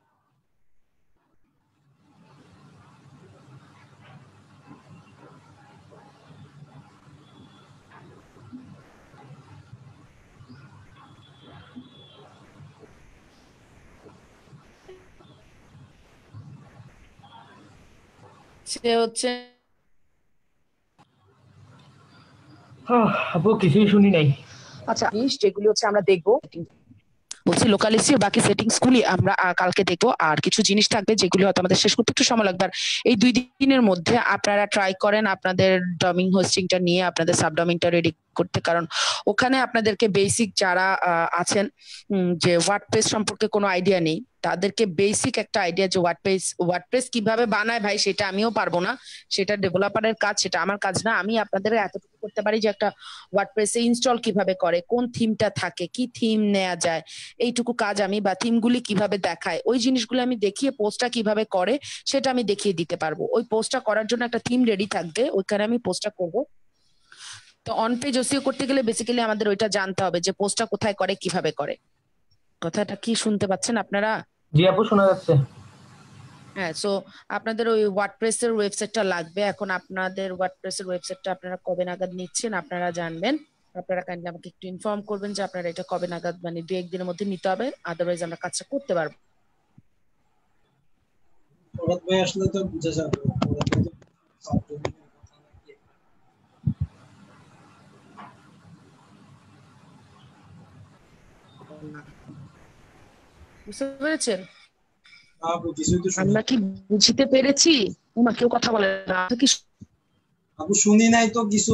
সে হচ্ছে আপু কিছুই শুনি নাই। আচ্ছা, যেগুলি হচ্ছে আমরা দেখবো বলছি লোকাল এসিও বাকি সেটিংস গুলি আমরা আহ, কালকে দেখবো। আর কিছু জিনিস থাকবে যেগুলি হয়তো আমাদের শেষ করতে একটু সময় লাগবে। আর এই দুই দিনের মধ্যে আপনারা ট্রাই করেন আপনাদের ডমিং হোস্টিংটা নিয়ে আপনাদের সাবডমিংটা রেডি করতে, কারণ ওখানে আপনাদেরকে বেসিক যারা আহ, আছেন উম, যে ওয়ার্ডপ্রেস সম্পর্কে কোনো আইডিয়া নেই, তাদেরকে বেসিক একটা আইডিয়া যে ওয়ার্ডপ্রেস ওয়ার্ডপ্রেস কিভাবে বানায় ভাই, সেটা আমিও পারবো না, সেটা ডেভেলপারের কাজ, সেটা আমার কাজ না। আমি আপনাদের এতটুকু করতে পারি যে একটা ওয়ার্ডপ্রেসে ইনস্টল কিভাবে করে, কোন থিমটা থাকে, কি থিম নেওয়া যায়, এইটুকু কাজ আমি, বা থিমগুলি কিভাবে দেখায় ওই জিনিসগুলো আমি দেখিয়ে, পোস্টটা কিভাবে করে সেটা আমি দেখিয়ে দিতে পারবো। ওই পোস্টটা করার জন্য একটা থিম রেডি থাকবে, ওইখানে আমি পোস্টটা করবো। তো অন পেজ ওসিও করতে গেলে বেসিক্যালি আমাদের ওইটা জানতে হবে যে পোস্টটা কোথায় করে, কিভাবে করে। কথাটা কি শুনতে পাচ্ছেন আপনারা? জি আপু শোনা যাচ্ছে। হ্যাঁ, সো আপনাদের ওই ওয়ার্ডপ্রেস এর ওয়েবসাইটটা লাগবে। এখন আপনাদের ওয়ার্ডপ্রেস এর ওয়েবসাইটটা আপনারা কবে নাগাদ নিচ্ছেন আপনারা জানবেন। আপনারা কাইন্ডলি আমাকে একটু ইনফর্ম করবেন যে আপনারা এটা কবে নাগাদ, মানে দু একদিনের মধ্যে নিতে হবে, আদারওয়াইজ আমরা কাজটা করতে পারবো। ফরহাদ ভাই আসলে তো বুঝা যাবে। বুঝতে পেরেছেন? আপু কিছুই তো শুনি আমরা কি বুঝতে পেরেছি? উমা কেউ কথা বলে না কি? আপু শুনি নাই তো কিছু।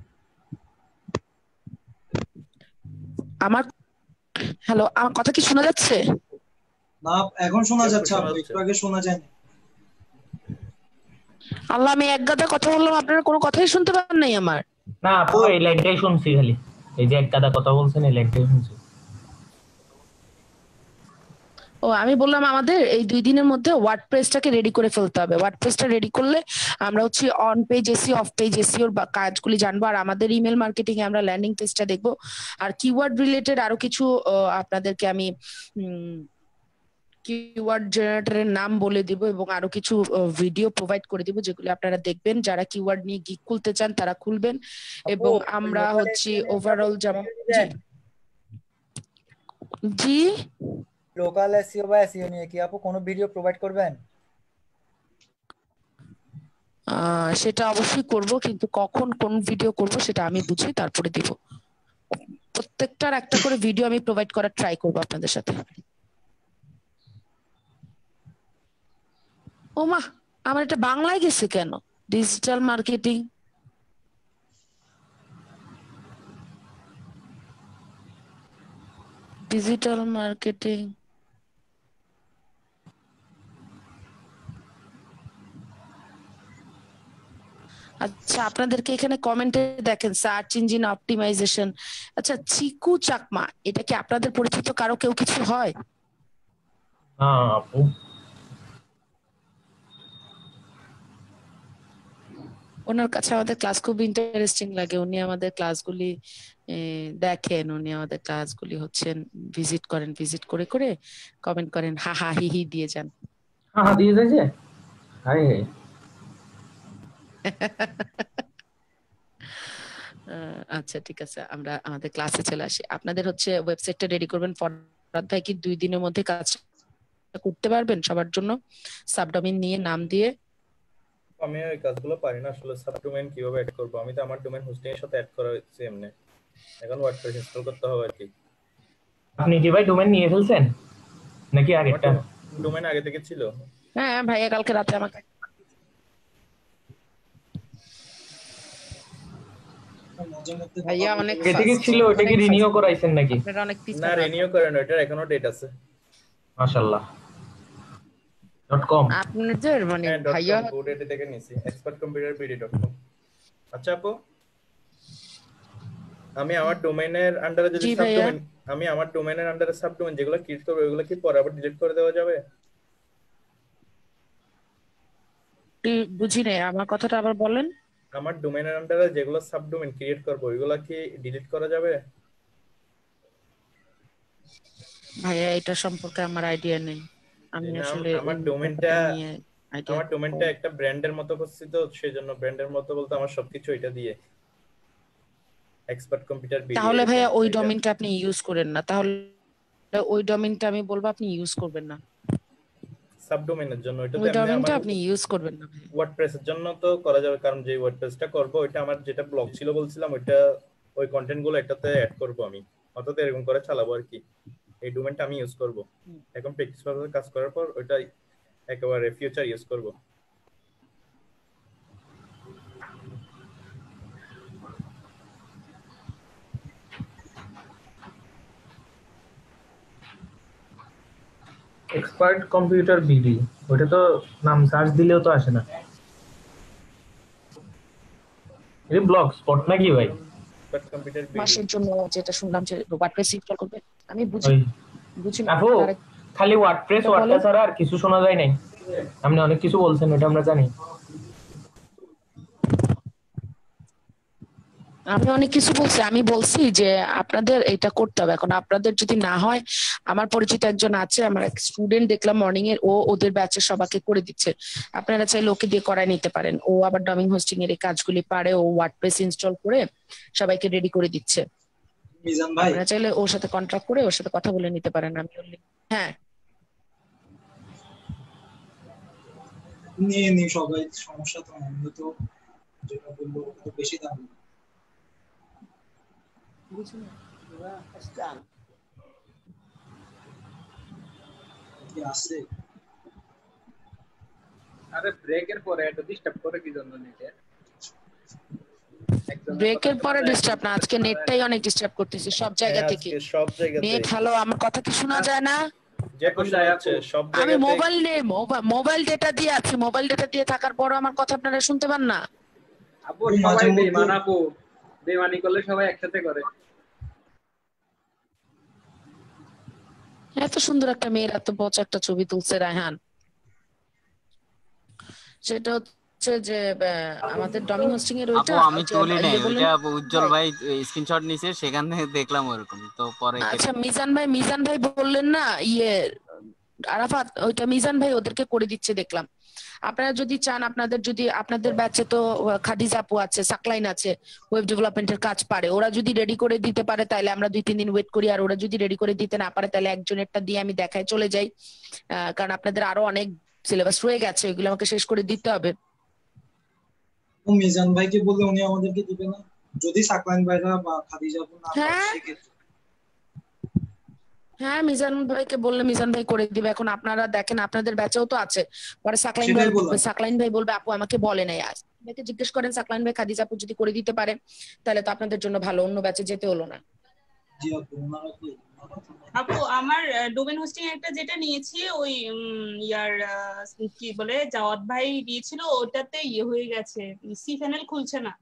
আমার হ্যালো, আমার কথা কি শোনা যাচ্ছে? না এখন শোনা যাচ্ছে, আপু একটু আগে শোনা যায়নি। আল্লাহ, আমি এক গাদা কথা বললাম, আপনারা কোনো কথাই শুনতে পান নাই আমার? না আপু এই লাইনটাই শুনছি খালি, এই যে এক গাদা কথা বলছেন এই লাইনটাই শুনছি। ও আমি বললাম আমাদের এই দুই দিনের মধ্যে ওয়ার্ডপ্রেসটাকে রেডি করে ফেলতে হবে। ওয়ার্ডপ্রেসটা রেডি করলে আমরা হচ্ছে on page SEO off page এসিওর কাজগুলি জানবো, আর আমাদের ইমেল মার্কেটিং এ আমরা ল্যান্ডিং পেজটা দেখবো, আর কিওয়ার্ড রিলেটেড আরো কিছু আহ, আপনাদেরকে আমি উম কিওয়ার্ড জেনারেটরের নাম বলে দিব এবং আরো কিছু ভিডিও প্রোভাইড করে দিব যেগুলো আপনারা দেখবেন। যারা কিওয়ার্ড নিয়ে গিগ খুলতে চান তারা খুলবেন। এবং আমরা হচ্ছে ওভারঅল যেমন জি লোকাল এসইও বা এসইও নিয়ে কি আপু কোনো ভিডিও প্রোভাইড করবেন? আহ সেটা অবশ্যই করব, কিন্তু কখন কোন ভিডিও করব সেটা আমি বুঝি তারপরে দিব। প্রত্যেকটার একটা করে ভিডিও আমি প্রোভাইড করার ট্রাই করব আপনাদের সাথে। ওমা আমার এটা বাংলায় গেছে কেন? ডিজিটাল মার্কেটিং ডিজিটাল মার্কেটিং আচ্ছা আপনাদেরকে এখানে কমেন্টে দেখেন সার্চ ইঞ্জিন অপটিমাইজেশন। আচ্ছা চিকু চাকমা এটা কি আপনাদের পরিচিত কারো কেউ কিছু হয়? না আপু ওনার কাছে আমাদের ক্লাস খুব ইন্টারেস্টিং লাগে, উনি আমাদের ক্লাসগুলি দেখেন, উনি আমাদের ক্লাসগুলি হচ্ছেন ভিজিট করেন, ভিজিট করে করে কমেন্ট করেন, হা হা হি হি দিয়ে যান। হ্যাঁ হ্যাঁ দিয়ে যাচ্ছে। হাই হাই আচ্ছা ঠিক আছে, আমরা আমাদের ক্লাসে চলে আসি। আপনাদের হচ্ছে ওয়েবসাইটটা রেডি করবেন। ফরহাদ ভাই কি দুই দিনের মধ্যে কাজটা করতে পারবেন সবার জন্য? সাবডোমেইন নিয়ে নাম দিয়ে। আমি ওই কাজগুলো পারি না আসলে। সাবডোমেইন কিভাবে অ্যাড করব? আমি তো আমার ডোমেইন হোস্টিং এর সাথে অ্যাড করা হয়েছে এমনি, এখন ওয়ার্ডপ্রেস ইনস্টল করতে হবে আর কি। আপনি কি ভাই ডোমেইন নিয়ে ফেলছেন নাকি আগেরটা? ডোমেইন আগে থেকে ছিল। হ্যাঁ ভাইয়া কালকে রাতে আমাকে ভাইয়া অনেক আগে থেকে ছিল, ওটা কি রিনিউ করাইছেন নাকি? না রিনিউ করেন, ওটার এখনো ডেট আছে। মাশাআল্লাহ .com আপনাদের মানে ভাইয়া কোডেড থেকে নিছি expert computer BD dot com. আচ্ছা আপু আমি আমার ডোমেইনের আন্ডারে যদি সাবডোমেইন আমি আমার ডোমেইনের আন্ডারে সাবডোমেইন যেগুলো ক্রিয়েট করব ওগুলো কি পরে আবার ডিলিট করে দেওয়া যাবে? বুঝি নাই, আমার কথাটা আবার বলেন। আমার ডোমেইনের আন্ডারে যেগুলো সাবডোমেইন ক্রিয়েট করব ওগুলো কি ডিলিট করা যাবে? ভাইয়া এটা সম্পর্কে আমার আইডিয়া নেই। আমি আসলে আমার ডোমেইনটা আমার ডোমেইনটা একটা ব্র্যান্ডের মতো করছি, তো সেজন্য ব্র্যান্ডের মতো বলতে আমার সবকিছু এটা দিয়ে এক্সপার্ট কম্পিউটার বিডি। তাহলে ভাইয়া ওই ডোমেইনটা আপনি ইউজ করেন না, তাহলে ওই ডোমেইনটা আমি বলবো আপনি ইউজ করবেন না। সাবডোমেইনের জন্য ওইটা ওই ডোমেইনটা আপনি ইউজ করবেন না। ওয়ার্ডপ্রেসের জন্য তো করা যাবে, কারণ যে ওয়ার্ডপ্রেসটা করব ওইটা আমার যেটা ব্লগ ছিল বলছিলাম ওইটা ওই কন্টেন্টগুলো এটাতে অ্যাড করব আমি, অর্থাৎ এরকম করে চালাবো আর কি। এই ডোমেইনটা আমি ইউজ করব, এখন প্র্যাকটিস করে কাজ করার পর ওইটা একেবারে ফিউচার ইউজ করব। এক্সপার্ট কম্পিউটার বিডি, ওটা তো নাম সার্চ দিলেও তো আসে না। এই ব্লগ স্পট নাকি ভাই? এক্সপার্ট কম্পিউটার বিডি মাসের জন্য যেটা শুনলাম যে ওয়ার্ডপ্রেস ইনস্টল করবে, আমি বুঝি বুঝি না। আপু খালি ওয়ার্ডপ্রেস ওয়ার্ডটা ছাড়া আর কিছু শোনা যায় নাই? আপনি অনেক কিছু বলছেন, ওটা আমরা জানি। আমি অনেক কিছু বলছি, আমি বলছি যে আপনাদের এটা করতে হবে। এখন আপনাদের যদি না হয়, আমার পরিচিত একজন আছে, আমার এক স্টুডেন্ট দেখলাম মর্নিং এর, ও ওদের ব্যাচের সবাইকে করে দিচ্ছে। আপনারা চাইলে ওকে দিয়ে করায় নিতে পারেন, ও আবার ডোমেইন হোস্টিং এর এই কাজগুলি পারে, ও ওয়ার্ডপ্রেস ইনস্টল করে সবাইকে রেডি করে দিচ্ছে। মিজান ভাই আপনারা চাইলে ওর সাথে কন্ট্রাক্ট করে ওর সাথে কথা বলে নিতে পারেন। আমি হ্যাঁ নিয়ে নি সবাই, সমস্যা তো আমি তো যেটা বলবো তো বেশি দাম বুঝুন না স্ট্যান্ড কি আছে। আরে ব্রেকের পরে এটা ডিস্টার্ব করে কি জন্য নিতে? ব্রেকের পরে ডিস্টার্ব না, আজকে নেটটাই অনেক ডিস্টার্ব করতেছে সব জায়গা থেকে। সব জায়গা থেকে নেট হ্যালো, আমার কথা কি শোনা যায় না? যে কোন যাচ্ছে সব জায়গাতে। আমি মোবাইল নে মোবাইল ডেটা দিয়ে আছি, মোবাইল ডেটা দিয়ে থাকার পরও আমার কথা আপনারা শুনতে পান না? আপু সবাই বেঈমান, আপু বেঈমানি করলে সবাই একসাথে করে। এত সুন্দর একটা মেয়ের এত পচা একটা ছবি তুলছে রায়হান। সেটা হচ্ছে যে আহ, আমাদের ডমি হোস্টিং এর আপু ওইটা আমি ওই যে তুলি নাই, ইয়ে বললেন ওইটা উজ্জ্বল ভাই। ভাই স্ক্রিনশট নিছে, সেখান থেকে দেখলাম ওরকম, তো পরে কেটে আচ্ছা মিজান ভাই, মিজান ভাই বললেন না ইয়ে আরাফাত, ওইটা মিজান ভাই ওদেরকে করে দিচ্ছে দেখলাম। আপনারা যদি চান, আপনাদের যদি আপনাদের ব্যাচে তো খাদিজা আপু আছে, সাকলাইন আছে, ওয়েব ডেভেলপমেন্টের কাজ পারে, ওরা যদি রেডি করে দিতে পারে তাহলে আমরা দুই তিন দিন ওয়েট করি, আর ওরা যদি রেডি করে দিতে না পারে তাহলে একজনেরটা দিয়ে আমি দেখায় চলে যাই। আহ, কারণ আপনাদের আরো অনেক সিলেবাস রয়ে গেছে, ওইগুলো আমাকে শেষ করে দিতে হবে। ও মিজান ভাইকে বললে উনি আমাদেরকে দিবে না, যদি সাকলাইন ভাইরা বা খাদিজা আপু না পারে হ্যাঁ সেক্ষেত্রে? হ্যাঁ মিজান ভাইকে বললে মিজান ভাই করে দিবে। এখন আপনারা দেখেন আপনাদের ব্যাচেও তো আছে, পরে সাকলাইন ভাই সেটাই বললাম। সাকলাইন ভাই বলবে আপু আমাকে বলে নাই, আজ আপনাকে জিজ্ঞেস করেন সাকলাইন ভাই খাদিজা আপু যদি করে দিতে পারে তাহলে তো আপনাদের জন্য ভালো, অন্য ব্যাচে যেতে হলো না। জি আপু, ওনারা তো আপু আমার ডোমেন হোস্টিং একটা যেটা নিয়েছি ওই উম, ইয়ার আহ, কি বলে জাওয়াত ভাই দিয়েছিল, ওটাতে ইয়ে হয়ে গেছে, সি প্যানেল খুলছে না।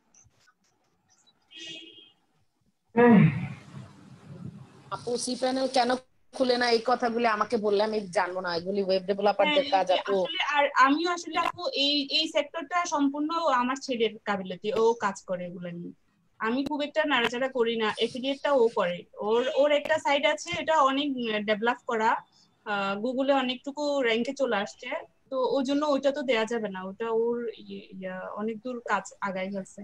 আপু সি প্যানেল কেন খুলে না এই কথাগুলি আমাকে বললে আমি জানবো না, এগুলি ওয়েব হ্যাঁ, ডেভেলপারদের কাজ এই যে আপু। আসলে আর আমিও আসলে আপু এই এই সেক্টরটা সম্পূর্ণ আমার ছেলের কাবিলিয়তি, ও কাজ করে এগুলো নিয়ে। আমি খুব একটা নাড়াচাড়া করি না, এফিলিয়েটটা ও করে। ওর ওর একটা সাইট আছে, এটা অনেক ডেভেলপ করা, গুগলে অনেকটুকু র্যাঙ্কে চলে আসছে, তো ওই জন্য ওইটা তো দেয়া যাবে না, ওটা ওর ইয়ে- ইয়া অনেক দূর কাজ আগাই ফেলছে।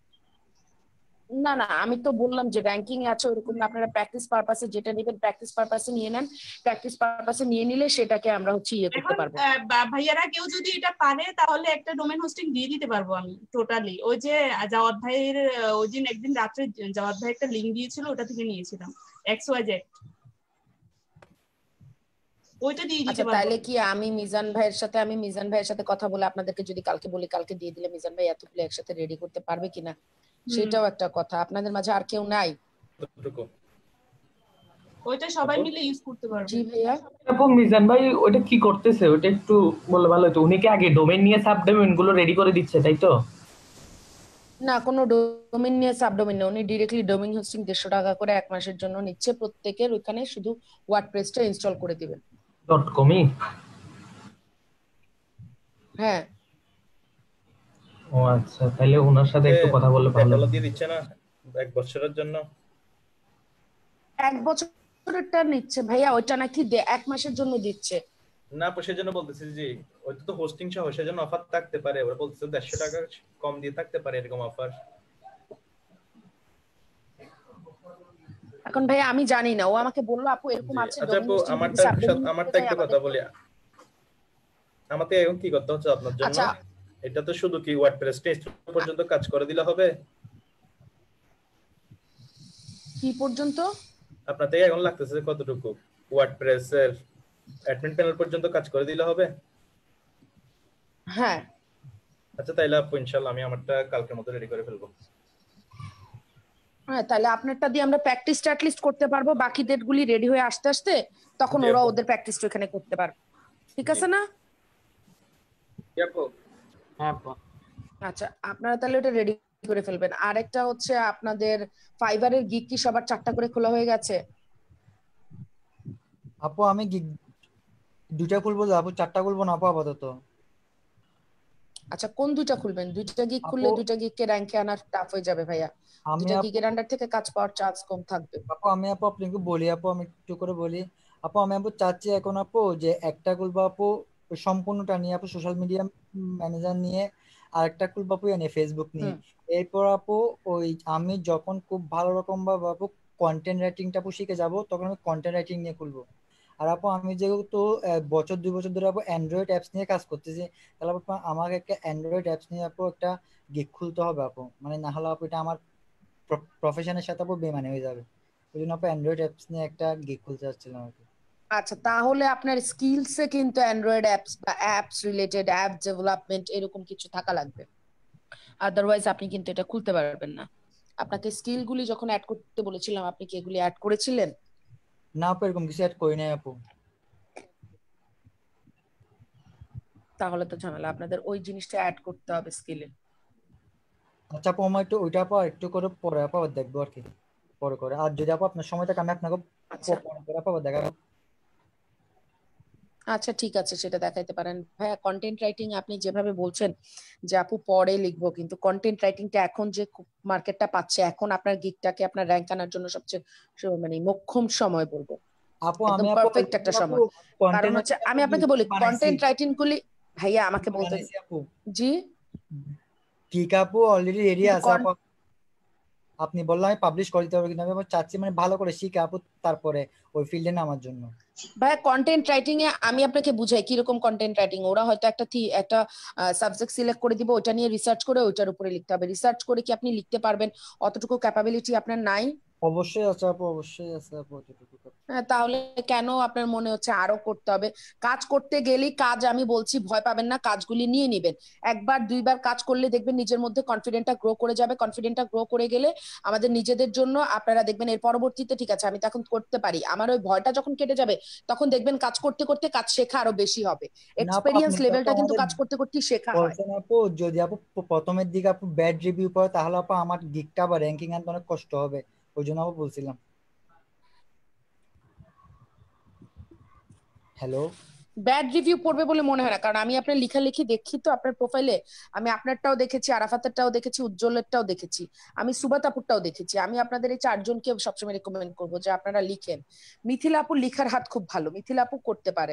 না না আমি তো বললাম যে র্যাঙ্কিং আছে ওরকম না, আপনারা প্র্যাকটিস পারপাসে যেটা নেবেন প্র্যাকটিস পারপাসে নিয়ে নেন, প্র্যাকটিস পারপাসে নিয়ে নিলে সেটাকে আমরা হচ্ছে ইয়ে করতে এখন পারবো। আহ, বা- ভাইয়ারা কেউ যদি এটা পারে তাহলে একটা ডোমেন হোস্টিং দিয়ে দিতে পারবো আমি টোটালি। ওই যে জাওয়াত ভাইয়ের আহ, ওই দিন একদিন রাত্রে জাওয়াত ভাই একটা লিঙ্ক দিয়েছিল, ওটা থেকে নিয়েছিলাম এক্স ওয়াই জেড, ওইটা দিয়ে দিতে আচ্ছা পারবো। তাহলে কি আমি মিজান ভাইয়ের সাথে আমি মিজান ভাইয়ের সাথে কথা বলে আপনাদেরকে যদি কালকে বলি কালকে দিয়ে দিলে মিজান ভাই এতগুলো একসাথে রেডি করতে পারবে কিনা, সেটাও একটা কথা। আপনাদের মাঝে আর কেউ নাই? ওইটা সবাই মিলে ইউজ করতে পারবে। জি ভাইয়া। আপু মিজান ভাই ওটা কি করতেছে, ওটা একটু বললে ভালো হতো। উনি কি আগে ডোমেইন নিয়ে সাবডোমেইন গুলো রেডি করে দিচ্ছে, তাই তো? না কোনো ডোমেইন নিয়ে সাবডোমেইন না, উনি ডিরেক্টলি ডোমেইন হোস্টিং দেড়শো টাকা করে এক মাসের জন্য নিচ্ছে, প্রত্যেকের ওখানে শুধু ওয়ার্ডপ্রেসটা ইনস্টল করে দিবেন। ডট কমই? হ্যাঁ। ও আচ্ছা, তাহলে ওনার সাথে একটু কথা বললে ভালো ভালো হতো। দিয়ে দিচ্ছে না এক বছরের জন্য? এক বছরেরটা নিচ্ছে ভাইয়া, ওইটা নাকি দে- এক মাসের জন্য দিচ্ছে। না আপু সেজন্য বলতেছি যে ওইটা তো হোস্টিং সহ, সেজন্য অফার থাকতে পারে, ওরা বলতেছে দেড়শো টাকা কম দিয়ে থাকতে পারে এরকম অফার। এখন ভাইয়া আমি জানি না, ও আমাকে বললো আপু এরকম আছে আচ্ছা ডোমেইন আপু হোস্টিং যদি আমারটা সাবডোমেইন আমারটা চাই একটু কথা আমাদের। বলি, আমাকে এখন কি করতে হচ্ছে আপনার জন্য? আচ্ছা এটা তো শুধু কি ওয়ার্ডপ্রেস টেস্ট পর্যন্ত কাজ করে দিলে হবে? কি পর্যন্ত? আপনার থেকে এখন লাগতেছে কতটুকু? ওয়ার্ডপ্রেস এর অ্যাডমিন প্যানেল পর্যন্ত কাজ করে দিলে হবে? হ্যাঁ। আচ্ছা তাইলে আপু ইনশাআল্লাহ আমি আমারটা কালকের মধ্যে রেডি করে ফেলবো। হ্যাঁ তাহলে আপনারটা দিয়ে আমরা প্র্যাকটিসটা অ্যাট লিস্ট করতে পারবো, বাকি ডেটগুলি রেডি হয়ে আসতে আসতে তখন ওরা ওদের প্র্যাকটিসটা এখানে করতে পারবে, ঠিক আছে না? হ্যাঁ আপু। আচ্ছা আপনারা তাহলে ওটা রেডি করে ফেলবেন। আরেকটা হচ্ছে আপনাদের ফাইবারের গিগ কি সবার চারটা করে খোলা হয়ে গেছে? আপু আমি গিগ দুইটা খুলবো, আপু চারটা খুলবো না আপু আপাতত। আচ্ছা কোন দুইটা খুলবেন? দুইটা গিগ খুললে দুইটা গিগকে র্যাঙ্কে আনা টাফ হয়ে যাবে ভাইয়া, আমি দুইটা আপু গিগের আন্ডার থেকে কাজ পাওয়ার চান্স কম থাকবে। আপু আমি আপু আপনাকে বলি আপু, আমি একটু করে বলি আপু, আমি আপু চাচ্ছি এখন আপু যে একটা খুলবো আপু সম্পূর্ণটা নিয়ে আপু সোশ্যাল মিডিয়া ম্যানেজার নিয়ে, আর একটা খুলবো আপু এনে ফেসবুক নিয়ে। এরপর আপু ওই আমি যখন খুব ভালো রকম ভাবে আপু কন্টেন্ট রাইটিংটা আপু শিখে যাব, তখন আমি কন্টেন্ট রাইটিং নিয়ে খুলবো। আর আপু আমি যেহেতু বছর দুই বছর ধরে আপু অ্যান্ড্রয়েড অ্যাপস নিয়ে কাজ করতেছি, তাহলে আপু আমাকে একটা অ্যান্ড্রয়েড অ্যাপস নিয়ে আপু একটা গিগ খুলতে হবে আপু, মানে না হলে আপু এটা আমার প্রফেশনের সাথে আপু বেমানি হয়ে যাবে। ওই জন্য আপু অ্যান্ড্রয়েড অ্যাপস নিয়ে একটা গিগ খুলতে চাচ্ছিলাম আর কি। আচ্ছা তাহলে আপনার স্কিলসে কিন্তু অ্যান্ড্রয়েড অ্যাপস বা অ্যাপস রিলেটেড অ্যাপ ডেভেলপমেন্ট এরকম কিছু থাকা লাগবে, আদারওয়াইজ আপনি কিন্তু এটা খুলতে পারবেন না। আপনাকে স্কিলগুলি যখন অ্যাড করতে বলেছিলাম আপনি কি এগুলি অ্যাড করেছিলেন? না আপু এরকম কিছু অ্যাড করি নাই আপু। তাহলে তো ঝামেলা, আপনাদের ওই জিনিসটা অ্যাড করতে হবে স্কিলে। আচ্ছা আপু আমি একটু ওইটা আপু একটু করে পরে আপু আবার দেখবো আর কি, পরে করে। আর যদি আপু আপনার সময় থাকে আমি আপনাকে পরে করে আপু আবার দেখাবো। আচ্ছা ঠিক আছে, সেটা দেখাইতে পারেন ভাইয়া। কন্টেন্ট রাইটিং আপনি যেভাবে বলছেন যে আপু পরে লিখবো, কিন্তু কন্টেন্ট রাইটিংটা এখন যে মার্কেটটা পাচ্ছে, এখন আপনার গিগটাকে আপনার র্যাঙ্ক আনার জন্য সবচেয়ে স- মানে মোক্ষম সময় বলবো, আপু একদম আমি আপু পারফেক্ট একটা আপু সময়। কারণ কন্টেন্ট হচ্ছে আমি আপনাকে বলি বানাইছি কন্টেন্ট রাইটিং গুলি ভাইয়া আমাকে বলতে বানাইছি আপু জি ঠিক আপু অলরেডি রেডি কিন্তু আছে con- আপু। আপনি বললে আমি পাবলিশ করে দিতে পারবো, কিন্তু আমি আবার চাচ্ছি মানে ভালো করে শিখে আপু তারপরে ওই ফিল্ডে নামার জন্য। ভাইয়া কন্টেন্ট রাইটিং এ আমি আপনাকে বুঝাই কিরকম কন্টেন্ট রাইটিং। ওরা হয়তো একটা থি- একটা সাবজেক্ট সিলেক্ট করে দিব, ওটা নিয়ে রিসার্চ করে ওইটার উপরে লিখতে হবে। রিসার্চ করে কি আপনি লিখতে পারবেন? অতটুকু ক্যাপাবিলিটি আপনার নাই। অবশ্যই আছে আপু, অবশ্যই আছে আপু অতটুকু। হ্যাঁ, তাহলে কেন আপনার মনে হচ্ছে আরো করতে হবে? কাজ করতে গেলেই কাজ, আমি বলছি ভয় পাবেন না, কাজগুলি নিয়ে নেবেন। একবার দুইবার কাজ করলে দেখবেন নিজের মধ্যে কনফিডেন্টটা গ্রো করে যাবে। কনফিডেন্টটা গ্রো করে গেলে আমাদের নিজেদের জন্য আপনারা দেখবেন এর পরবর্তীতে ঠিক আছে আমি তো এখন করতে পারি, আমার ওই ভয়টা যখন কেটে যাবে তখন দেখবেন কাজ করতে করতে কাজ শেখা আরো বেশি হবে। না আপু এক্সপেরিয়েন্স আপনি তো আপু লেভেলটা কিন্তু আমাদের কাজ করতে করতে শেখা হয়। বলছেন আপু যদি আপু প- প্রথমের দিকে আপু ব্যাড রিভিউ পায় তাহলে আপু আমার গিগটা বা র্যাঙ্কিং আনতে অনেক কষ্ট হবে, ওই জন্য আপু বলছিলাম। হ্যালো ব্যাড রিভিউ পড়বে বলে মনে হয় না, কারণ আমি আপনার লেখালেখি দেখি তো আপনার প্রোফাইলে। আমি আপনারটাও দেখেছি, আরাফাতেরটাও দেখেছি, উজ্জ্বলেরটাও দেখেছি, আমি সুবাত আপুরটাও দেখেছি। আমি আপনাদের এই চারজনকে সবসময় রেকমেন্ড করবো যে আপনারা লিখেন। মিথিলা আপুর লিখার হাত খুব ভালো, মিথিলা আপু করতে পারে।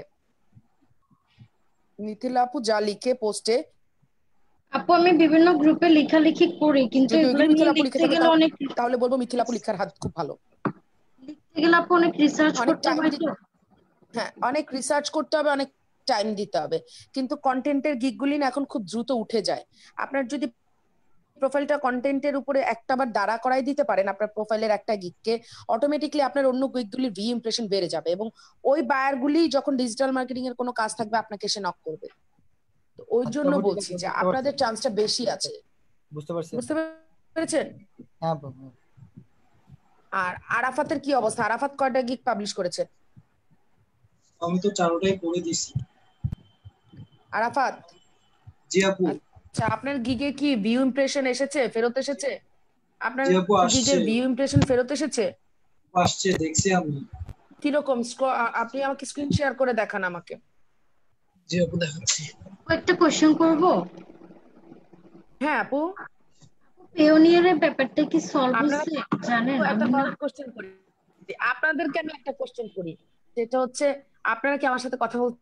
মিথিলা আপু যা লিখে পোস্টে, আপু আমি বিভিন্ন গ্রুপে লেখালেখি করি, কিন্তু যদি এগুলো ওইগুলো নিয়ে মিথিলা আপু লিখে লিখতে থাকে গেলে তাহলে অনেক তাহলে বলবো মিথিলা আপু লিখার হাত খুব ভালো। লিখতে গেলে আপু অনেক রিসার্চ অনেক করতে টাইম হয় তো। হ্যাঁ, অনেক রিসার্চ করতে হবে, অনেক টাইম দিতে হবে, কিন্তু কন্টেন্টের গিগগুলি না এখন খুব দ্রুত উঠে যায়। আপনার যদি প্রোফাইলটা কন্টেন্টের উপরে একটা বার দাঁড়া করাই দিতে পারেন আপনার প্রোফাইলের একটা গিগকে, অটোমেটিকলি আপনার অন্য গিগগুলির ভি ইমপ্রেশন বেড়ে যাবে, এবং ওই বায়ারগুলি যখন ডিজিটাল মার্কেটিং এর কোনো কাজ থাকবে আপনাকে সে নক করবে। তো ওই আচ্ছা জন্য আপু ঠিক বলছি আছে, যে বুঝতে আপনাদের পারছি চান্সটা বেশি আছে। বুঝতে পারছি বুঝতে পেরেছেন? হ্যাঁ আপু হ্যাঁ। আর আরাফাতের কি অবস্থা? আরাফাত কয়টা গিগ পাবলিশ করেছে? আমি তো চারোটাই করে দিছি। আরাফাত জি আপু। আচ্ছা, আপনার গিগে কি ভিউ ইমপ্রেশন এসেছে, ফেরত এসেছে? আপনার জি আপু আসছে, গিগের ভিউ ইমপ্রেশন ফেরত এসেছে? আসছে দেখছি আমি। কিরকম? আপনি আমাকে স্ক্রিন শেয়ার করে দেখান আমাকে। জি আপু দেখাচ্ছি। একটা কোশ্চেন করব। হ্যাঁ আপু, পেওনিয়ারের ব্যাপারটা কি সলভ আপনারা হচ্ছে জানেন? একটা আমি না কোশ্চেন করি, আপনাদেরকে আমি একটা কোশ্চেন করি, সেটা হচ্ছে আপনারা কি আমার সাথে কথা বলতে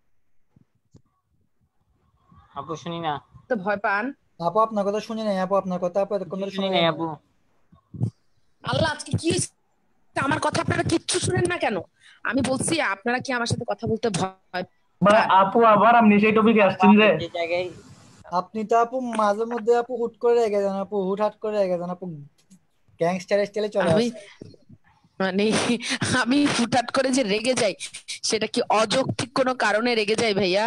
আপু শুনি না। ভয় পান? আপু আপনার কথা শুনি নাই আপু, আপনার কথা আপু এতক্ষণ ধরে শুনি শুনি নাই নাই আপু। আল্লাহ, আজকে কি হয়েছে? আমার কথা আপনারা কিচ্ছু শুনেন না কেন? আমি বলছি আপনারা কি আমার সাথে কথা বলতে ভয় ভাই আপু আবার আপনি সেই টপিকে আসছেন যে আপনি তো আপু মাঝে মধ্যে আপু হুট করে রেগে যান আপু, হুট হাট করে রেগে যান আপু, গ্যাংস্টার স্টাইলে চলে আমি আসে। মানে আমি হুটহাট করে যে রেগে যাই সেটা কি অযৌক্তিক কোনো কারণে রেগে যাই ভাইয়া?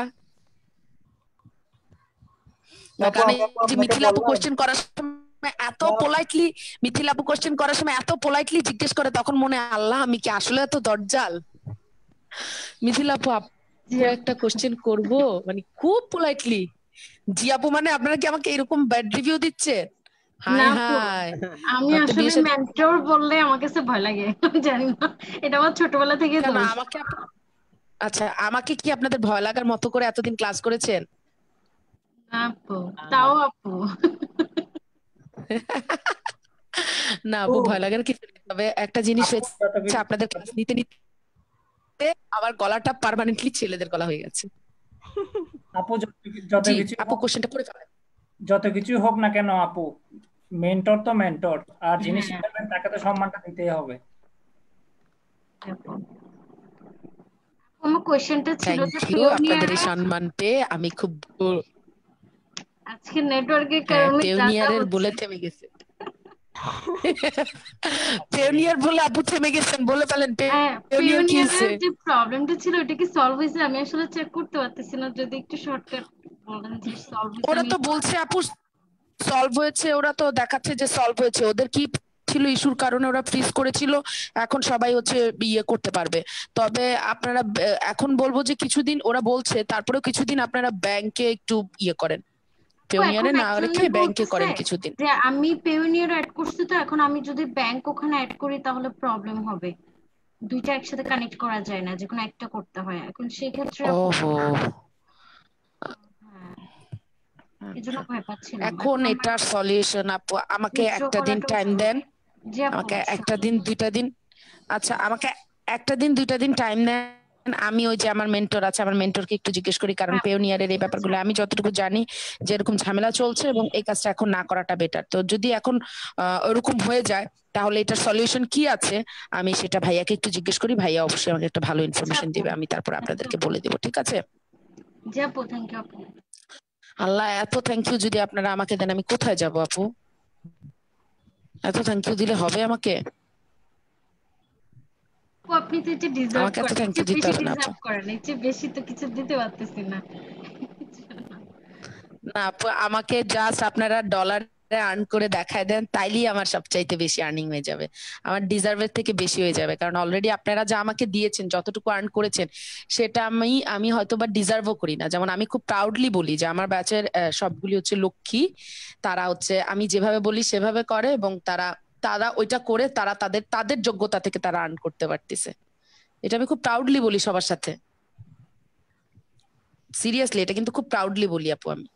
না আপু কারণ আমি আপু যে আপনাকে মিথিলা আপু বললাম কোশ্চেন করার সময় এত পোলাইটলি, মিথিলা আপু কোশ্চেন করার সময় এত পোলাইটলি জিজ্ঞেস করে, তখন মনে হয় আল্লাহ আমি কি আসলে এত দরজাল? মিথিলা আপু আপু একটা কোশ্চেন করব, মানে খুব পোলাইটলি। জি আপু মানে আপনারা কি আমাকে এরকম ব্যাড রিভিউ দিচ্ছেন? হাই না আপু, হাই, আমি আমার তো আসলে বিয়ে শাদী- মেন্টর বললে আমার কাছে ভয় লাগে। আমি জানি না, এটা আমার ছোটবেলা থেকে কেন দোষ। আমাকে আপ- আচ্ছা, আমাকে কি আপনাদের ভয় লাগার মতো করে এতদিন ক্লাস করেছেন? না আপু, তাও আপু না আপু, ভয় লাগার কিছু নেই। তবে একটা জিনিস হয়েছে, আপনাদের ক্লাস নিতে নিতে আমার গলাটা পার্মানেন্টলি ছেলেদের গলা হয়ে গেছে। আপু যত যত জি কিছু আপু কোশ্চেনটা পড়ে ফেলেন। যত কিছু হোক না কেন আপু, মেন্টর তো মেন্টর, আর যিনি শিখাবেন তাকে তো সম্মানটা দিতেই হবে। আমার কোশ্চেনটা ছিল যে থ্যাংক ইউ, আপনাদের এই পিওনিয়ারে সম্মান পেয়ে আমি খুব আজকে নেটওয়ার্কের হ্যাঁ, কারণে যা যা পেওনিয়ারের হচ্ছে। বলে থেমে গেছে। পেওনিয়ার বলে আপু থেমে গেছেন, বলে ফেলেন হ্যাঁ, পেওনিয়ার কি হয়েছে? পিওনিয়ারের যে প্রবলেমটা ছিল ওটা কি সলভ হয়েছে? আমি আসলে চেক করতে পারতেছি না, যদি একটু শর্টকাট বলেন যে সলভ হয়েছে। ওরা আমি তো বলছে আপু সলভ হয়েছে, ওরা তো দেখাচ্ছে যে সলভ হয়েছে। ওদের কি ছিল ইস্যুর কারণে ওরা ফ্রিজ করেছিল, এখন সবাই হচ্ছে ইয়ে করতে পারবে। তবে আপনারা ব- এখন বলবো যে কিছুদিন ওরা বলছে, তারপরেও কিছুদিন আপনারা ব্যাংকে একটু ইয়ে করেন, পেওনিয়ারে না রেখে ব্যাংকে করেন কিছুদিন। যে আমি পেওনিয়ার অ্যাড করছি, তো এখন আমি যদি ব্যাংক ওখানে অ্যাড করি তাহলে প্রবলেম হবে। দুইটা একসাথে কানেক্ট করা যায় না, যে কোনো একটা করতে হয়। এখন সেই ক্ষেত্রে ওহো এজন্য ভয় পাচ্ছিলাম। এখন এটার সলিউশন আপু আমাকে withdraw একটা দিন করাটাও টাইম সহজ। দেন, জি আপু, আমাকে অবশ্যই। একটা দিন দুইটা দিন, আচ্ছা আমাকে একটা দিন দুইটা দিন টাইম দেন, আমি ওই যে আমার মেন্টর আছে আমার মেন্টরকে একটু জিজ্ঞেস করি, কারণ পেওনিয়ারের এই ব্যাপারগুলো আমি যতটুকু জানি যে এরকম ঝামেলা চলছে এবং এই কাজটা এখন না করাটা বেটার। তো যদি এখন আহ, ওরকম হয়ে যায় তাহলে এটার সলিউশন কি আছে আমি সেটা ভাইয়াকে একটু জিজ্ঞেস করি, ভাইয়া অবশ্যই আমাকে একটা ভালো ইনফরমেশন দিবে, আমি তারপর আপনাদেরকে বলে দেবো, ঠিক আছে? জি আপু, থ্যাংক ইউ আপু। আল্লাহ এত থ্যাংক ইউ যদি আপনারা আমাকে দেন আমি কোথায় যাব আপু? এত থ্যাংক ইউ দিলে হবে আমাকে? আপু আপনি তো এটা ডিজার্ভ আমাকে এত করেন, থ্যাংক ইউ এর দিতে বেশি হবে না আপু। ডিজার্ভ করেন, এর চেয়ে বেশি তো কিছু দিতে পারতেছি না। না আপু আমাকে জাস্ট আপনারা ডলারে আর্ন করে দেখায় দেন, তাইলেই আমার সবচাইতে বেশি আর্নিং হয়ে যাবে, আমার ডিজার্ভের থেকে বেশি হয়ে যাবে, কারণ অলরেডি আপনারা যা আমাকে দিয়েছেন যতটুকু আর্ন করেছেন সেটা আমি আমি হয়তো বা ডিজার্ভও করি না। যেমন আমি খুব প্রাউডলি বলি যে আমার ব্যাচের সবগুলি হচ্ছে লক্ষ্মী, তারা হচ্ছে আমি যেভাবে বলি সেভাবে করে এবং তারা তারা ওইটা করে তারা তাদের তাদের যোগ্যতা থেকে তারা আর্ন করতে পারতেছে। এটা আমি খুব প্রাউডলি বলি সবার সাথে, সিরিয়াসলি এটা কিন্তু খুব প্রাউডলি বলি আপু আমি।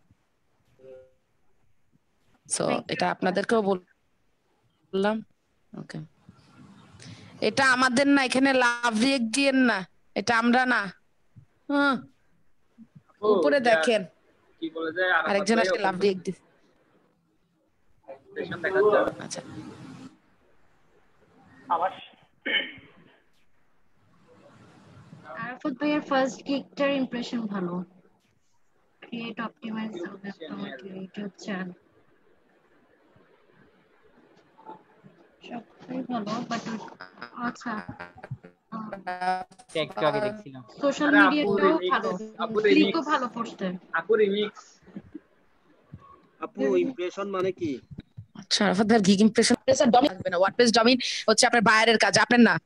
সো এটা আপনাদেরকেও বললাম। ওকে, এটা আমাদের না, এখানে লাভ রিয়েক্ট দিয়েন না, এটা আমরা না। হ্যাঁ উপরে দেখেন কি বলে যে আরেকজন আসে লাভ রিয়েক্ট দিচ্ছে। আচ্ছা আমার আরাফাত ভাইয়ের ফার্স্ট গিগটার ইমপ্রেশন ভালো, ক্রিয়েট অপটিমাইজ ইউটিউব চ্যানেল সবটাই ভালো, বাট আচ্ছা একটু আগে দেখছিলাম সোশ্যাল মিডিয়াটাও ভালো, ক্লিকও ভালো করতে। আপু রিমিক্স আপু ইমপ্রেশন মানে কি? আচ্ছা আরাফাত ভাইয়ের গিগ ইমপ্রেশন প্রেসার ডমিন থাকবে না, ওয়ার্ডপ্রেস ডমিন হচ্ছে আপনার বায়ারের কাজ, আপনার না।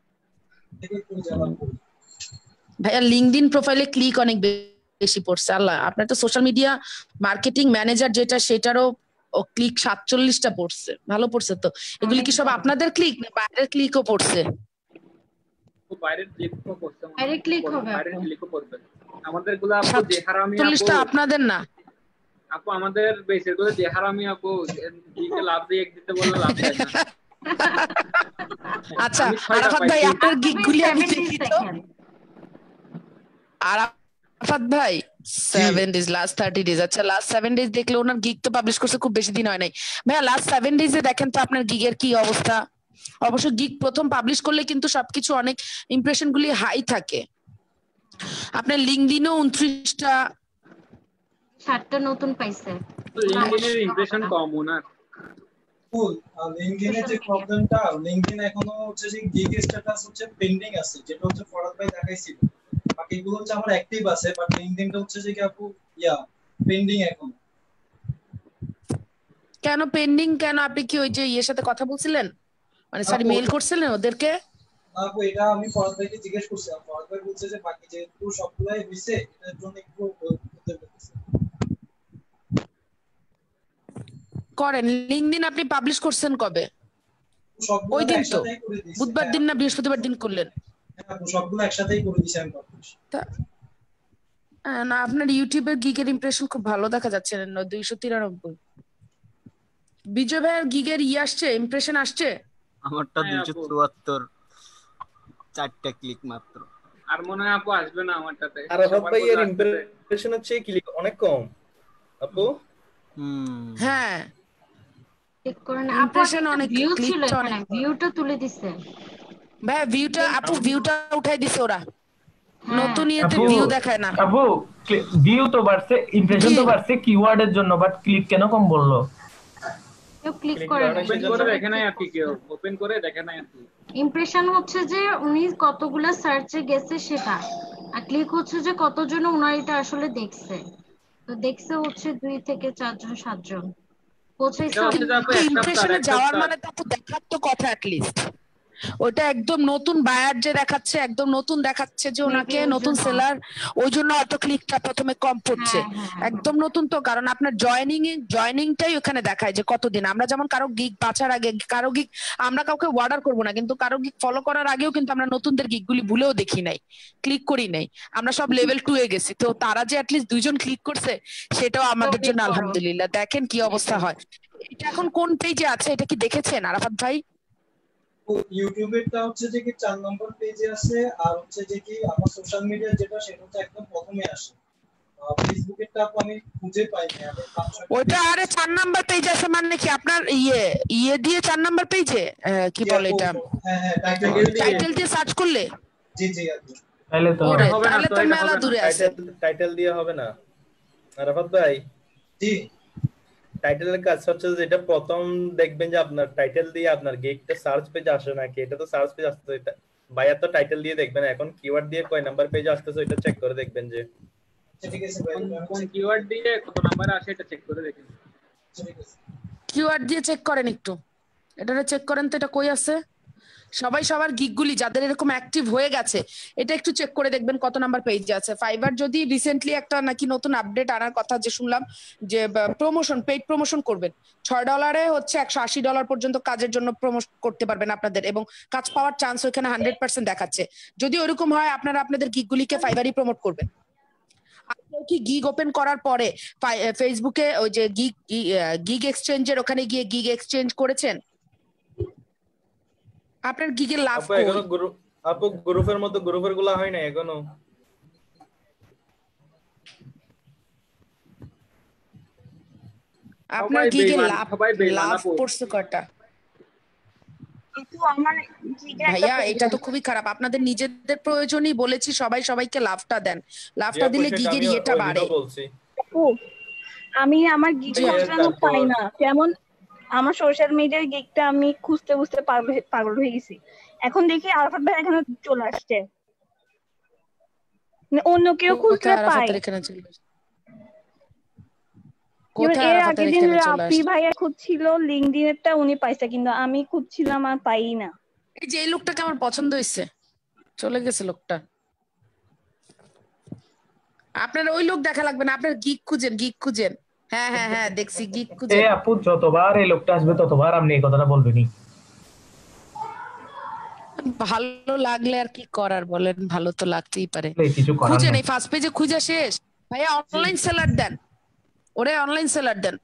ভাইয়া লিংকডইন প্রোফাইলে ক্লিক অনেক বেশি পড়ছে, আল্লাহ আপনার তো সোশ্যাল মিডিয়া মার্কেটিং ম্যানেজার যেটা সেটারও ক্লিক সাতচল্লিশটা পড়ছে, ভালো পড়ছে তো। এগুলি কি সব আপনাদের ক্লিক না বাইরের ক্লিকও পড়ছে? বাইরের ক্লিকও পড়ছে, বাইরের ক্লিক হবে, বাইরের ক্লিকও পড়বে। আমাদের গুলো আপু যে হারামি আপু সাতচল্লিশটা আপনাদের না আপু, আমাদের বেসের গুলো যে হারামি আপু, দিকে লাভ দিয়ে দিতে বলে লাভ দেয় না। আচ্ছা আরাফাত ভাই আপনার গিগগুলি আমি দেখি তো। আরাফাত ভাই seven days last thirty days, আচ্ছা লাস্ট সেভেন ডেজ দেখলে ওনার গিগ তো পাবলিশ করছে খুব বেশি দিন হয় নাই। ভাইয়া লাস্ট সেভেন ডেজে দেখেন তো আপনার গিগের কি অবস্থা। অবশ্য গিগ প্রথম পাবলিশ করলে কিন্তু সবকিছু অনেক ইমপ্রেশন গুলি হাই থাকে। আপনার লিংকডইনও উনত্রিশটা ষাটটা নতুন পাইছে, লিংকডইনের ইমপ্রেশন কম ওনার। ফুল লিংকডইনের যে প্রবলেমটা, লিংকডইন এখনো হচ্ছে যে গিগ স্ট্যাটাস হচ্ছে পেন্ডিং আছে, যেটা হচ্ছে ফরওয়ার্ড বাই দেখাইছিল, বাকিগুলো হচ্ছে আমার অ্যাক্টিভ আছে, বাট লিংকডইনটা হচ্ছে যে কি আপু ইয়া পেন্ডিং এখন। কেন পেন্ডিং কেন? আপনি কি ওই যে ইয়ের সাথে কথা বলছিলেন, মানে সরি মেইল করছিলেন ওদেরকে? আপু এটা আমি ফরওয়ার্ড বাইকে জিজ্ঞেস করছিলাম, ফরওয়ার্ড বাই বলছে যে বাকি যে একটু সবগুলাই হইছে, এটার জন্য একটু করতে বলতেছে। করেন লিংকডইন আপনি পাবলিশ করছেন কবে? ওই দিন তো বুধবার দিন না বৃহস্পতিবার দিন করলেন? হ্যাঁ সবগুলো একসাথেই করে দিয়েছি আমি পাবলিশ। না আপনার ইউটিউবের গিগের ইমপ্রেশন খুব ভালো দেখা যাচ্ছে, দুইশো তিরানব্বই। বিজয় ভাইয়ের গিগের ই আসছে, ইমপ্রেশন আসছে? আমারটা দুইশো চুয়াত্তর, চারটা ক্লিক মাত্র। আর মনে হয় আপু আসবে না আমারটাতে। আরাফাত ভাইয়ের ইমপ্রেশন হচ্ছে ক্লিক অনেক কম আপু। হুম হ্যাঁ ঠিক করেন ইমপ্রেশন অনেক, ভিউ ছিল এখানে, ভিউটা তুলে দিছে ভাই, ভিউটা আপু ভিউটা উঠাই দিছে ওরা, নতুন ইয়েতে ভিউ দেখায় না। আপু ভিউ তো বাড়ছে, ইমপ্রেশন তো বাড়ছে কিওয়ার্ডের জন্য, বাট ক্লিক কেন কম বললো? কেউ ক্লিক করে না, ওপেন করে দেখে নাই আর কি, কেউ ওপেন করে দেখে নাই আর কি। ইমপ্রেশন হচ্ছে যে উনি কতগুলা সার্চে গেছে সেটা, আর ক্লিক হচ্ছে যে কতজন উনার এটা আসলে দেখছে। তো দেখছে হচ্ছে দুই থেকে চারজন সাতজন। ইমপ্রেশনে যাওয়ার মানে তো আপু দেখার তো কথা অ্যাট লিস্ট। ওটা একদম নতুন বায়ার যে দেখাচ্ছে, একদম নতুন দেখাচ্ছে যে ওনাকে নতুন সেলার, ওই জন্য অত ক্লিকটা প্রথমে কম পড়ছে। একদম নতুন তো, কারণ আপনার জয়েনিং এ জয়েনিংটাই ওখানে দেখায় যে কতদিন। আমরা যেমন কারো গিগ বাছার আগে, কারো গিগ আমরা কাউকে অর্ডার করব না, কিন্তু কারো গিগ ফলো করার আগেও কিন্তু আমরা নতুনদের গিগগুলি ভুলেও দেখি নাই, ক্লিক করি নাই। আমরা সব লেভেল টু এ গেছি, তো তারা যে অ্যাটলিস্ট দুইজন ক্লিক করছে সেটাও আমাদের জন্য আলহামদুলিল্লাহ। দেখেন কি অবস্থা হয়। এটা এখন কোন পেজে আছে এটা কি দেখেছেন আরাফাত ভাই? ইউটিউবেরটা হচ্ছে যে কি চার নম্বর পেজে আছে, আর হচ্ছে যে কি আমার সোশ্যাল মিডিয়া যেটা সেটা হচ্ছে একদম প্রথমে আসে। ফেসবুকেরটা আমি খুঁজে পাই না, আমি ওটা আরে চার নাম্বার পেজ আছে মানে কি আপনার ইয়ে ইয়ে দিয়ে চার নাম্বার পেজে কি বলে এটা? হ্যাঁ হ্যাঁ টাইটেল টাইটেল দিয়ে সার্চ করলে জি জি আপনি তাহলে তো ওরে তাহলে তো মেলা দূরে আছে। টাইটেল দিয়ে হবে না আরাফাত ভাই। জি টাইটেলের কাজ হচ্ছে যেটা প্রথম দেখবেন যে আপনার টাইটেল দিয়ে আপনার গিগটা সার্চ পেজ আসে নাকি, এটা তো সার্চ পেজ আসছে। এটা ভাইয়া তো টাইটেল দিয়ে দেখবেন, এখন কিওয়ার্ড দিয়ে কয় নাম্বার পেজে আসতেছে এটা চেক করে দেখবেন যে ঠিক আছে ভাই, কোন কিওয়ার্ড দিয়ে কত নাম্বার আসে এটা চেক করে দেখেন। ঠিক আছে কিওয়ার্ড দিয়ে চেক করেন একটু, এটারে চেক করেন তো এটা কই আছে। সবাই সবার গিগগুলি যাদের এরকম অ্যাক্টিভ হয়ে গেছে এটা একটু চেক করে দেখবেন কত নাম্বার পেজে আছে। ফাইবার যদি রিসেন্টলি একটা নাকি নতুন আপডেট আনার কথা যে শুনলাম, যে প্রমোশন পেইড প্রমোশন করবেন, ছয় ডলারে হচ্ছে একশো আশি ডলার পর্যন্ত কাজের জন্য প্রমোট করতে পারবেন আপনাদের, এবং কাজ পাওয়ার চান্স ওখানে হান্ড্রেড পার্সেন্ট দেখাচ্ছে। যদি ওরকম হয় আপনারা আপনাদের গিগগুলিকে ফাইবারই প্রমোট করবেন। আপনি কি গিগ ওপেন করার পরে ফেসবুকে ওই যে গিগ গিগ এক্সচেঞ্জের ওখানে গিয়ে গিগ এক্সচেঞ্জ করেছেন? আপনার গিগের লাভ আপু এখনো গ্রুপ আপু গ্রুপের মতো গ্রুপের গুলা হয় না এখনো। আপনার গিগের লাভ লাভ পড়ছে কয়টা? ভাইয়া এটা তো খুবই খারাপ। আপনাদের নিজেদের প্রয়োজনই বলেছি সবাই সবাইকে লাভটা দেন, লাভটা দিলে গিগের ইয়েটা বাড়ে। আমি আমার গিগ খুঁজে পাই না, যেমন আমার সোশ্যাল মিডিয়ার গিগটা আমি খুঁজতে খুঁজতে পাগল হয়ে গেছি। এখন দেখি আরাফাত ভাই এখানে চলে আসছে, অন্য কেউ খুঁজতে পাই। এর আগের দিন রাফি ভাইয়া খুঁজছিল লিঙ্কডইনেরটা, উনি পাইছে, কিন্তু আমি খুঁজছিলাম আর পাই না। এই যে এই লোকটাকে আমার পছন্দ হয়েছে, চলে গেছে লোকটা। আপনার ওই লোক দেখা লাগবে না, আপনার গিগ খুঁজেন, গিগ খুঁজেন। হ্যাঁ হ্যাঁ হ্যাঁ দেখছি গিগ খুঁজেন। এই আপু যতবার এই লোকটা আসবে ততবার আপনি এই কথাটা বলবেনই। ভালো লাগলে আর কি করার বলেন, ভালো তো লাগতেই পারে। খুঁজেন এই ফার্স্ট পেজে খুঁজে শেষ। ভাইয়া অনলাইন সেলার দেন, ওরে অনলাইন সেলার দেন,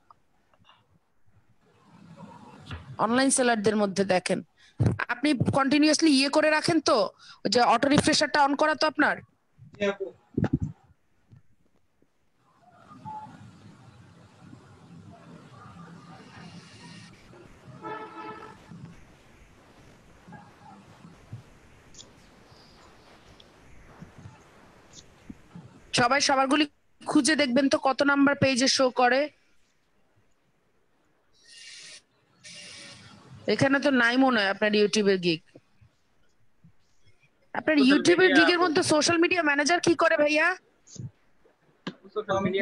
অনলাইন সেলারদের মধ্যে দেখেন। আপনি কন্টিনিউয়াসলি ইয়ে করে রাখেন তো, ওই যে অটো রিফ্রেশারটা অন করা তো আপনার? সবাই সবারগুলি খুঁজে দেখবেন তো কত নাম্বার পেজে শো করে। এখানে তো নাই মনে হয় আপনার ইউটিউবের গিগ। আপনার ইউটিউবের গিগের মধ্যে সোশ্যাল মিডিয়া ম্যানেজার কি করে ভাইয়া? সোশ্যাল মিডিয়া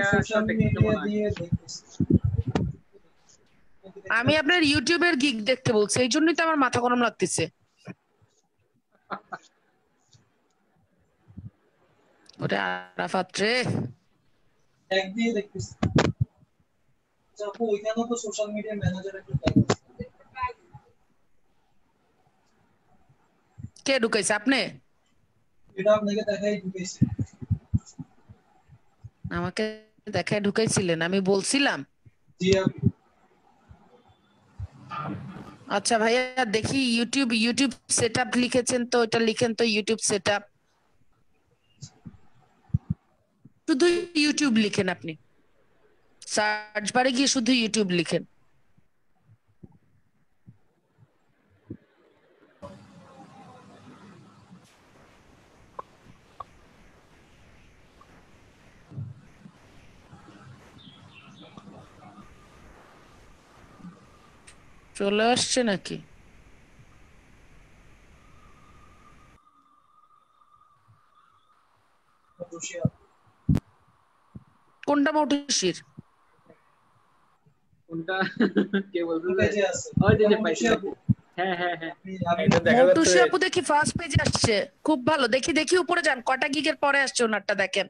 আমি আপনার ইউটিউবের গিগ দেখতে বলছি, এই জন্যই তো আমার মাথা গরম লাগতেছে। ওরে আরাফাত রে, ট্যাগ দিয়ে দেখতেছি। আপু ওইখানেও তো সোশ্যাল মিডিয়া ম্যানেজার একটা ট্যাগ আছে। কে ঢুকাইছে? আপনি? এটা আপনাকে দেখাই ঢুকাইছে। আমাকে দেখাই ঢুকাইছিলেন? আমি বলছিলাম? জি আপু। আচ্ছা ভাইয়া দেখি ইউটিউব ইউটিউব সেটআপ লিখেছেন তো, এটা লিখেন তো ইউটিউব সেটআপ। শুধু ইউটিউব লিখেন, আপনি সার্চ বারে গিয়ে শুধু ইউটিউব লিখেন। চলে আসছে নাকি? কোনটা মৌটুসির? কোনটা কে বলতে ওই যে যে পাইছি হ্যাঁ হ্যাঁ হ্যাঁ এটা দেখা মৌটুসি যাচ্ছে আপু দেখি ফার্স্ট পেজে আসছে, খুব ভালো। দেখি দেখি উপরে যান, কটা গিগের পরে আসছে ওনারটা দেখেন।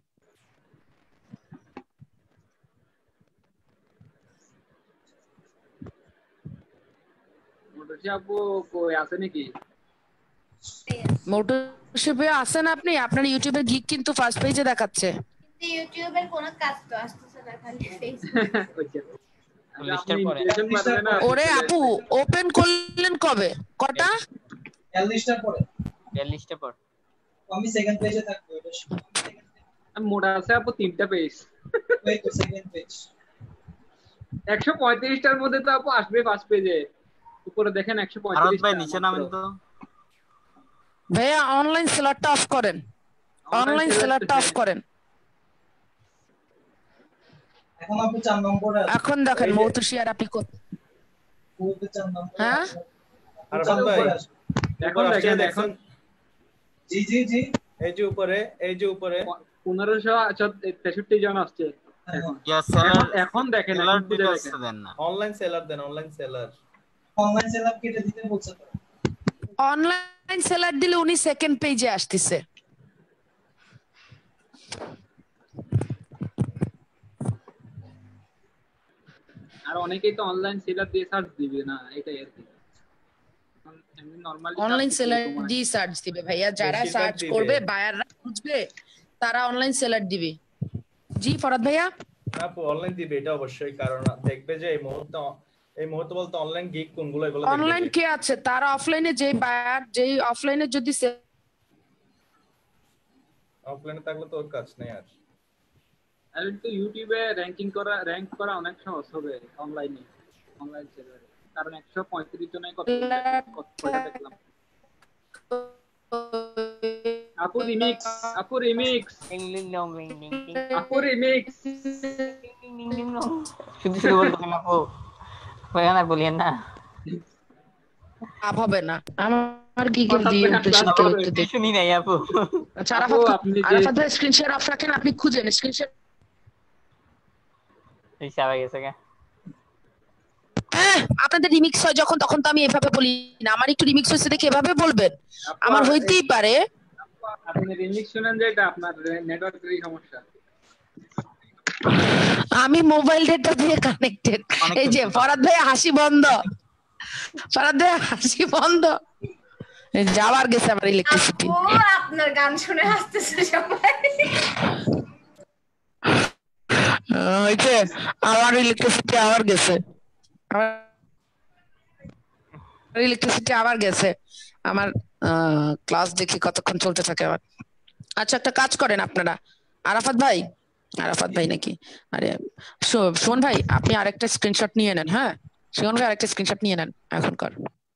মোটরসি আপু কই আছে নাকি? মৌটুসি ভাই আছেন আপনি? আপনার ইউটিউবে গিগ কিন্তু ফার্স্ট পেজে দেখাচ্ছে। কিন্তু ইউটিউবের কোনো কাজ তো আসতেছে না, খালি ফেসবুক। লিস্টের পরে ওরে আপু ওপেন করলেন কবে? কটা? চল্লিশটার পরে। চল্লিশটা পর আমি সেকেন্ড পেজে থাকবো। এটা আমি মোটা আছে আপু তিনটা পেজ। ওই তো সেকেন্ড পেজ। একশো পঁয়ত্রিশটার মধ্যে তো আপু আসবে ফার্স্ট পেজে। উপরে দেখেন একশো পঁয়ত্রিশ। ভাই নিচে নামেন তো ভাইয়া অনলাইন সেলারটা অফ করেন, অনলাইন সেলারটা অফ করেন। এখন আপনি চার নম্বরে আছেন। এখন দেখেন মৌটুসি আর আপনি কত? ওই তো চার নম্বরে। হ্যাঁ আরফান ভাই এখন দেখেন এখন জি জি জি এই যে উপরে, এই যে উপরে পনেরোশো তেষট্টি জন আসছে এখন। এখন দেখেন এখন খুঁজে দেখেন অনলাইন সেলার দেন, অনলাইন সেলার। অনলাইন সেলার কেটে দিতে বলছে তো। অনলাইন সেলার দিলে উনি সেকেন্ড পেজে আসতেছে। আর অনেকেই তো অনলাইন সেলার দিয়ে সার্চ দিবে না, এটাই আর কি। এমনি নরমালি অনলাইন সেলার দিয়ে সার্চ দিবে ভাইয়া, যারা সার্চ করবে বায়াররা খুঁজবে তারা অনলাইন সেলার দিবে। জি ফরাদ ভাইয়া আপু অনলাইন দিবে এটা অবশ্যই, কারণ দেখবে যে এই মুহূর্তে এই মুহূর্তে বলতে অনলাইন গিগ কোনগুলো এগুলো দেখবে। অনলাইন কে আছে তারা অফলাইনে যে বায়ার যে অফলাইনে যদি অফলাইনে থাকলে তো ওর কাজ নেই আর। আর তো ইউটিউবে র‍্যাঙ্কিং করা র‍্যাঙ্ক করা অনেক সহজ হবে অনলাইনে, অনলাইন সেলারে, কারণ একশো পঁয়ত্রিশ জনের কত কত দেখলাম। আপু রিমিক্স, আপু রিমিক্স, আপু রিমিক্স, শুধু শুধু বলতেছেন আপু, ভাইয়া না বলিয়েন না, লাভ হবে না। আমার গিগের দিয়ে ইমপ্রেশন কেউ একটু দেখে শুনি নাই আপু। আচ্ছা আরাফাত আরাফাত ভাই স্ক্রিন শেয়ার অফ রাখেন, আপনি খুঁজেন স্ক্রিন শেয়ার। এই চাওয়া গেছে কে? আপনাদের রিমিক্স হয় যখন তখন তো আমি এভাবে বলি না, আমার একটু রিমিক্স হয়েছে দেখে এভাবে বলবেন, আমার হইতেই পারে। আপনি রিমিক্স শুনেন যে এটা আপনার নেটওয়ার্কেরই সমস্যা। আমি মোবাইল ডেটা দিয়ে কানেক্টেড। এই যে ফরাদ ভাই হাসি বন্ধ, ফরাদ ভাই হাসি বন্ধ। যাওয়ার গেছে আমার ইলেকট্রিসিটি। ও আপনার গান শুনে হাসতেছে সবাই। ওই যে আমার ইলেকট্রিসিটি আবার গেছে, আমার ইলেকট্রিসিটি আবার গেছে। আমার ক্লাস দেখি কতক্ষণ চলতে থাকে আবার। আচ্ছা একটা কাজ করেন আপনারা, আরাফাত ভাই, আরাফাত ভাই নাকি, আরে শোন ভাই আপনি আরেকটা স্ক্রিনশট নিয়ে নেন। হ্যাঁ শোন ভাই আরেকটা স্ক্রিনশট নিয়ে নেন এখনকার।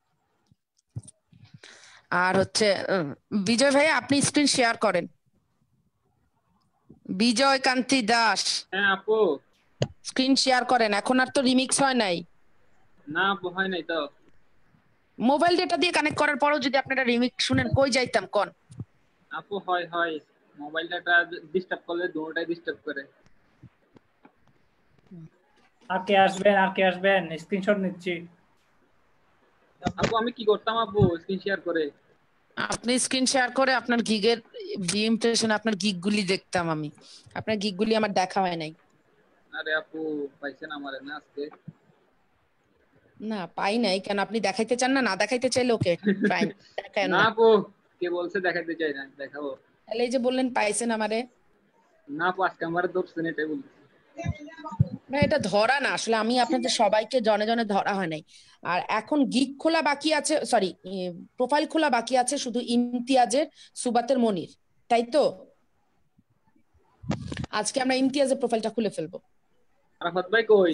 আর হচ্ছে বিজয় ভাই আপনি স্ক্রিন শেয়ার করেন। বিজয় কান্তি দাস, হ্যাঁ আপু স্ক্রিন শেয়ার করেন। এখন আর তো রিমিক্স হয় নাই না আপু, হয় নাই তো। মোবাইল ডেটা দিয়ে কানেক্ট করার পরেও যদি আপনারা রিমিক্স শুনেন কই যাইতাম কোন? আপু হয় হয়, মোবাইল ডাটা ডিস্টার্ব করলে দুটোটাই ডিস্টার্ব করে। আর কে আসবেন, আর কে আসবেন? স্ক্রিনশট নিচ্ছি। আপু আমি কি করতাম আপু স্ক্রিন শেয়ার করে? আপনি স্ক্রিন শেয়ার করে আপনার গিগের ভি ইমপ্রেশন, আপনার গিগগুলি দেখতাম আমি। আপনার গিগগুলি আমার দেখা হয় নাই। আরে আপু পাইছেন আমারে না আজকে? না পাই নাই কেন? আপনি দেখাইতে চান না? না দেখাইতে চাইলে ওকে ফাইন দেখায় না না। আপু কে বলছে দেখাইতে চাই না? দেখাবো। তাহলে এই যে বললেন পাইছেন আমারে। না আপু আজকে আমারে ধরছেন এটাই বলছি। না এটা ধরা না, আসলে আমি আপনাদের সবাইকে জনে জনে ধরা হয় নাই। আর এখন গিগ খোলা বাকি আছে, সরি প্রোফাইল খোলা বাকি আছে শুধু ইমতিয়াজের, সুবাতের, মনির, তাই তো? আজকে আমরা ইমতিয়াজের প্রোফাইলটা খুলে ফেলবো। আরাফাত ভাই কই?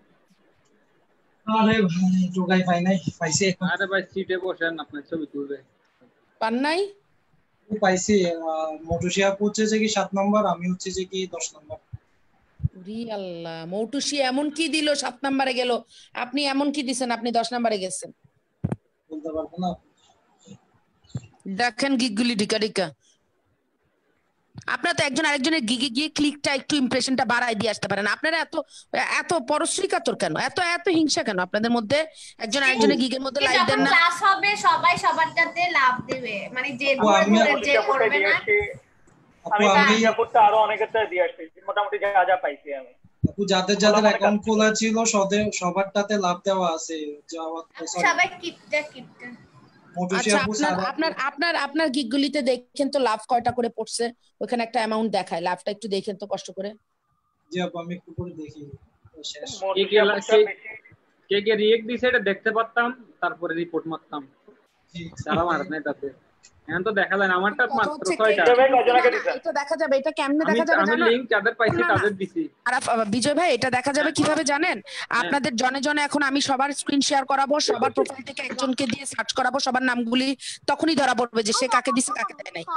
আরে ভাই টোকাই পাই নাই, পাইছি এখন। আরে ভাই সিটে বসেন, আপনার ছবি তুলবে। পান নাই? ও পাইছি। মৌটুসিয়া হচ্ছে যে কি সাত নম্বর, আমি হচ্ছে যে কি দশ নম্বর। ওরে আল্লাহ, মৌটুসি এমন কি দিল সাত নম্বরে গেল, আপনি এমন কি দিছেন আপনি দশ নম্বরে গেছেন? বলতে পারবো না। দেখেন গিগগুলি ঢিকা ঢিকা। আপনারা তো একজন আরেকজনের গিগে গিয়ে ক্লিকটা একটু ইমপ্রেশনটা বাড়ায় দিয়ে আসতে পারেন। আপনারা এত এত পরশ্রী কাতর কেন, এত এত হিংসা কেন আপনাদের মধ্যে? একজন আরেকজনের গিগের মধ্যে লাইক দেন না? ক্লাস হবে সবাই সবারটাতে লাভ দেবে, মানে যে ধরে ধরে যে করবে না। আমি রিপোর্টটা আরো অনেকের থেকে দিয়ে আসছি, মোটামুটি যা যা পাইছি আমি। আপু যাদের যাদের অ্যাকাউন্ট খোলা ছিল সদের সবারটাতে লাভ দেওয়া আছে। সবাই কিপটা কিপটা। আচ্ছা, আপনার আপনার আপনার আপনার গিগগুলিতে দেখেন তো লাভ কয়টা করে পড়ছে, ওখানে একটা অ্যামাউন্ট দেখায়, লাভটা একটু দেখেন তো কষ্ট করে। জি আপু আমি একটু করে দেখি। শেষ কে কে রিয়েক্ট দিছে এটা দেখতে পারতাম, তারপরে রিপোর্ট মারতাম। সারা মার নাই তাতে এখন তো দেখা যায় না। আমারটা মাত্র ছয়টা। এটা দেখা যাবে, এটা কেমনে দেখা যাবে জানেন? আমি লিংক যাদের পাইছি তাদের দিছি। আর বিজয় ভাই এটা দেখা যাবে কিভাবে জানেন? আপনাদের জনে জনে এখন আমি সবার স্ক্রিন শেয়ার করাবো, সবার প্রোফাইল থেকে একজনকে দিয়ে সার্চ করাবো, সবার নামগুলি তখনই ধরা পড়বে যে সে কাকে দিছে কাকে দেয় নাই।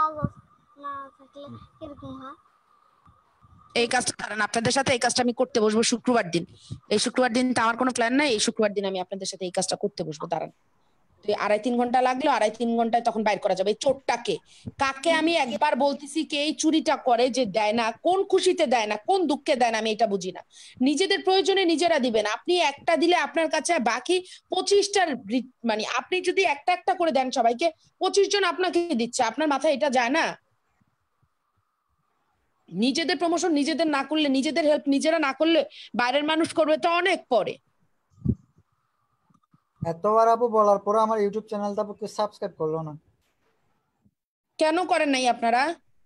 এই কাজটা কারণ আপনাদের সাথে এই কাজটা আমি করতে বসবো শুক্রবার দিন। এই শুক্রবার দিন তো আমার কোনো প্ল্যান নাই, এই শুক্রবার দিন আমি আপনাদের সাথে এই কাজটা করতে বসবো। দাঁড়ান, আড়াই তিন ঘন্টা লাগলো, আড়াই তিন ঘন্টায় তখন বাইর করা যাবে এই চোরটাকে। কাকে আমি একবার বলতেছি কে এই চুরিটা করে, যে দেয় না, কোন খুশিতে দেয় না, কোন দুঃখে দেয় না, আমি এটা বুঝি না। নিজেদের প্রয়োজনে নিজেরা দিবেন। আপনি একটা দিলে আপনার কাছে বাকি পঁচিশটার মানে আপনি যদি একটা একটা করে দেন সবাইকে, পঁচিশ জন আপনাকে দিচ্ছে, আপনার মাথায় এটা যায় না? নিজেদের প্রমোশন নিজেদের না করলে, নিজেদের হেল্প নিজেরা না করলে বাইরের মানুষ করবে তো অনেক পরে। এতবার আপু বলার পরে আমার ইউটিউব চ্যানেলটা আপু সাবস্ক্রাইব করলো না কেন করেন নাই আপনারা?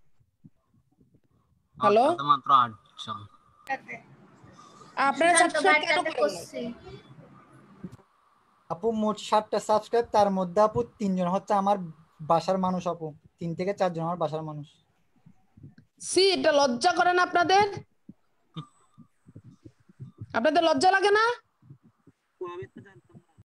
হ্যালো, মাত্র আট জন। আপনারা সাবস্ক্রাইব কেন করেন নাই? আপু মোট ষাটটা সাবস্ক্রাইব, তার মধ্যে আপু তিনজন হচ্ছে আমার বাসার মানুষ। আপু তিন থেকে চারজন আমার বাসার মানুষ। সি, এটা লজ্জা করে না আপনাদের? আপনাদের লজ্জা লাগে না?